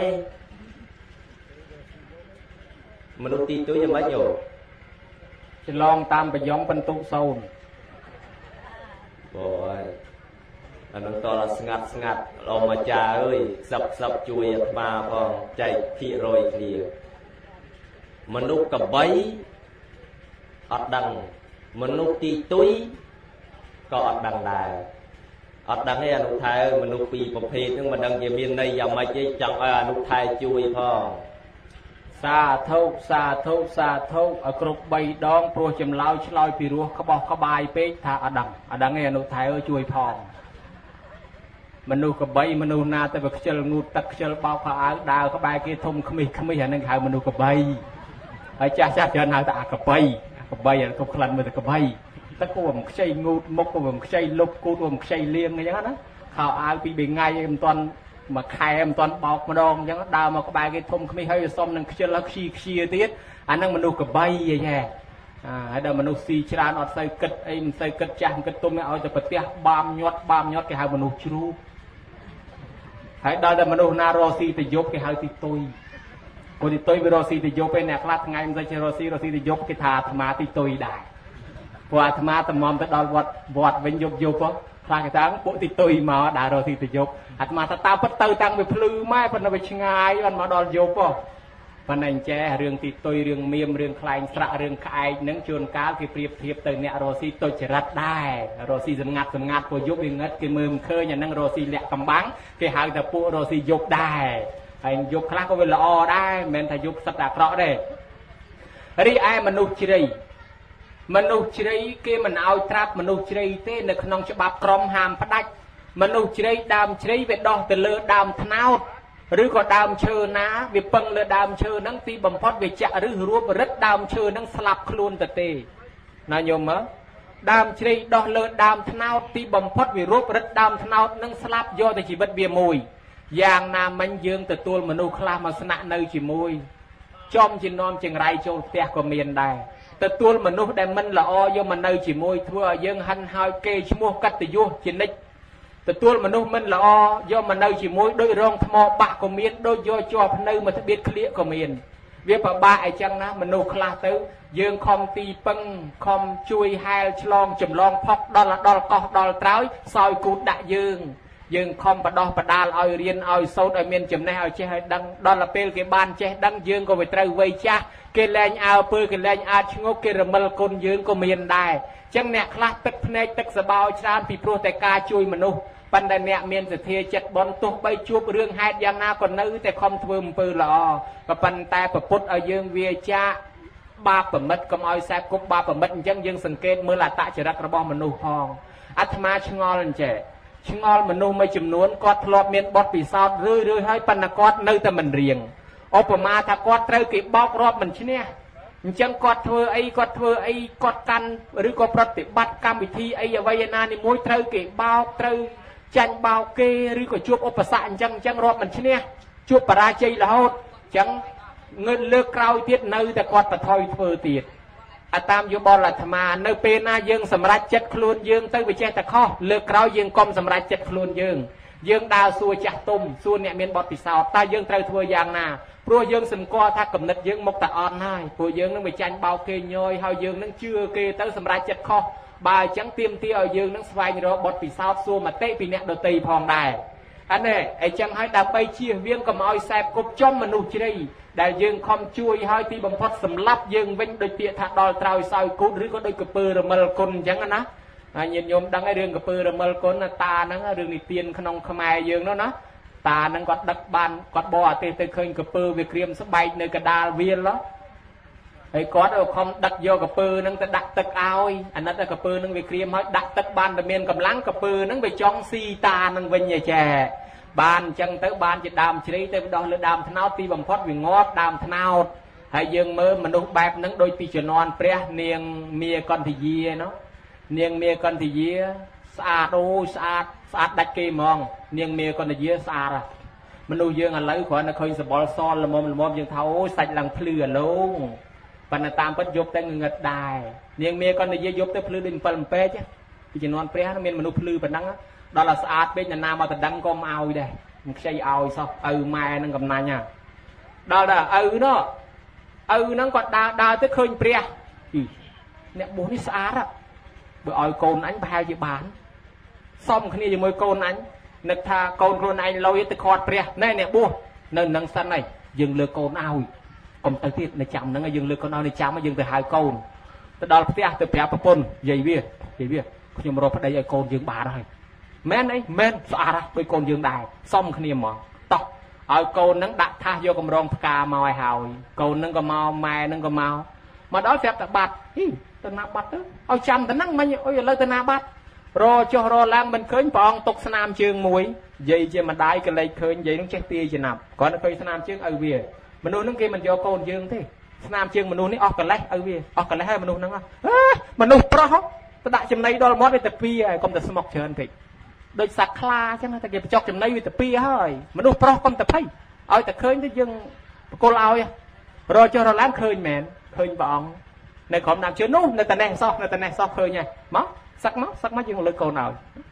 Speaker 1: មនុស្សទីទុយយ៉ាងម៉េចយោ
Speaker 2: ឆ្លងតាមប្រយ៉ងបន្ទុកសូន
Speaker 1: អូយអានឹងតើស្ងាត់លោកអាចារ្យអើយសឹបជួយអាត្មាផងចែកភាគរយគ្នាមនុស្សកបីអត់ដឹងមនុស្សទីទុយក៏អត់ដឹងដែរអត់ដឹងទេអនុថែមនុស្សពីរប្រភេទហ្នឹងមិនដឹងជាមានន័យយ៉ាងម៉េចទេចង់ឲ្យអនុថែជួយផង
Speaker 2: សាធុឲ្យគ្រប់3ដងព្រោះចម្លើយឆ្លើយពីរោះក្បោះក្បាយពេកថាអត់ដឹងទេអនុថែអើយជួយផងមនុស្សកបីមនុស្សណាទៅវាខ្ជិលងូតទឹកខ្ជិលបោកខោអាវដើរក្បែរគេធំខ្មិះអាហ្នឹងគេហៅមនុស្សកបីហើយចាស់ច្រើនហៅថាអាកបីអាគ្រប់ក្លិនមើលតែកបីតែគួរមិនខ្ចីងូតមុខគួរមិនខ្ចីលុបគូតគួរមិនខ្ចីលៀងអញ្ចឹងណាខោអាវពី3ថ្ងៃមិនទាន់មួយខែមិនទាន់បោកម្ដងអញ្ចឹងដើរមកក្បែរគេធំខ្មិះហើយសុំនឹងខ្ជិលហើយខ្ជាទៀតអាហ្នឹងមនុស្សកបីហីហើយដល់មនុស្សស៊ីច្រើនអត់សូវគិតអីមិនសូវគិតចាស់មិនគិតទុំឲ្យតែប្រទះបាមញាត់គេហៅមនុស្សជ្រូកហើយដល់តែមនុស្សណារស់ស៊ីទៅយប់គេហៅទីទុយព្រោះទីទុយវារស់ស៊ីទៅយប់ឯអ្នកខ្លះថ្ងៃមិនសូវចេះរស់ស៊ីទៅយប់គេថាអាត្មាទីទុយដែរព្រោះអាត្មាតំទៅដល់វត្តវិញយប់ខ្លះគេថាពួកទីទុយមកដើររស់ស៊ីទៅយប់អាត្មាថាតាមពិតទៅតាំងវាភ្លឺម៉ែប៉ុន្តែវាឆ្ងាយបានមកដល់យប់ប៉ុន្តែអញ្ចេះរឿងទីទុយរឿងមៀមរឿងខ្លែងស្រាក់រឿងក្អែកហ្នឹងជួនកាលគេប្រៀបធៀបទៅអ្នករស់ស៊ីទុច្ចរិតដែររស់ស៊ីសម្ងាត់ពួកយប់វាងឹតគេមើលមិនឃើញអាហ្នឹងរស់ស៊ីលាក់កំបាំងគេហៅថាពួករស់ស៊ីយប់ដែរហើយយប់ខ្លះក៏វាល្អដែរមិនមែនថាយប់សិតតែអាក្រក់ទេរីឯមនុស្សជ្រៃគេមិនឲ្យត្រាប់មនុស្សជ្រៃទេនៅក្នុងច្បាប់ក្រមហាមផ្ដាច់មនុស្សជ្រៃដើមជ្រៃវាដោះទៅលើដើមត្នោតឬក៏ដើមឈើណាវាពឹងលើដើមឈើហ្នឹងទីបំផុតវាចាក់ឬរួបរិទ្ធដើមឈើហ្នឹងស្លាប់ខ្លួនទៅទេណាញោមមើលដើមជ្រៃដោះលើដើមត្នោតទីបំផុតវារួបរិទ្ធដើមត្នោតហ្នឹងស្លាប់យកទៅជីវិតវាមួយយ៉ាងណាមិញយើងទទួលមនុស្សខ្លះមកស្នាក់នៅជាមួយចំជានាំចង្រៃចូលផ្ទះក៏មានដែរទទួលមនុស្សដែលមិនល្អយកមកនៅជាមួយធ្វើឲ្យយើងហិនហោចគេឈ្មោះកតញ្ញុជានិច្ចទទួលមនុស្សមិនល្អយកមកនៅជាមួយដូចរងថ្មបាក់ក៏មានដូចយកជាប់ភ្នៅមកស្បៀតក្លៀកក៏មានវាពិបាកអីចឹងណាមនុស្សខ្លះទៅយើងខំទីពឹងខំជួយហែលឆ្លងចម្លងផុកដល់កោះដល់ត្រើយសោយគូតដាក់យើងខំបដោះបដាលឲ្យរៀនឲ្យសូត្រឲ្យមានចំណេះឲ្យចេះឲ្យដឹងដល់ពេលគេបានចេះដឹងយើងក៏វាត្រូវវ័យចាស់គេលែងអើពើគេលែងអាចឈ្ងប់គេរមិលគុណយើងក៏មានដែរចឹងអ្នកខ្លះទឹកភ្នែកទឹកសបោច្រើនពីព្រោះតែការជួយមនុស្សប៉ុន្តែអ្នកមានសទ្ធាចិត្តបន់ទោះបីជួបរឿងហេតុយ៉ាងណាក៏នៅតែខំធ្វើអំពើល្អក៏ប៉ុន្តែប្រពុតឲ្យយើងវាចាបាបប្រមិតកុំឲ្យសែបគប់បាបប្រមិតអញ្ចឹងយើងសង្កេតមើលអត្តចរិតរបស់មនុស្សផងអាត្មាឆ្ងល់អញ្ចឹងឆ្ងល់មនុស្សមួយចំនួនគាត់ធ្លាប់មានបទពិសោធន៍រឿយហើយប៉ុន្តែគាត់នៅតែមិនរៀងឧបមាថាគាត់ត្រូវគេបោករាប់មិនឈ្នះអញ្ចឹងគាត់ធ្វើអីគាត់កាន់ឬក៏ប្រតិបត្តិកម្មវិធីអីអ្វីណានីមួយត្រូវគេបោកត្រូវចាញ់បោកគេឬក៏ជួបឧបសគ្គអញ្ចឹងរាប់មិនឈ្នះជួបបរាជ័យរហូតអញ្ចឹងងើបលើកក្រោយទៀតនៅតែគាត់បន្ថយធ្វើទៀតអាតាមយោបល់អាត្មានៅពេលណាយើងសម្រេចចិត្តខ្លួនយើងទៅវាចេះតែខុសលើកក្រោយយើងកុំសម្រេចចិត្តខ្លួនយើងដើរសួរចាស់ទុំសួរអ្នកមានបទពិសោធន៍តើយើងត្រូវធ្វើយ៉ាងណាព្រោះយើងសង្កល់ថាគំនិតយើងមកតែអន់ហើយព្រោះយើងនឹងវាចាញ់បោកគេញយហើយយើងនឹងជឿគេទៅសម្រេចចិត្តខុសបើអញ្ចឹងទាមទារឲ្យយើងនឹងស្វែងរកបទពិសោធន៍សួរមតិពីអ្នកដទៃផងដែរ anh này ấy chẳng hay đào bay chia viên cầm oi xẹp cục trong mà nụ chây đại dương không chui hai tí bằng phật sầm lấp dương vinh đôi tiệt thạch đòi trào soi cút rưỡi có đôi cặp pơ rồi mờ côn chẳng anh á nhìn nhôm đăng cái đường cặp pơ rồi mờ côn ta nó đường này tiền không khmai dương nó ta nó có đất ban có bò tê tê khơi cặp pơ việc riêng sắp bay nơi cái đà viên đó ấy có đâu không đặt vô cặp pơ nó ta đặt tật ao anh nói cặp pơ nó việc riêng hỏi đặt tật ban là miền cầm láng cặp pơ nó về trong si ta nó vinh nhà chè ban chân tới ban chỉ đàm chỉ tới đó là đàm tháo ti bằng phật vì ngót đàm tháo hay dương mơ mình đâu bẹp nắng đôi pi chợ non pre niềng mía con thì gì nó niềng mía con thì gì sạch ô sạch đặt kê mong niềng mía con thì gì sạch à mình đâu dương là lấy khỏi nó khơi sập bò son là mồm dương tháo sạch lằng phừ luôn và nó tam bất dục tới ngật đài niềng mía con thì gì dục tới phừ đinh phần pe chứ pi chợ non pre nó miền mình đâu phừ phần nắng đó là sạch bên nhà nam mà ta đăng com ao đây một xây ao sao mai nó cầm này nha đó là nó còn đào tới khơi pre nè bố ní sạch á bữa oi côn anh bao nhiêu bán xong khi này mới côn anh nực tha côn luôn anh lâu tới khọt pre này nè bố nên nâng sân này dừng lừa côn ao còn tới tiết này chậm nó dừng lừa côn ao này chậm mà dừng từ hai côn tới đó là từ pre pôn dây bia nhưng mà rồi đây côn dừng bà rồi men ấy men sạ ra đôi con dương đài xong khi niệm mỏng tóc ở côn nắng đặt tha vô cầm rong cà mòi hào côn nắng có màu mai nắng có màu mà đó phép tập bát tên nào bát đó ao chăm tên nắng mấy ôi lời tên nào bát rồi cho rồi lang mình khơi bong tục nam trường muối vậy chứ mà đai cái lấy khơi vậy nó chết tia chỉ nằm còn nó khơi nam trường ở về mình nuôi nó kia mình cho côn dương thế nam trường mình nuôi nó ọc cái lấy ở về ọc cái lấy hay mình nuôi nó mình nuôi pro tôi đại chấm này đó là món về tập pi không tập smoke chơi thì đôi sạc kha chứ nó ta kịp chọc chấm này vì tập pi hơi mà đâu pro con tập hay ơi ta khơi tới dương cô lao rồi cho nó láng khơi mền khơi bọn này còn làm chưa nút này ta nè so khơi nha móc sắc mắt dương lưỡi cô nào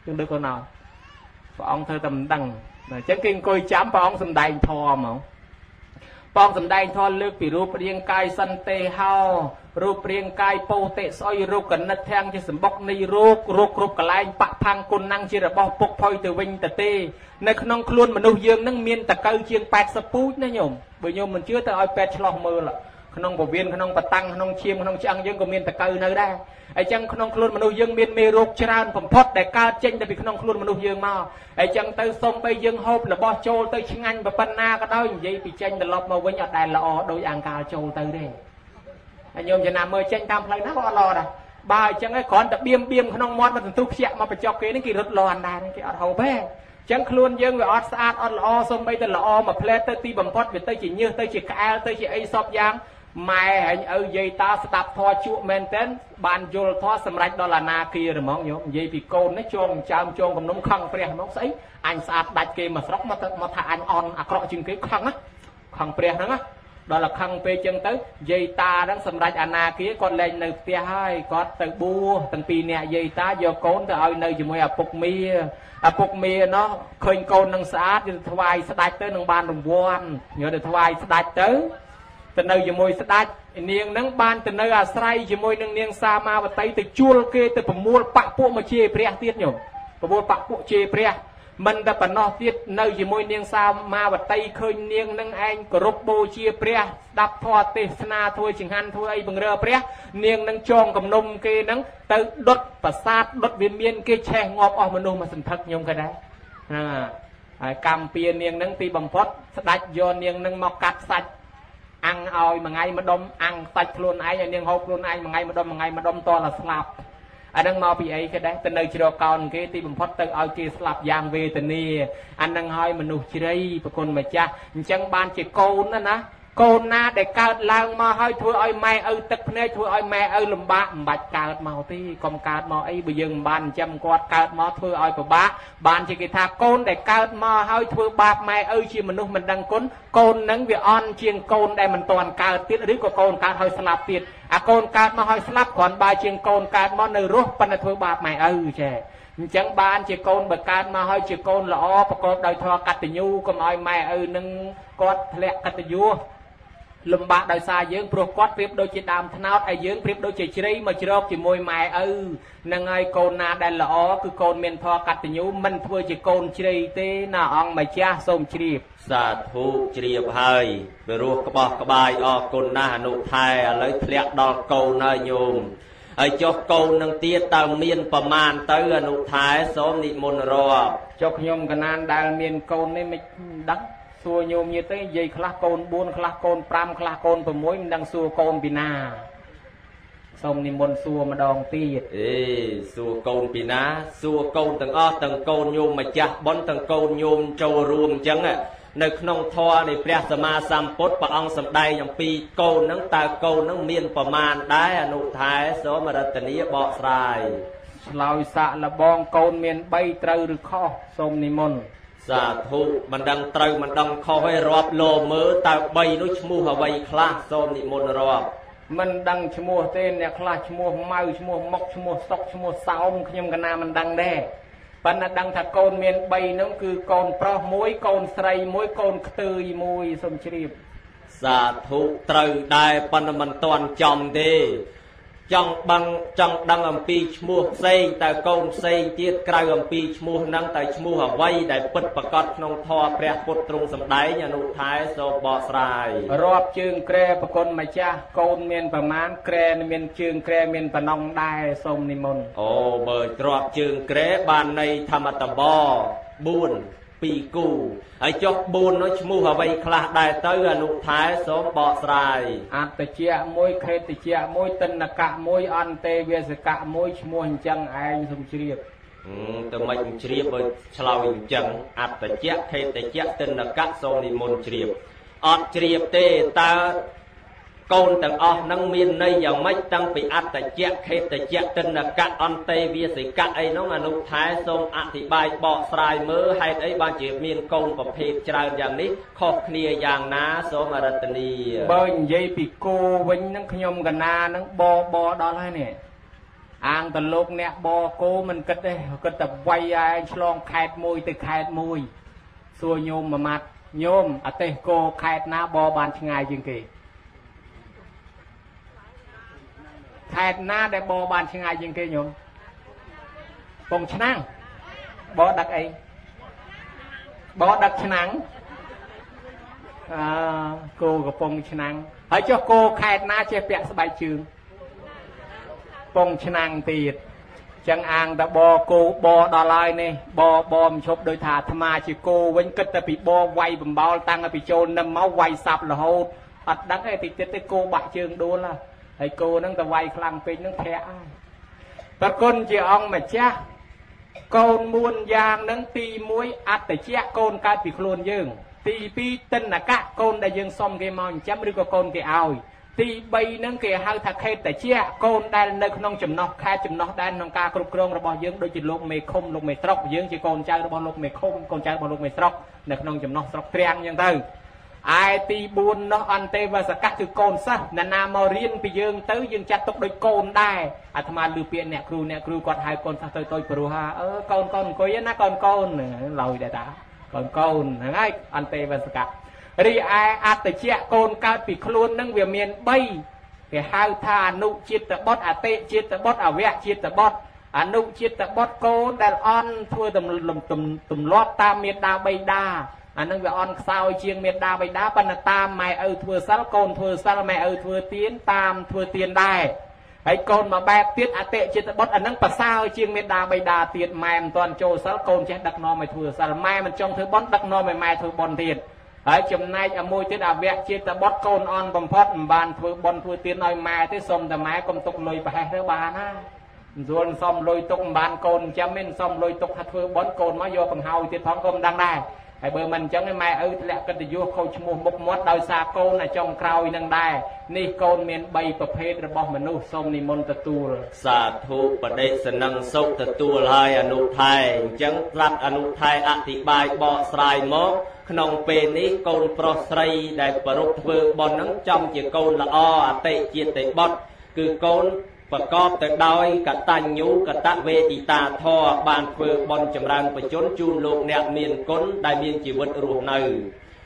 Speaker 2: bọn thơ tầm đằng chẳng kinh coi chám bọn xâm đành thò mà bọn xâm đành thò lược vì rụp riêng cai sân tê hao rụp riêng cai po tệ soi rụp cần nát thang cho sầm bọc ni rụp cả lại bạc phang côn năng chỉ là bọc bọc phơi từ vinh từ tê nơi không luôn mà nô dương nâng miên tạc câu chiêng bát sập pút nữa nhom bởi nhom mình chưa tới oi pet chlo mơ là không bảo viên không bát tăng không chiêm không chăng dương có miên tạc câu nơi đây ai chăng không luôn mà nô dương miên mê rụp tràn phẩm phật để cao trên tại vì không luôn mà nô dương mà ai chăng tới sông bây dương hộp là bo trôi tới chinh anh và pan na cái đó vậy vì tranh là lọp mà với nhọt đài là đôi ăn cao trôi tới đây anh nhôm cho nam mơ tranh tam play nó lo rồi bà chẳng ấy còn tập biêm không mót mà tu chẹt mà phải cho kế đến kỳ rất lo anh này cái hầu bé chẳng luôn dương về sát lo xong bây giờ lo mà play tới ti bầm phốt về tới chỉ như tới chỉ ca tới chỉ ấy shop giang mai anh ở dây ta đạp thoa chuột maintain bàn vô thoa sầm rạch đó là na kia rồi mong nhôm dây vì côn nó chôm chạm chôm cầm nấm khăng pre mong sấy anh sát đặt kia mà sốc mà thà anh on cọ chừng cái khăng pre nữa á đó là khăn pe chân tới dây ta đang sầm rạch ana kia con lên nơi tia hai có từ bua từng pi nè dây ta do côn từ ở nơi chỉ mới phục mì nó khơi côn năng sát thoai sát tới năng ban đồng quan nhớ được thoai sát tới từ nơi chỉ mới sát niềng năng ban từ nơi say chỉ mới năng niềng sa ma và tay từ chua kia từ mua bạc bộ mà chia pre tiết nhổ mua bạc bộ chia pre mình đã bận nó tiết nơi chỉ môi niềng sao ma và tay khơi niềng nâng anh có rốt bô chia pre đập thoa tê na thôi chừng han thôi ấy bằng rơ pre niềng nâng tròn cầm nôm kia nâng tới đốt và sát đốt viên miên kia che ngọp ở mà nôm mà sừng thật nhung cái đấy cam pia niềng nâng ti bằng phốt đạch do niềng nâng mọc cắt sạch ăn oi mà ngay mà đom ăn sạch luôn ấy niềng hộp luôn anh mà ngay mà đom to là slap anh đang mau bị ấy cái đấy từ nơi chỉ còn cái tí bấm phốt từ ao kia slap giang về từ nè anh đang hỏi mình nụ chỉ đây bà con mà cha chẳng ban chỉ côn đó nè côn na để cao lang mà hơi thôi ơi mẹ tức này thôi ơi mẹ lùm bạc bạch cao màu tí còn cao màu ấy bây giờ ban chăm quạt cao màu thôi ơi của bác ban chỉ cái thà côn để cao mà hơi thôi bạc mẹ chỉ mình đang côn nắng việc on chiên côn đây mình toàn cao tiết đứa của côn cao hơi slap tiết côn cao mà hơi slap còn ba chiên côn cao mà nơi rốt pan là thôi bạc mẹ chè chẳng ban chỉ côn bậc cao mà hơi chỉ côn lọ và côn đời thọ cắt từ nhu còn ơi mẹ nâng quạt lẹ cắt từ vua លំបាកដោយសារយើងព្រោះគាត់ប្រៀបដូចជាដើមថ្នោតហើយយើងប្រៀបដូចជាជ្រៃមកជ្រកជាមួយម៉ែឪនឹងហើយកូនណាដែលល្អគឺកូនមានធម៌កតញ្ញូមិនធ្វើជាកូនជ្រៃទេណាអង្គម្ចាស់សូមជ្រាប
Speaker 1: សាធុជ្រាបហើយពីរោះក្បោះក្បាយអរគុណណាស់អនុថែឥឡូវធ្លាក់ដល់កូនហើយញោមហើយចុះកូននឹងទៀតតើមានប្រមាណទៅអនុថែសូមនិមន្តរាប់
Speaker 2: ចុះខ្ញុំកណានដែលមានកូននេះមិនដឹងសួរញោមញាតិទេនិយាយខ្លះកូន4ខ្លះកូន5ខ្លះកូន6មិនដឹងសួរកូនពីណាសូមនិមន្តសួរម្ដងទៀត
Speaker 1: សួរកូនពីណាសួរកូនទាំងអស់ទាំងកូនញោមម្ចាស់បុណ្យទាំងកូនញោមចូលរួមអញ្ចឹងនៅក្នុងធម៌នៃព្រះសម្មាសម្ពុទ្ធព្រះអង្គសម្ដែងអំពីកូនហ្នឹងតើកូនហ្នឹងមានប្រមាណដែរអនុថែសូមរតនីបកស្រាយ
Speaker 2: ឆ្លើយសាក់លបងកូនមាន3ត្រូវឬខុសសូមនិមន្ត
Speaker 1: សាធុមិនដឹងត្រូវមិនដឹងខុសឲ្យរាប់លោមើលតើ3នោះឈ្មោះអ្វីខ្លះសូមនិមន្តរាប់
Speaker 2: មិនដឹងឈ្មោះទេអ្នកខ្លះឈ្មោះម៉ៅឈ្មោះមុកឈ្មោះសុកឈ្មោះសោមខ្ញុំកណាមិនដឹងដែរប៉ុន្តែដឹងថាកូនមាន3នោះគឺកូនប្រុស1កូនស្រី1កូនខ្ទើយ1សូមជ្រាប
Speaker 1: សាធុត្រូវដែរប៉ុន្តែមិនទាន់ចំទេចង់ដឹងអំពីឈ្មោះផ្សេងតើកូនផ្សេងទៀតក្រៅអំពីឈ្មោះហ្នឹងតើឈ្មោះអ្វីដែលពិតប្រាកដក្នុងធម៌ព្រះពុទ្ធទ្រង់សម្ដែងអនុថែសូមបកស្រាយ
Speaker 2: រាប់ជើងក្រែប្រគុណម្ចាស់កូនមានប្រមាណក្រែមានជើងក្រែមានប៉ុណ្ណឹងដែរសូមនិមន្ត
Speaker 1: អូបើរាប់ជើងក្រែបានន័យធម្មតប4 2គូហើយចុះ4នោះឈ្មោះអ្វីខ្លះដែរទៅអនុថែសូមបកស្រាយ
Speaker 2: អត្តជៈ1ខេតជៈ1តិនកៈ1អន្តេវាសកៈ1ឈ្មោះអញ្ចឹងឯងសូមជ្រាប
Speaker 1: ទៅមិនជ្រាបបើឆ្លើយអញ្ចឹងអត្តជៈខេតជៈតិនកៈសូមនិមន្តជ្រាបអត់ជ្រាបទេតើកូនទាំងអស់នឹងមានន័យយ៉ាងម៉េចតាំងពីអត្តជៈខេតជៈតិនកៈអន្តេវាសិកៈអីនោះអនុថែសូមអធិប្បាយបកស្រាយមើលហេតុអីបានជាមានកូនប្រភេទច្រើនយ៉ាងនេះខុសគ្នាយ៉ាងណាសូមរតនី
Speaker 2: បើនិយាយពីគោវិញនឹងខ្ញុំកណានឹងបដល់ហើយនេះអាងតលោកអ្នកបគោមិនគិតទេគិតតែវាយឯងឆ្លងខេត្តមួយទៅខេត្តមួយសួរញោមមួយម៉ាត់ញោមអទេសគោខេត្តណាបបានឆ្ងាយជាងគេខេត្តណាដែលបបានឆ្ងាយជាងគេញោមពងឆ្នាំងបដឹកអីបដឹកឆ្នាំងគោកំពង់ឆ្នាំងហើយចុះគោខេត្តណាចេះពាក់ស្បែកជើងពងឆ្នាំងទៀតចឹងអាងតបគោបដល់ហើយនេះបមិនឈប់ដោយថាអាត្មាជាគោវិញគិតតែពីបវាយបំបោលតាំងពីចូលនឹមមកវាយសាប់រហូតអត់ដឹងទេតិចទៀតទេគោបាក់ជើងដួលហើយគោហ្នឹងទៅវាយខ្លាំងពេកហ្នឹងធាក់ហើយប្រគុណជាអង្គម្ចាស់កូនមួនយ៉ាងហ្នឹងទី1អត្តជៈកូនកើតពីខ្លួនយើងទី2តិនកៈកូនដែលយើងសុំគេមកចិញ្ចឹមឬក៏កូនគេឲ្យទី3ហ្នឹងគេហៅថាខេតជៈកូនដែលនៅក្នុងចំណោះខេត្តចំណោះដែនក្នុងការគ្រប់គ្រងរបស់យើងដូចជាលោកមេឃុំលោកមេស្រុកយើងជាកូនចៅរបស់លោកមេឃុំកូនចៅរបស់លោកមេស្រុកនៅក្នុងចំណោះស្រុកត្រាំងអញ្ចឹងទៅឯទី4នោះអន្តេវសកៈគឺកូនសិស្សណានាមករៀនពីយើងទៅយើងចាត់ទុកដូចកូនដែរអាត្មាឮពាក្យអ្នកគ្រូគាត់ហៅកូនសិស្សទៅព្រោះថាកូនអង្គុយណាកូនឡើយដែរតាកូនហ្នឹងហើយអន្តេវសកៈរីឯអត្តជៈកូនកើតពីខ្លួននឹងវាមាន3គេហៅថាអនុចិត្តបុត្រអតិចិត្តបុត្រអវៈចិត្តបុត្រអនុចិត្តបុត្រកូនដែលអន់ធ្វើទម្លាប់តាមមេត្តាបិតាអានឹងវាអន់ខ្សោយជាងមេត្តាបិតាប៉ុន្តែតាមម៉ែឪធ្វើសិលកូនធ្វើសិលម៉ែឪធ្វើទានតាមធ្វើទានដែរហើយកូនមកបែបទៀតអតិចិត្តបុត្រអានឹងប្រសើរជាងមេត្តាបិតាទៀតម៉ែមិនទាន់ចូលសិលកូនចេះដឹកនាំឲ្យធ្វើសិលម៉ែមិនចង់ធ្វើបុណ្យដឹកនាំឲ្យម៉ែធ្វើបុណ្យទៀតហើយចំណែកមួយទៀតអវៈចិត្តបុត្រកូនអន់បំផុតមិនបានធ្វើបុណ្យធ្វើទានឲ្យម៉ែទេសុំតែម៉ែកុំទុកលុយប្រហែសទៅបានណាមិនស្រួលសុំលុយទុកមិនបានកូនចាំមិនសុំលុយទុកថាធ្វើបុណ្យកូនមកយកបង្ហើយទៀតផងក៏មិនដឹងដែរហើយបើមិនអញ្ចឹងម៉ែឪធ្លាក់កិត្តិយសខូចឈ្មោះមុខមាត់ដោយសារកូនតែចុងក្រោយនឹងដែរនេះកូនមាន3ប្រភេទរបស់មនុស្សសូមនិមន្តទទួល
Speaker 1: សាធុបដិសនឹងសុខទទួលហើយអនុថែអញ្ចឹងប្រាប់អនុថែអធិប្បាយបកស្រាយមកក្នុងពេលនេះកូនប្រុសស្រីដែលប្រពធ្វើបុណ្យហ្នឹងចំជាកូនល្អអតិជាតិបុត្រគឺកូនប្រកបទៅដោយកតញ្ញូកតវេទិតាធម៌បានធ្វើបុណ្យចម្រើនបជនជូនលោកអ្នកមានគុណដែលមានជីវិតរស់នៅ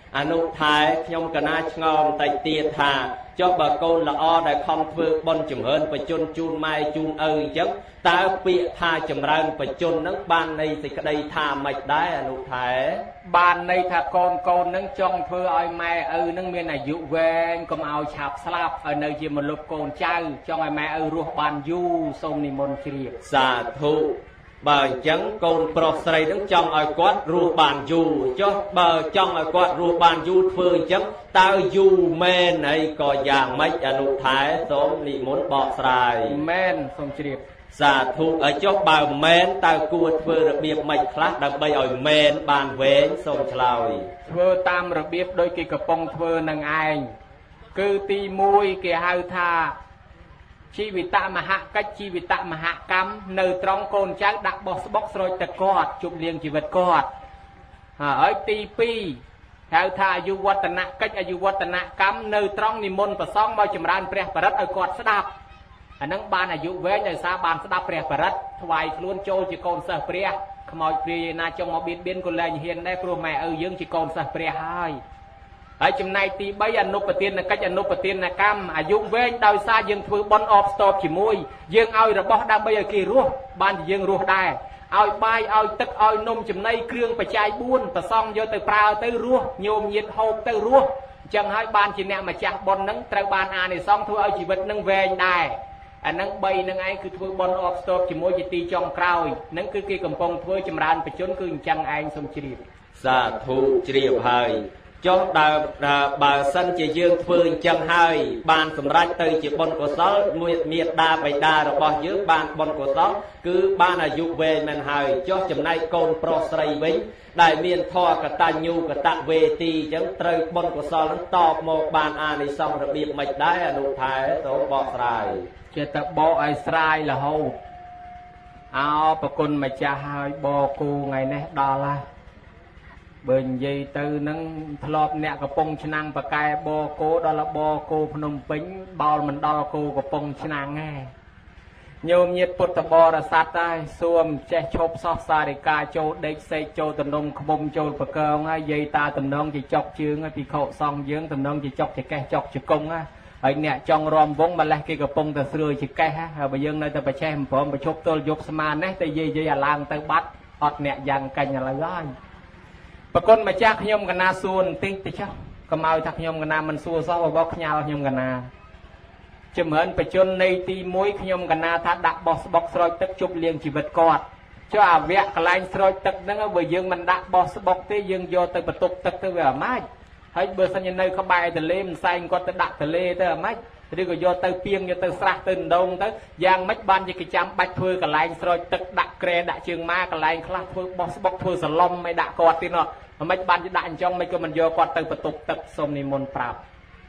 Speaker 1: អនុថែខ្ញុំកណាឆ្ងល់បន្តិចទៀតថាចុះបើកូនល្អដែលខំធ្វើបុណ្យចម្រើនបជនជូនម៉ែជូនឪអញ្ចឹងតើពាក្យថាចម្រើនបជនហ្នឹងបានន័យសេចក្តីថាម៉េចដែរអនុថែ
Speaker 2: បានន័យថាកូននឹងចង់ធ្វើឲ្យម៉ែឪនឹងមានអាយុវែងកុំឲ្យឆាប់ស្លាប់ឲ្យនៅជាមលុបកូនចៅចង់ឲ្យម៉ែឪរស់បានយូរសូមនិមន្តជ្រាប
Speaker 1: សាធុបើអញ្ចឹងកូនប្រុសស្រីនឹងចង់ឲ្យគាត់រស់បានយូរចុះបើចង់ឲ្យគាត់រស់បានយូរធ្វើអញ្ចឹងតើយូរមែនហើយក៏យ៉ាងម៉េចអនុថែសូមនិមន្តបកស្រាយ
Speaker 2: មែនសូមជ្រាប
Speaker 1: សាធុឲ្យចុះបើមែនតើគួរធ្វើរបៀបម៉េចខ្លះដើម្បីឲ្យមែនបានវែងសូមឆ្លើយ
Speaker 2: ធ្វើតាមរបៀបដូចគេកំពុងធ្វើនឹងឯងគឺទី1គេហៅថាជីវិតមហកិច្ចជីវិតមហកម្មនៅត្រង់កូនចៅដាក់បោះស្បុកស្រោចទឹកគាត់ជប់លៀងជីវិតគាត់ហើយទី2ហៅថាអាយុវឌ្ឍនកិច្ចអាយុវឌ្ឍនកម្មនៅត្រង់និមន្តប្រសងមកចម្រើនព្រះបរិត្តឲ្យគាត់ស្ដាប់អានឹងបានអាយុវែងដោយសារបានស្ដាប់ព្រះបរិត្តថ្វាយខ្លួនចូលជាកូនសិស្សព្រះខ្មោចព្រាយណាចង់មកបៀតបៀនក៏លែងហ៊ានដែរព្រោះម៉ែឪយើងជាកូនសិស្សព្រះហើយចំណែកទី3អនុបទានកិច្ចអនុបទានកម្មអាយុវែងដោយសារយើងធ្វើបុណ្យអបស្ទប់ជាមួយយើងឲ្យរបស់ដើម្បីឲ្យគេរស់បានជាយើងរស់ដែរឲ្យបាយឲ្យទឹកឲ្យនំចំណីគ្រឿងបច្ច័យ4ប្រសងយកទៅប្រើទៅរស់ញោមញាតហូបទៅរស់អញ្ចឹងហើយបានជាអ្នកម្ចាស់បុណ្យនឹងត្រូវបានអានិសង្សធ្វើឲ្យជីវិតនឹងវែងដែរអានឹង3នឹងឯងគឺធ្វើបុណ្យអបស្ទប់ជាមួយជាទីចុងក្រោយនឹងគឺគេកំពុងធ្វើចម្រើនបជនគឺអញ្ចឹងឯងសូមជ្រាប
Speaker 1: សាធុជ្រាបហើយចុះបើសិនជាយើងធ្វើអញ្ចឹងហើយបានសម្រេចទៅជាបុណ្យកុសលមេត្តាបិតារបស់យើងបានបុណ្យកុសលគឺបានអាយុវែងមែនហើយចុះចំណែកកូនប្រុសស្រីវិញដែលមានធម៌កតញ្ញូកតវេទីអញ្ចឹងត្រូវបុណ្យកុសលនឹងតបមកបានអានិសង្សរបៀបម៉េចដែរអនុថែសូមបកស្រាយ
Speaker 2: ចេះតែបកឲ្យស្រាយរហូតអោប្រគុណម្ចាស់ហើយបកគូថ្ងៃនេះដល់ហើយបើនិយាយទៅនឹងធ្លាប់អ្នកកំពង់ឆ្នាំងបកែបគោដល់បគោភ្នំពេញបោលមិនដល់គោកំពង់ឆ្នាំងទេញោមញាតពុទ្ធបរិស័ទហើយសួមចេះឈប់សោះសារិកាចូលដេកសេកចូលតំណុំខ្មុំចូលបកើងហើយយាយតាតំណងជាចុកជើងហើយពីខោសងយើងតំណងជាចុកចកេះចុកជង្គង់ហើយអ្នកចង់រំវងម្លេះគេកំពុងតែស្រួយចកេះហើយបើយើងនៅតែប្រឆេះមិនព្រមប្រជប់ទល់យប់ស្មាននេះតែយាយអាឡើងទៅបាត់អត់អ្នកយ៉ាងកាញ់ឥឡូវហើយប្រគុណម្ចាស់ខ្ញុំកណាសួរបន្តិចទៅចុះកុំឲ្យថាខ្ញុំកណាមិនសួរសោះបបខ្ញាល់ខ្ញុំកណាចម្រើនបជននៃទី1ខ្ញុំកណាថាដាក់បោះស្បុកស្រោចទឹកជប់លៀងជីវិតគាត់ចុះអាវៈកន្លែងស្រោចទឹកហ្នឹងបើយើងមិនដាក់បោះស្បុកទេយើងយកទៅបន្ទប់ទឹកទៅវាអាម៉េចហើយបើសិនជានៅក្បែរទន្លេមិនសែងគាត់ទៅដាក់ទន្លេទៅអាម៉េចឬក៏យកទៅពីងយកទៅស្រះទៅដងទៅយ៉ាងម៉េចបានជាគេចាំបាច់ធ្វើកន្លែងស្រោចទឹកដាក់ក្រែដាក់ជើងម៉ាកន្លែងខ្លះធ្វើបោះស្បុកធ្វើសឡុំមិនដាក់គាត់ទៀតនោះមិនបានជាដាក់អញ្ចឹងមិនក៏មិនយកគាត់ទៅបន្ទប់ទឹកសូមនិមន្តប្រាប់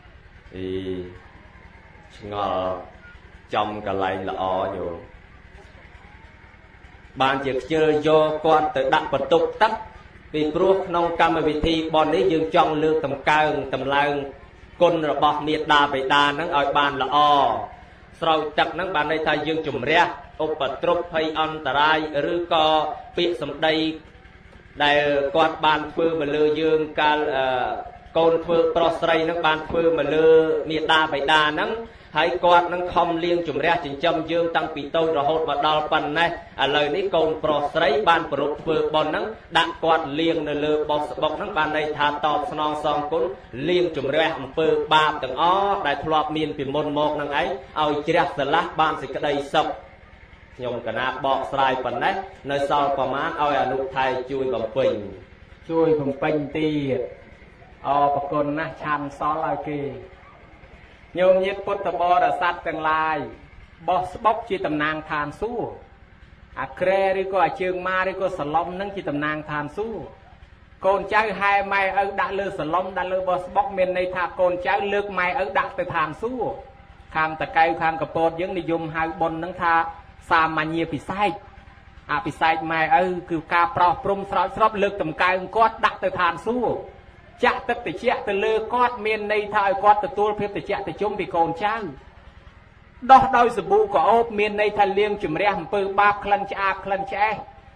Speaker 1: ឆ្ងល់ចំកន្លែងល្អញោមបានជាខ្ជិលយកគាត់ទៅដាក់បន្ទប់ទឹកពីព្រោះក្នុងកម្មវិធីបននេះយើងចង់លើកតម្កើងតម្លើងគុណរបស់មេត្តាបិតានឹងឲ្យបានល្អស្រោចទឹកនឹងបានន័យថាយើងជំរះឧបទ្រពភ័យអន្តរាយឬក៏ពាក្យសម្ដីដែលគាត់បានធ្វើមកលើយើងកាលកូនធ្វើប្រុសស្រីនឹងបានធ្វើមកលើមេត្តាបិតានឹងហើយគាត់នឹងខំលៀងជំរះចិញ្ចឹមយើងតាំងពីតូចរហូតមកដល់ប៉ុណ្ណេះឥឡូវនេះកូនប្រុសស្រីបានប្រពធ្វើបុណ្យហ្នឹងដាក់គាត់លៀងនៅលើបោះស្បុកហ្នឹងបានន័យថាតបស្នងសងគុណលៀងជំរះអំពើបាបទាំងអស់ដែលធ្លាប់មានពីមុនមកហ្នឹងឯងឲ្យជ្រះស្រឡះបានសេចក្តីសុខខ្ញុំកណាបកស្រាយប៉ុណ្ណេះនៅសល់ប្រមាណឲ្យអនុថែជួយបំពេញ
Speaker 2: ទៀតប្រគុណណាស់ឆាន់សល់ឲ្យគេញោមញាតពុទ្ធបរិស័ទទាំងឡាយបោះស្បុកជាតំណាងឋានសួគ៌អាក្រែឬក៏អាជើងម៉ាឬក៏សឡុំនឹងជាតំណាងឋានសួគ៌កូនចៅហែម៉ែឪដាក់លើសឡុំដាក់លើបោះស្បុកមានន័យថាកូនចៅលើកម៉ែឪដាក់ទៅឋានសួគ៌ខាងតកៅខាងកពតយើងនិយមហៅបុណ្យនឹងថាសាមញ្ញពិសេសអភិសេកម៉ែឪគឺការប្រោះព្រំស្រោចស្រពលើកតម្កើងគាត់ដាក់ទៅឋានសួគ៌ចាក់ទឹកតិចទៅលើគាត់មានន័យថាឲ្យគាត់ទទួលភាពតិចតិជុំពីកូនចៅដោះដោយសាប៊ូក្អូបមានន័យថាលាងជំរះអំពើបាបក្លិនឆ្អាបក្លិនឆ្អេះ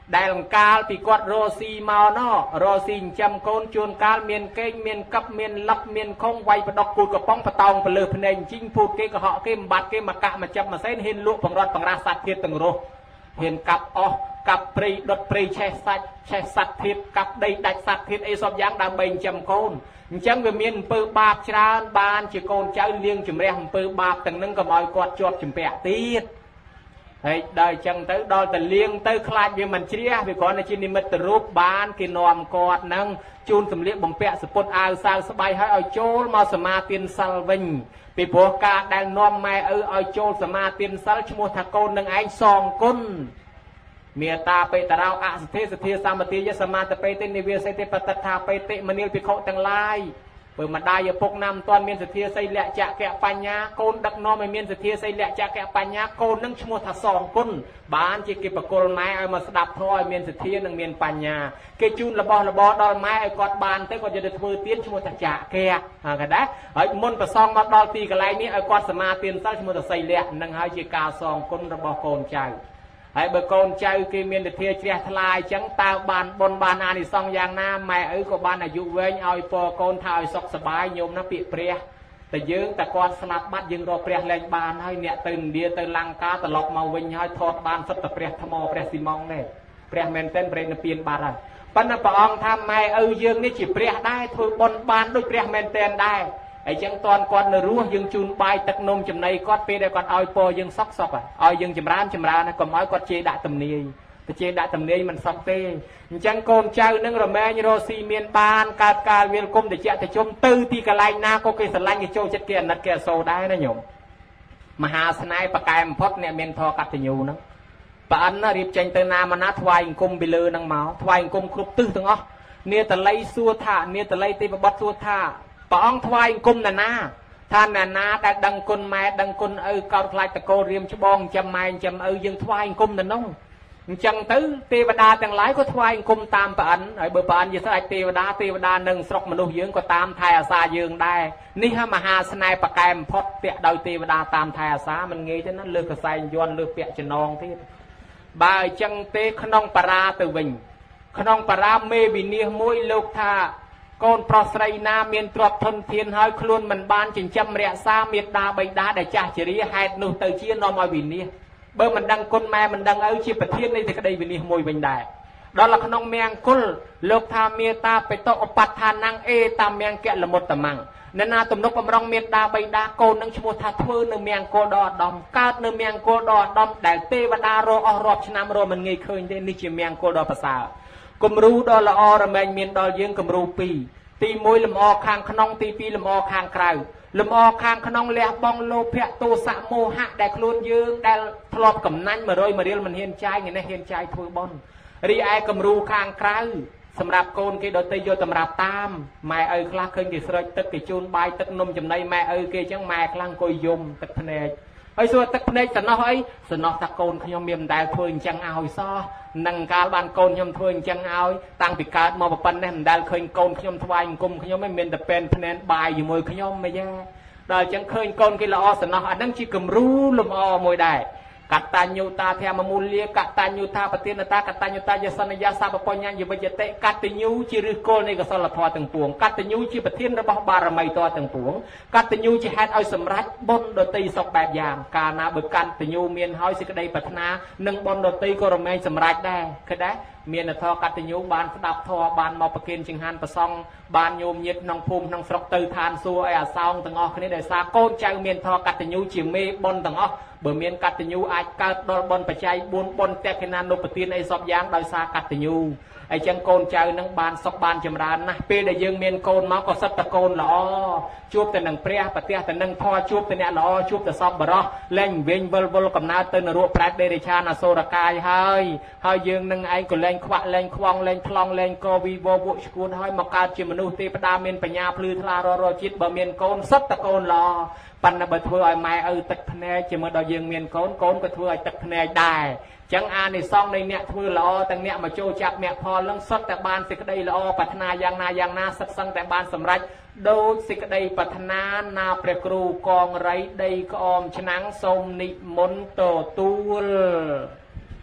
Speaker 2: ដែលអង្កាលពីគាត់រស់ស៊ីមកណោរស់ស៊ីចិញ្ចឹមកូនជួនកាលមានកេងមានកັບមានលឹកមានខុងវាយបដកគូតកំប៉ុងបតោងពលឺភ្នែកជីងពូតគេកុហកគេបំបត្តិគេមកកាក់មកចាប់មកសេនហ៊ានលក់បង្រត់បង្រាស់សត្វទៀតទាំងរស់ហ៊ានកាប់អស់កាប់ព្រៃដុតព្រៃឆេះសាច់ឆេះសត្វទៀតកាប់ដីដាច់សត្វទៀតអីសពយ៉ាងដើម្បីចិញ្ចឹមកូនអញ្ចឹងវាមានអំពើបាបច្រើនបានជាកូនចៅលៀងជំរះអំពើបាបទាំងនឹងកុំឲ្យគាត់ជាប់ជំពាក់ទៀតហើយដល់អញ្ចឹងទៅដល់តែលៀងទៅខ្លាចវាមិនជ្រះវាគ្រាន់តែជានិមិត្តរូបបានគេនាំគាត់នឹងជូនសម្លៀកបំពាក់សពុតអាវសាវស្បៃឲ្យចូលមកសមាទានសិលវិញពីព្រោះការដែលនាំម៉ែឪឲ្យចូលសមាទានសិលឈ្មោះថាកូននឹងឯងសងគុណមេតាបេតរោអសទ្ធិសទ្ធាសម្បទាយសមាតបេតិនិវាសិតិបតថាបេតិមនិលភិក្ខុទាំងឡាយបើម្ដាយឪពុកណាំមិនទាន់មានសទ្ធាសីលៈចក្កបញ្ញាកូនដឹកនាំឲ្យមានសទ្ធាសីលៈចក្កបញ្ញាកូននឹងឈ្មោះថាសងគុណបានជាគេបកលម៉ែឲ្យមកស្ដាប់ធម៌ឲ្យមានសទ្ធានិងមានបញ្ញាគេជូនរបស់របរដល់ម៉ែឲ្យគាត់បានទៅគាត់យកទៅធ្វើទានឈ្មោះថាចក្កគេដែរហើយមុនប្រសងមកដល់ទីកន្លែងនេះឲ្យគាត់សមាទានសិលឈ្មោះថាសីលៈនឹងហើយជាការសងគុណរបស់កូនចៅហើយបើកូនចៅគេមានទិធាជ្រះថ្លាអញ្ចឹងតើបានបុណ្យបានអានិសង្សយ៉ាងណាម៉ែឪក៏បានអាយុវែងឲ្យពរកូនថាឲ្យសុខសប្បាយញោមណាពាក្យព្រះតែយើងតែគាត់ស្លាប់បាត់យើងរកព្រះលែងបានហើយអ្នកទៅឥណ្ឌាទៅលង្កាត្រឡប់មកវិញហើយថតបានសិតតែព្រះថ្មព្រះស៊ីម៉ុងទេព្រះមែនទែនព្រះនិព្វានបាត់ហើយប៉ុន្តែព្រះអង្គថាម៉ែឪយើងនេះជាព្រះដែរធ្វើបុណ្យបានដូចព្រះមែនទែនដែរអញ្ចឹងតន់គាត់នៅរស់យើងជូនបាយទឹកនំចំណីគាត់ពេលដែលគាត់ឲ្យពរយើងសុខឲ្យយើងចម្រើនកុំឲ្យគាត់ជេរដាក់ទំនាយទៅជេរដាក់ទំនាយមិនសុខទេអញ្ចឹងកូនចៅនឹងរមែងរស់ស៊ីមានបានកើតការវាលគុំតិចតិជុំទៅទីកន្លែងណាក៏គេស្រឡាញ់គេចូលចិត្តគេអាណិតគេអសូរដែរណាញោមមហាស្នេហ៍ប្រកែបំផុតអ្នកមានធម៌កតញ្ញូហ្នឹងប្រអិនណារៀបចេញទៅណាមកណាថ្វាយអង្គមពីលើហ្នឹងមកថ្វាយអង្គមគ្រប់ទិសទាំងអស់នាតល័យសួរថានាតល័យទេវបុត្រសួរថាព្រះអង្គថ្វាយអង្គមណាថាណាដែលដឹងគុណម៉ែដឹងគុណឪកោតខ្លាចតកោរៀមច្បងចាំម៉ែចាំឪយើងថ្វាយអង្គមទៅនោះអញ្ចឹងទៅទេវតាទាំងឡាយក៏ថ្វាយអង្គមតាមព្រះអិនហើយបើព្រះអិនជាស្ដេចទេវតានឹងស្រុកមនុស្សយើងក៏តាមថែអាសាយើងដែរនេះហ่ามហាស្នេហ៍ប្រកែបំផុតពាក់ដោយទេវតាតាមថែអាសាមិនងាយទេណាលើកកសែងយន់លើកពាក់ចំណងទៀតបើអញ្ចឹងទេក្នុងបារាទៅវិញក្នុងបារាមេវិនិច្ឆ័យមួយលោកថាកូនប្រុសស្រីណាមានទ្រព្យធនធានហើយខ្លួនមិនបានចិញ្ចឹមរក្សាមេត្តាបិតាដែលចាស់ជរាហេតុនោះទៅជានាំឲ្យវិនិច្ឆ័យបើមិនដឹងគុណម៉ែមិនដឹងឪជាប្រធាននៃសេចក្តីវិនិច្ឆ័យមួយវិញដែរដល់ក្នុងមង្គលលោកថាមេត្តាបិតុឧបដ្ឋានំអេតាមង្គលមុតតមੰអ្នកណាទំនុកបំរុងមេត្តាបិតាកូននឹងឈ្មោះថាធ្វើនៅមង្គលដ៏ឧត្តមកើតនៅមង្គលដ៏ឧត្តមដែលទេវតារកអស់រាប់ឆ្នាំរកមិនងាយឃើញទេនេះជាមង្គលដ៏ប្រសើរគំរូដ៏ល្អរមែងមានដល់យើងគំរូ2ទី1លំអខាងក្នុងទី2លំអខាងក្រៅលំអខាងក្នុងលះបង់លោភៈទោសៈមោហៈដែលខ្លួនយើងដែលធ្លាប់កំណាញ់100រៀលមិនហ៊ានចាយថ្ងៃនេះហ៊ានចាយធ្វើបុណ្យរីឯគំរូខាងក្រៅសម្រាប់កូនគេដទៃយកតម្រាប់តាមម៉ែឪខ្លះឃើញគេស្រោចទឹកគេជូនបាយទឹកនំចំណីម៉ែឪគេអញ្ចឹងម៉ែខ្លះអង្គុយយំទឹកភ្នែកហើយសួរទឹកភ្នែកសំណោះអីសំណោះថាកូនខ្ញុំមានមិនដែលធ្វើអញ្ចឹងឲ្យសោះនឹងកាលបានកូនខ្ញុំធ្វើអញ្ចឹងឲ្យតាំងពីកើតមកប៉ុណ្ណេះមិនដែលឃើញកូនខ្ញុំថ្វាយអង្គមខ្ញុំឯងមានតែពេនភ្នែនបាយជាមួយខ្ញុំមិនយ៉ាងដល់អញ្ចឹងឃើញកូនគេល្អសំណោះអានឹងជាគំរូលំអមួយដែរកតញ្ញូតាធម្មមូលាកតញ្ញូតាបទានតាកតញ្ញូតាយសន្យាសពបញ្ញញ្ញវិជ្ជតិកតញ្ញូជាឫសគល់នៃកុសលធម៌ទាំងពួងកតញ្ញូជាប្រធានរបស់បារមីធម៌ទាំងពួងកតញ្ញូជាហេតុឲ្យសម្រេចបុណ្យដតីសុខបែបយ៉ាងកាលណាបើកតញ្ញូមានហើយសេចក្តីប្រាថ្នានឹងបុណ្យដតីក៏រមែងសម្រេចដែរឃើញដែរមានធម៌កតញ្ញូបានស្ដាប់ធម៌បានមកប្រគិនចង្ហាន់ប្រសង់បានញោមញាតក្នុងភូមិក្នុងស្រុកទៅឋានសួគ៌ឲ្យអាសោងទាំងអស់គ្នាដោយសារកូនចៅមានធម៌កតញ្ញូជាមេបុណ្យទាំងអស់បើមានកតញ្ញូអាចកើតដល់បុណ្យបច្ច័យ4បុណ្យតេខេណានុបទានអីសពយ៉ាងដោយសារកតញ្ញូអញ្ចឹងកូនចៅនឹងបានសុខបានចម្រើនណាស់ពេលដែលយើងមានកូនមកក៏សិតតែកូនល្អជួបតែនឹងព្រះប្រទះតែនឹងធម៌ជួបតែអ្នកល្អជួបតែសពបរោះលែងវិញវិលវល់កំណើតទៅនរកប្រែតដេរិឆានអសូរកាយហើយយើងនឹងឯងក៏លែងខ្វាក់លែងខ្វងលែងថ្លង់លែងកវីវវឈួនហើយមកកើតជាមនុស្សទេវតាមានបញ្ញាភ្លឺថ្លារជាតិបើមានកូនសិតតែកូនល្អប៉ុន្តែបើធ្វើឲ្យម៉ែឪទឹកភ្នែកជាមួយដល់យើងមានកូនក៏ធ្វើឲ្យទឹកភ្នែកដែរចឹងអានិសង្សនៃអ្នកធ្វើល្អទាំងអ្នកមកចូលចាប់មគ្គផលនឹងសុទ្ធតែបានសេចក្តីល្អប្រាថ្នាយ៉ាងណាសិតសឹងតែបានសម្រេចដោយសេចក្តីប្រាថ្នាណាព្រះគ្រូកងរៃដីក្អមឆ្នាំងសូមនិមន្តទទួល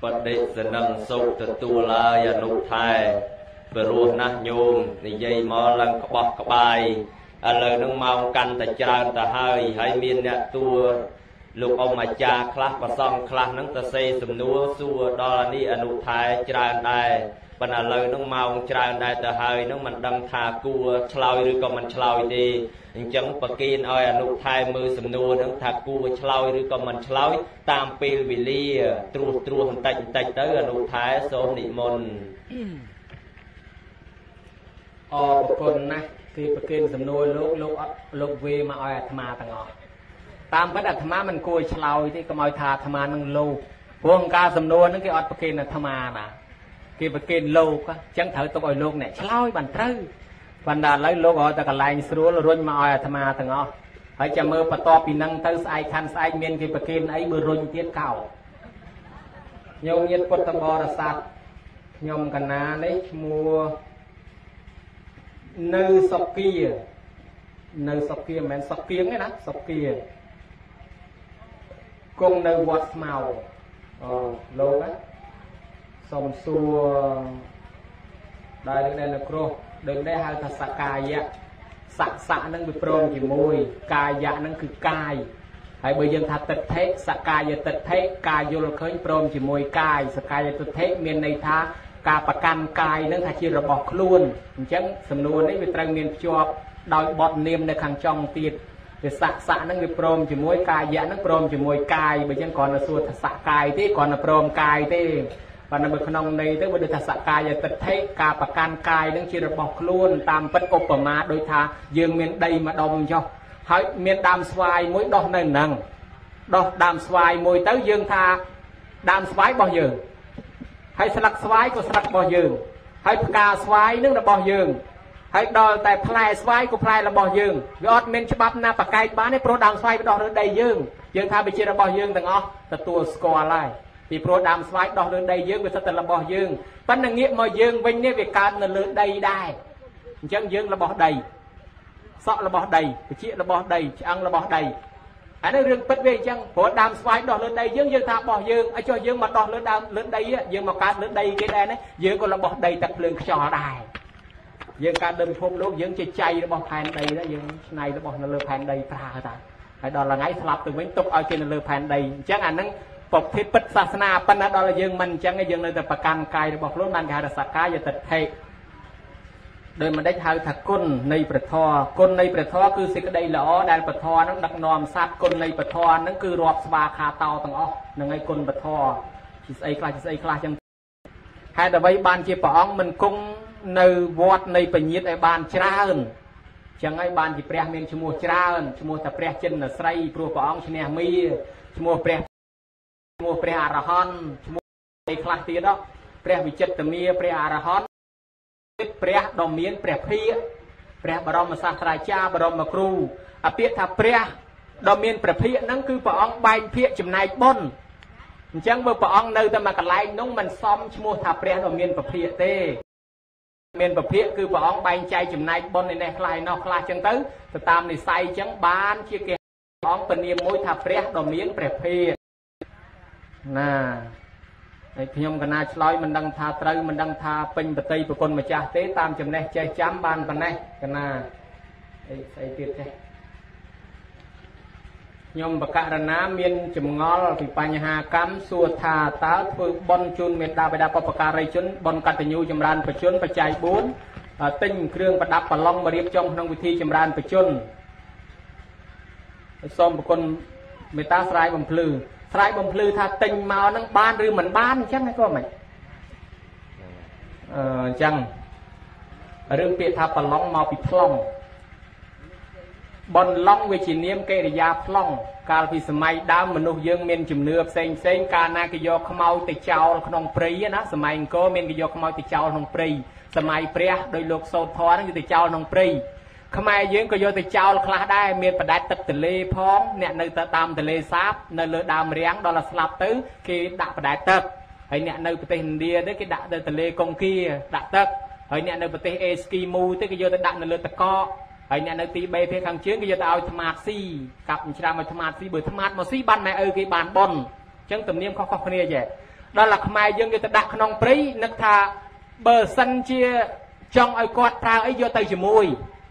Speaker 1: បដិសនឹងសុខទទួលឡើយអនុថែព្រោះណាស់ញោមនិយាយមកឡើងក្បោះក្បាយឥឡូវនឹងម៉ោងកាន់តែច្រើនទៅហើយមានអ្នកតួលោកអ៊ំអាចារ្យខ្លះប្រសងខ្លះហ្នឹងទៅសេសំណួរសួរដល់នេះអនុថែច្រើនដែរប៉ុន្តែឥឡូវហ្នឹងម៉ោងច្រើនដែរទៅហើយហ្នឹងមិនដឹងថាគួរឆ្លើយឬក៏មិនឆ្លើយទេអញ្ចឹងប្រគិនឲ្យអនុថែមើលសំណួរហ្នឹងថាគួរឆ្លើយឬក៏មិនឆ្លើយតាមពេលវេលាត្រួសបន្តិចទៅអនុថែសូមនិមន្ត
Speaker 2: អរគុណណាស់ទីប្រគិនសំណួរលោកវេមកឲ្យអាត្មាទាំងអស់តាមពិតអាត្មាមិនគួរឆ្លើយទេកុំឲ្យថាអាត្មានឹងលោកព្រោះការសំណួរហ្នឹងគេអត់ប្រគិនអាត្មាណាគេប្រគិនលោកអញ្ចឹងត្រូវទុកឲ្យលោកអ្នកឆ្លើយបានត្រូវប៉ុន្តែឥឡូវលោកឲ្យតែកន្លែងស្រួលរុញមកឲ្យអាត្មាទាំងអស់ហើយចាំមើលបន្ទាប់ពីហ្នឹងទៅស្អែកខាន់ស្អែកមានគេប្រគិនអីបើរុញទៀតកោញោមញាតិពុទ្ធបរិស័ទខ្ញុំកណានេះឈ្មោះនៅសុគាមិនមែនសុគៀងទេណាសុគាគង់នៅវត្តស្មៅលោកណាសូមសួរដែលនៅគ្រោះដូចនេះហៅថាសកាយៈស័កហ្នឹងវាព្រមជាមួយកាយៈហ្នឹងគឺកាយហើយបើយើងថាទិដ្ឋិសកាយទិដ្ឋិការយល់ឃើញព្រមជាមួយកាយសកាយទិដ្ឋិមានន័យថាការប្រកាន់កាយហ្នឹងថាជារបស់ខ្លួនអញ្ចឹងសំណួរនេះវាត្រូវមានភ្ជាប់ដោយបទនាមនៅខាងចុងទៀតវាស័កហ្នឹងវាព្រមជាមួយកាយៈហ្នឹងព្រមជាមួយកាយបើអញ្ចឹងគ្រាន់តែសួរថាសកាយទេគ្រាន់តែព្រមកាយទេប៉ុន្តែនៅក្នុងន័យទៅវាដូចថាសកាយទិដ្ឋិការប្រកាន់កាយហ្នឹងជារបស់ខ្លួនតាមពិតឧបមាដូចថាយើងមានដីមួយដុំចុះហើយមានដើមស្វាយមួយដោះនៅហ្នឹងដោះដើមស្វាយមួយទៅយើងថាដើមស្វាយរបស់យើងហើយស្លឹកស្វាយក៏ស្លឹករបស់យើងហើយផ្កាស្វាយនឹងរបស់យើងហើយដល់តែផ្លែស្វាយក៏ផ្លែរបស់យើងវាអត់មានច្បាប់ណាប្រកែកបានទេព្រោះដើមស្វាយវាដោះលើដីយើងថាវាជារបស់យើងទាំងអស់ទទួលស្គាល់ហើយពីព្រោះដើមស្វាយដោះលើដីយើងវាសិតតែរបស់យើងប៉ុន្តែងាកមកយើងវិញនេះវាកើតនៅលើដីដែរអញ្ចឹងយើងរបស់ដីសក់របស់ដីវិជារបស់ដីឆ្អឹងរបស់ដីអានេះរឿងពិតវាអញ្ចឹងព្រោះដើមស្វាយដោះលើដីយើងថារបស់យើងឲ្យចុះយើងមកដោះលើដើមលើដីយើងមកកើតលើដីគេដែរណាយើងក៏របស់ដីទឹកភ្លើងខ្យល់ដែរយើងកើតលើពិភពលោកយើងជាចៃរបស់ផែនដីដែរយើងឆ្នៃរបស់នៅលើផែនដីប្រើតាហើយដល់ថ្ងៃស្លាប់ទៅវិញទុកឲ្យគេនៅលើផែនដីអញ្ចឹងអាហ្នឹងប្រភេទពិតសាសនាប៉ុន្តែដល់យើងមិនអញ្ចឹងយើងនៅតែប្រកាន់កាយរបស់ខ្លួនបានគេហៅថាសកាយទិដ្ឋិដោយមិនដេចហៅថាគុណនៃព្រះធម៌គុណនៃព្រះធម៌គឺសេចក្តីល្អដែលព្រះធម៌នឹងដឹកនាំសត្វគុណនៃព្រះធម៌នឹងគឺរាប់ស្វាខាតោទាំងអស់នឹងឯគុណព្រះធម៌ជាស្អីខ្លះចឹងហេតុអ្វីបានជាព្រះអង្គមិនគង់នៅវត្តនៃពញាតឲ្យបានច្រើនចឹងហើយបានជាព្រះមានឈ្មោះច្រើនឈ្មោះតែព្រះចិនស្រីព្រោះព្រះអង្គឈ្នះមាឈ្មោះព្រះអរហន្តឈ្មោះឯខ្លះទៀតព្រះវិចិត្រមាព្រះអរហន្តព្រះដ៏មានព្រះភិក្ខព្រះបរមសាស្ត្រាចារ្យបរមគ្រូអាពាក្យថាព្រះដ៏មានព្រះភិក្ខហ្នឹងគឺព្រះអង្គបែងភាគចំណែកបុណ្យអញ្ចឹងបើព្រះអង្គនៅតែមួយកន្លែងនោះមិនសមឈ្មោះថាព្រះដ៏មានព្រះភិក្ខទេមានព្រះភិក្ខគឺព្រះអង្គបែងចែកចំណែកបុណ្យនេះខ្លះឯនោះខ្លះអញ្ចឹងទៅតាមនិស័យអញ្ចឹងបានជាគេព្រះអង្គពនាមមួយថាព្រះដ៏មានព្រះភិក្ខណាហើយខ្ញុំកណាឆ្លើយមិនដឹងថាត្រូវមិនដឹងថាពេញបតីប្រគុណម្ចាស់ទេតាមចំណេះចេះចាំបានប៉ុណ្ណេះកណាអីស្អីទៀតទេខ្ញុំបកករណាមានចម្ងល់ពីបញ្ហាកម្មសួរថាតើធ្វើបុណ្យជូនមេត្តាបិតាបុព្វការីជនបុណ្យកតញ្ញូចម្រើនបជនបច្ច័យ4ទិញគ្រឿងប្រដាប់ប្រឡងមករៀបចំក្នុងវិធីចម្រើនបជនសូមប្រគុណមេត្តាស្រាយបំភ្លឺថាទិញមកហ្នឹងបានឬមិនបានអញ្ចឹងក៏មិនអញ្ចឹងរឿងពាក្យថាប្រឡងមកពីប្លង់បន្លងវាជានាមកិរិយាប្លង់កាលពីសម័យដើមមនុស្សយើងមានជំនឿផ្សេងកាលណាគេយកខ្មោចទៅចោលក្នុងព្រៃណាសម័យអង្គរមានគេយកខ្មោចទៅចោលក្នុងព្រៃសម័យព្រះដោយលោកសោតធរហ្នឹងគឺទៅចោលក្នុងព្រៃខ្មែរយើងក៏យកទៅចោលខ្លះដែរមានបដាច់ទឹកទលេផងអ្នកនៅទៅតាមទលេសាបនៅលើដើមរាំងដល់ស្លាប់ទៅគេដាក់បដាច់ទឹកហើយអ្នកនៅប្រទេសឥណ្ឌាទៅគេដាក់ទៅទលេកុងគាដាក់ទឹកហើយអ្នកនៅប្រទេសអេស្គីមូទៅគេយកទៅដាក់នៅលើទឹកកកហើយអ្នកនៅទី3ភាគខាងជើងគេយកទៅឲ្យថ្មាតស៊ីកាប់ច្រាមឲ្យថ្មាតស៊ីបើថ្មាតមកស៊ីបានម៉ែឪគេបានប៉ុនអញ្ចឹងទំនៀមខុសគ្នាចេះ đó là mai dương vô tới đặt nông prí nực thà bờ sân chia trong ai quạt prao ấy vô tay chỉ mùi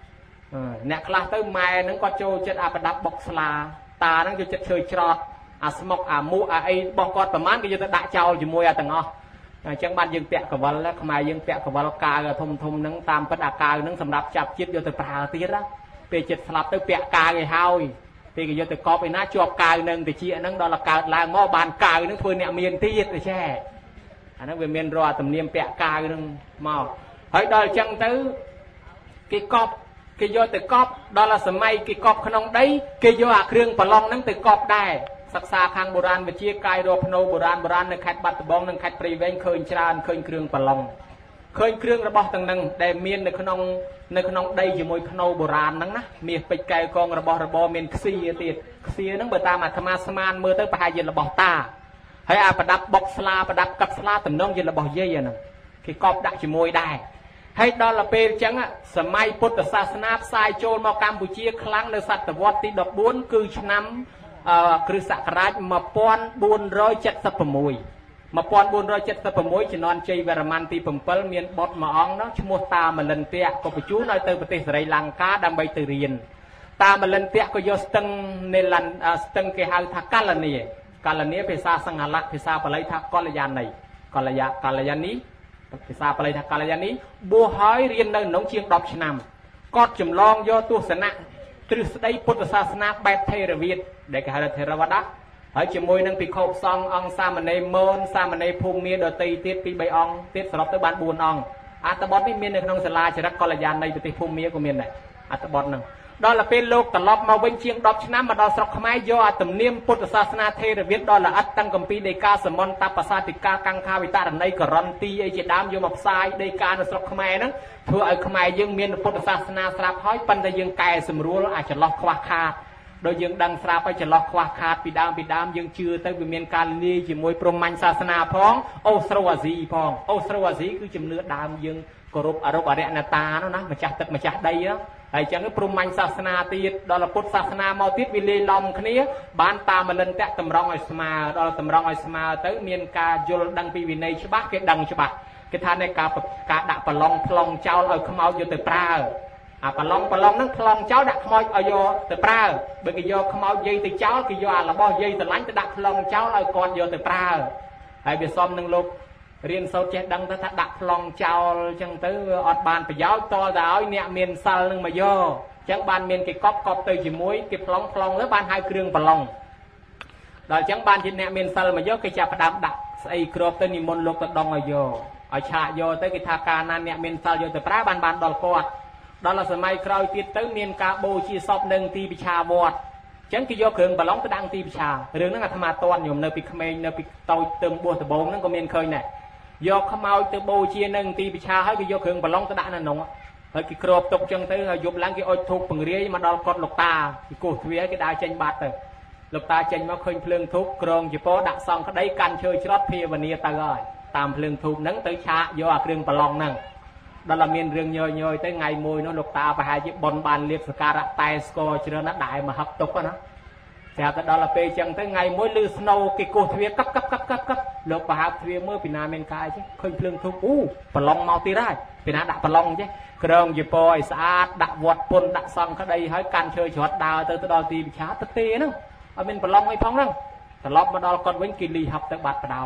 Speaker 2: nè class tới mai nó quạt trôi chết đập bọc là ta nó vô chết chơi trọt smoke mu ấy bọc quạt tầm mán cái vô tới đặt trâu chỉ mùi từng ngõ chẳng ban dương tẹt cả vần là mai dương tẹt cả vần cà thùng thùng nó tam bất cà nó sầm đập chập chết vô tới prao tiết đó về chết sập tới tẹt cà ngày hao thì cái vô tới cọp ấy ná chọp cà nâng thì chị nó đó là cà là ngõ bàn cà nó thôi nè miền tiết rồi che nó về miền rò tầm niêm tẹt cà nó màu hỏi đòi chân tới cái cọp cái vô từ cọp đó là sớm mai cái cọp không đấy cái vô kêu bờ long nó từ cọp đài sắc xa khang Boran về chia cài đồ pano Boran nó khai bát bong nó khai pri ven khơi tràn khơi kêu bờ long khơi kêu là bao tầng nâng để miền nơi không đây chỉ môi pano Boran nắng ná miền bịch cài con là bao miền xì nó bờ ta mà tham man mưa tới hai giờ là bao ta hay đập bọc sla đập cặp sla tầm nông giờ là bao dây nè cái cọp đã chỉ môi đài hay đó là pe chẳng á sớm mai Phậtศาสนา sai trôi vào Campuchia kháng nơi sát tập vót tí độc 4 cư năm cư sạc rách mà pon 476 mà pon 476 chỉ non chơi về man tí phẩm pel miền bọt mà ong nó mua ta mà lần tẹt có phải chú nói từประเทศ Sri Lanka đang bay từ riêng ta mà lần tẹt có do stưng nên lần stưng cái hào thác cá là này phải xa sang hà lạc phải xa phải lấy thác con là gian này còn là gian níภาษาอะไรทักกาลยานี้บัวหอยเรียนในหนองเชียงดอกชนำก็จำลองย่อตัวสนะตรึกได้พุทธศาสนาแบบเทระวิทย์ได้กับเทระวัดหอยจมวยนั่งปีโคบซององซามันในโมนซามันในภูมิโดยตีเตี้ยปีใบองเตี้ยสลับตัวบ้านบุญองอัตบอลไม่มีในขนมสลาชรักกาลยานในตีภูมิก็มีในอัตบอลนั่งđó là bên lụcตลอดมาวิ่งเชียงดอกชนะมาดอสกขมายย่อตุ่มเนียมพุทธศาสนาเทระวิทย์đó làอัตตังกัมปีเดกาสมอนตาภาษาติกากังคาวิตาในกรันตีไอเจดามโยมอับไซเดกาสกขมายนั้นเพื่อไอขมายยังมีพุทธศาสนาสลับห้อยปันแต่ยังไก่สมรู้อาจจะล็อกคว้าขาดโดยยังดังสลับไปจะล็อกคว้าขาดปีดามยังเชื่อแต่วิมีการลีจิมวยพรหมันศาสนาพ้องโอสรวาซีพ้องโอสรวาซีคือจำเนื้อดามยังกรุบอารมณ์อริยนาตาเนาะนะมาจากตึกมาจากใดเนาะไอ้จังก็ปรุงมันศาสนาตีดอลพุทธศาสนามาติดวิเลลอมคนนี้บ้านตามันเล่นแตะตำรองไอสมาดอลตำรองไอสมาเตอเมียนกาโยลดังปีวินัยฉบับเกดังฉบับเกทานในกาดักปลองพลองเจ้าเอาขมเอาโยเตปลาปลองนั่งพลองเจ้าดักขมเอาโยเตปลาเบกิโยขมเอาเยติเจ้ากิโยอาละบ่เยติหลังจะดักพลองเจ้าเอากอดโยเตปลาไอ้เบซ้อมนั่งลบเรียนโซเจดังถ้าดักพลองเจ้าจังเตออดบานไปย้าวต่อดาวเนี่ยเมียนซัลนึงมาโยจังบานเมียนกิกอบเตยจิมวยกิพลองแล้วบานให้เครื่องปลองดอกจังบานจินเนี่ยเมียนซัลมาโยกิจะประดับดักไอ้ครบเตยนิมนต์โลกตะดองโยไอชาโยเตยกิทาการนั้นเนี่ยเมียนซัลโยแต่พระบานดอลกอดดอลสมัยคราวติดเตยเมียนกาโบชีซอบหนึ่งตีปิชาวอดจังกิโยเครื่องปลองตะดังตีปิชาเรื่องนั้นธรรมะตอนอยู่ในปีเขมรในปีโตเติมบัวตะบงนั่นก็เมียนเคยเนี่ยโยขมเอาเตโบชีหนึ่งตีปิชาให้กิโยเครื่องปลองตะดังนั่นหนงเฮ้ยกิครบตกจังเตยยุบหลังกิอดทุกปังเรียมาดอลกอดลูกตากิกูทวีกิได้เจนบาดเตอลูกตาเจนมาเคยเพลิงทุกกรองจิโปดักซองเขาได้กันเชยชรอดเพียวันนี้ตายตามเพลิงทุกนั่งเตยชาโยเครื่องปลองนั่งดอลเมียนเรื่องย่อยเตยไงมวยน้องลูกตาไปหาจิบอลบานเลียบสการะไตสกอเจริญนัดได้มาหักตกนะแต่แต่ดอลเปจังเตยไงมวยลือสโนกิกูทวีกับลูกไปหาทวีเมื่อปีนาเมนกายใช่เคยเพลิงทุกปลองเมาตีได้ปีนาดักปลองใช่กรองจีปอยสะอาดดักวัดปนดักซองเขาได้ให้การเชยชดดาวเตอดอตีช้าตะเตนั่งเอาเป็นปลองให้พ้องนั่งแต่ล็อบมาดอลก่อนเว้นกิลีหับตะบัดดาว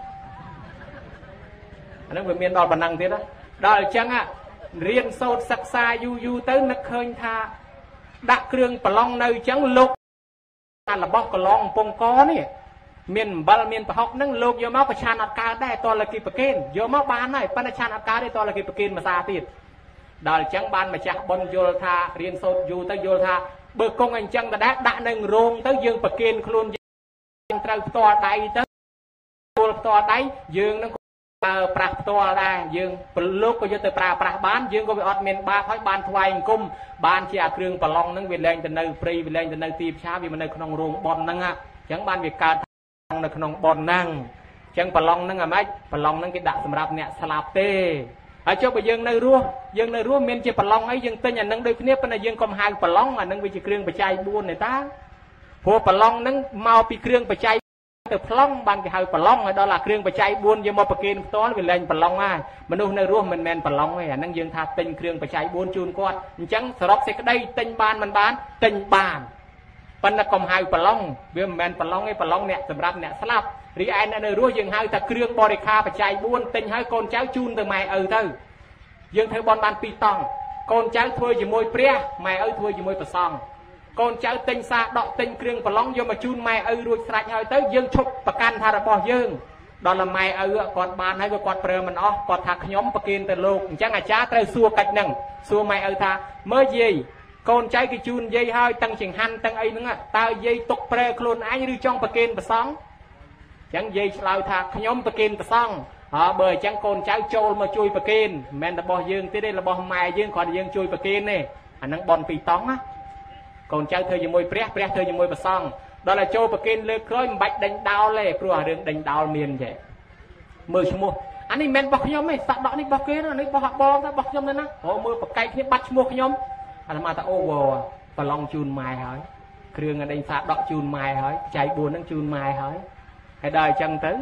Speaker 2: อันนั้นเป็นเมียนดอลปนังทีนะดอลจังอ่ะเรียนโซดศักษาอยู่เตอนักเคยท่าดักเครื่องปลองในจังลุกอันละบอกกลองปงกอนี่เมียนบาลเมียนปะฮอกนั่งลุกโยมาประชาอัดการได้ตอนละกิปเกนโยมาบานได้ประชาอัดการได้ตอนละกิปเกนมาซาติดดอลจังบานมาจากบนโยธาเรียนโซดอยู่ตั้งโยธาเบิกกงอันจังแต่ได้หนึ่งโรงตั้งยืงปะเกนคลุนยังเตาตัวใดตั้งตัวใดยืงนั่งปราตัวได้ยืงปลุกก็จะเตปราบ้านยืงก็ไปอดเมียนบาให้บ้านทวายกุมบ้านเชียเครื่องปลองนั่งเวลาจะในฟรีเวลาจะในตีช้าวิมันในขนมโรงบอลนั่งอ่ะจังบ้านวิการในขนมบอลนั่งจังปลองนั่งอ่ะไหมปลองนั่งกินดักสำหรับเนี่ยสลับเต้ไอ้เจ้าไปยังในรั้วเมียนเจ็บปลองไอ้ยังเต้นอย่างนั่งโดยเนี้ยเป็นยังกำหายปลองอ่ะนั่งไปจีเครื่องไปใจบุญในตาพวกปลองนั่งเมาปีเครื่องไปใจ từ plong ban cái hơi plong đó là kêu bạch chạy buôn nhưng mà bậc kia to vì lên plong ai mà nuôi nơi ruộng mình men plong ấy năng dương tha tinh kêu bạch chạy buôn chun quạt chẳng sờ sẽ cái đây tinh ban mình bán tinh bàn ban là còn hai plong vì men plong ấy plong nè sầm rạp nè slap thì ai nơi ruộng dương hai ta kêu bò để kha bạch chạy buôn tinh hai con cháu chun từ mày thôi dương thấy bon ban pi tòng con cháu thôi chỉ môi pre mày thôi chỉ môi bờ song con cháu tinh xa đọ tinh kêu plong vô mà chun mày ruột sạch hơi tới dương chụp bậc can thà bò dương đó là mày còn ban hay còn prơ mình còn thạc nhóm bậc kiên từ lục chẳng ai chá tới xua cách nằng xua mày tha mới gì con cháu cái chun dây hơi tăng chừng han tăng ấy nữa tao dây tục prơ luôn ai như trong bậc kiên bờ song chẳng dây lao thạc nhóm bậc kiên bờ song bởi chẳng con cháu trâu mà chui bậc kiên men là bò dương tới đây là bò mày dương còn dương chui bậc kiên này anh đang bon pì tóng á con cháu thời môi pre thời môi bờ song đó là châu bậc kiên lê khơi bạch đánh đào lê pro đường đánh đào miền vậy mưa mua anh ấy men bọc nhóm này sạc đọ này bọc kia nó bọc bò ta bọc nhóm này nè họ mưa bọc cây kia bắt mua nhóm anh mà ta over và long chun mai hỏi kêu ở đây sạc đọ chun mai hỏi chạy buồn nó chun mai hỏi hay đời chân tới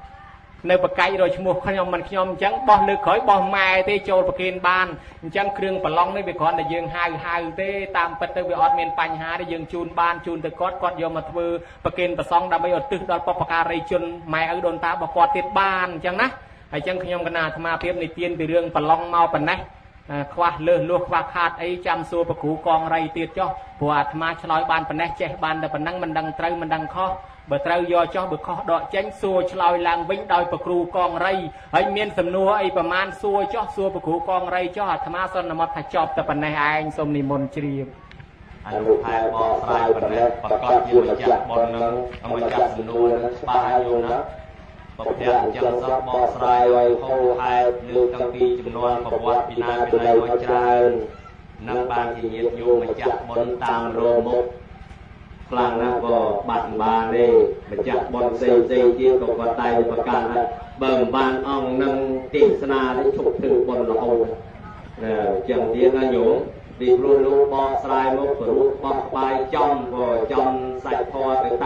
Speaker 2: nơi bậc cây rồi mua nhóm mình nhóm chẳng bò lê khởi bò mai tê châu bậc kiên ban chẳng kêu và long này bị còn là dương hai tê tam bật tới bị ọt miền pành hà để dương chun ban chun từ cót vô mà thưa bậc kiên và xong đã bây giờ từ đó bọc cà ri chun mai ở đồn ta bọc quạt tiết ban chẳng ná hay chẳng nhóm cái nào tham gia phim này tiên từ đường và long mau phần này khoa lơ luộc khoa khát ấy chăm xua bậc cũ con ray tiết cho và tham gia nói ban phần này che ban là phần năng mình đang trâu mình đang kho bởi trâu do cho bậc kho đọ tránh xua lòi làng vĩnh đòi bậc cũ con ray ấy miên sầm nua ấyประมาณxua cho xua bậc cũ con ray cho tham gia son là một thạch chọp tập phần này anh xôm ni môn chìm
Speaker 1: anh lục hai bò sai phần này và con chiều mà chặt bò nâng ông mà chặt sầm nua nó ba hai vô nó bậc điện chân sắp bò sai rồi hô hai lưu tăng pi chùm non và quạt pi na pi này quay tràn năng ban thì nhiệt vô mà chặt bòn tam rô mục phlang na bò bạt ba đi mà chặt bòn dây chia cột vào tay và cản bờm ban ong năng tịnh na để chụp từ bòn lỗ chẳng tiếng là nhổ vì luôn luôn bò sai một rồi bò bài trong rồi trong sạch thò từ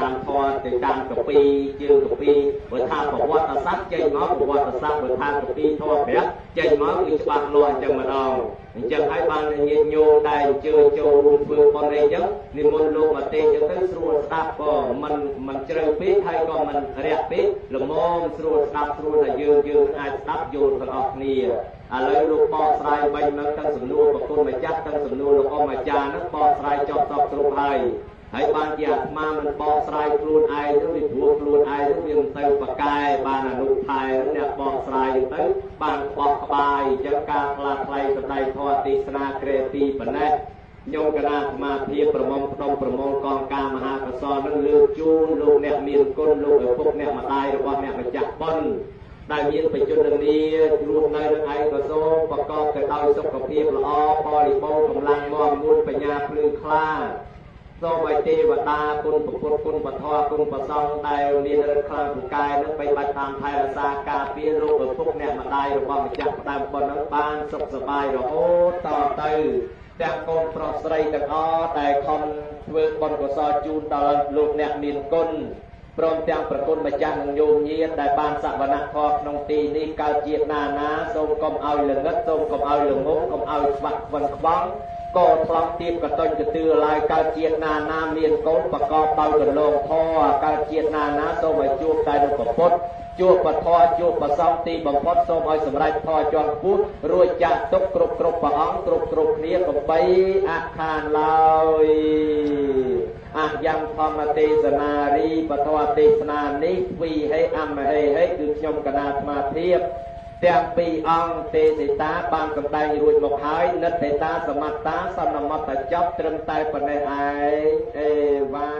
Speaker 1: tam cà pi chưa cà pi với tham của quạt ta sắc chơi ngó của quạt ta sắc với tham cà pi thò bé chơi ngó cứ bạn loạn chẳng mà đâu chẳng hai ban nhiệt nhô đây chưa châu luôn phương con đây chứ nên môn luôn mà tên cho tới sưu sáp của mình chơi biết hay còn mình rẹp biết là môn sưu sáp là dương ai sáp vô thật học nè lấyลูกบอสไลใบนั้นตั้งสำนวนกับคนมาจัดตั้งสำนวนลูกอมาจานักบอสไลจอบสอบสรุปให้บางอย่างมามันบอสไลครูนไอทั้งที่หัวครูนไอทั้งยังเติมปากกายบางอนุไทยเนี่ยบอสไลเติมบางปอกบายจังการลาไทยสไลทอติสนาเกรตีปนแน่โยกระดาษมาเพียประมงตรงประมงกองการมหากระสอนนั่นเลือกจูนลูกเนี่ยมีก้นลูกพวกเนี่ยมาตายหรือว่าเนี่ยมาจับบอลได้ยินไปจนดังนี้รวมในไอ้กระโซประกอบกับดาวสุขภาพละอพอริโภคกำลังมองมุนปัญญาพลือคลาโซไวเทวดาคุณปุกุคุณปะทอคุณปะซองได้มีเรื่องคลางกายนั้นไปบัดตามไทยรักษากาเปียโรคพวกเนี่ยมาได้เราบอกจับตามบนนั้นบ้านสุขสบายเราโอ้ต่อเติมแต่กองปลอดใส่แต่อ้อแต่คนเวอร์บนกระซอจูนตอนลูกเนี่ยมีก้นพร้อมแต่งประคุณมาจากนังโยมเยียนได้บานสักวันนักทอกนองตีนี่กาเจียนานาทรงกลมเอาเหลืองงัดทรงกลมเอาเหลืองงงกลมเอาสวักวันคว้างก็พร้อมตีมกระต้นกระตือลายกาเจียนานาเมียนก้นประกอบเบากระลงท่อกาเจียนานาทรงไว้จูบได้ดงกระพดจูบปะทอจูบปะซองตีบังพดทรงเอาสำไรทอจอนพุทธรวยจัดตกกรุบกรุบปะอ้องกรุบกรุบเนี้ยกับใบอาคารลอยยังธรรมเทศนารีปทวเทศนานิวีให้อัมให้คือชมกนาธมาเทียบเตียงปีองเตติตาบางกำไดรวยหมกหายนัตเตตาสมัตตาสนมัตตจับตรึมไตปนไอเอวา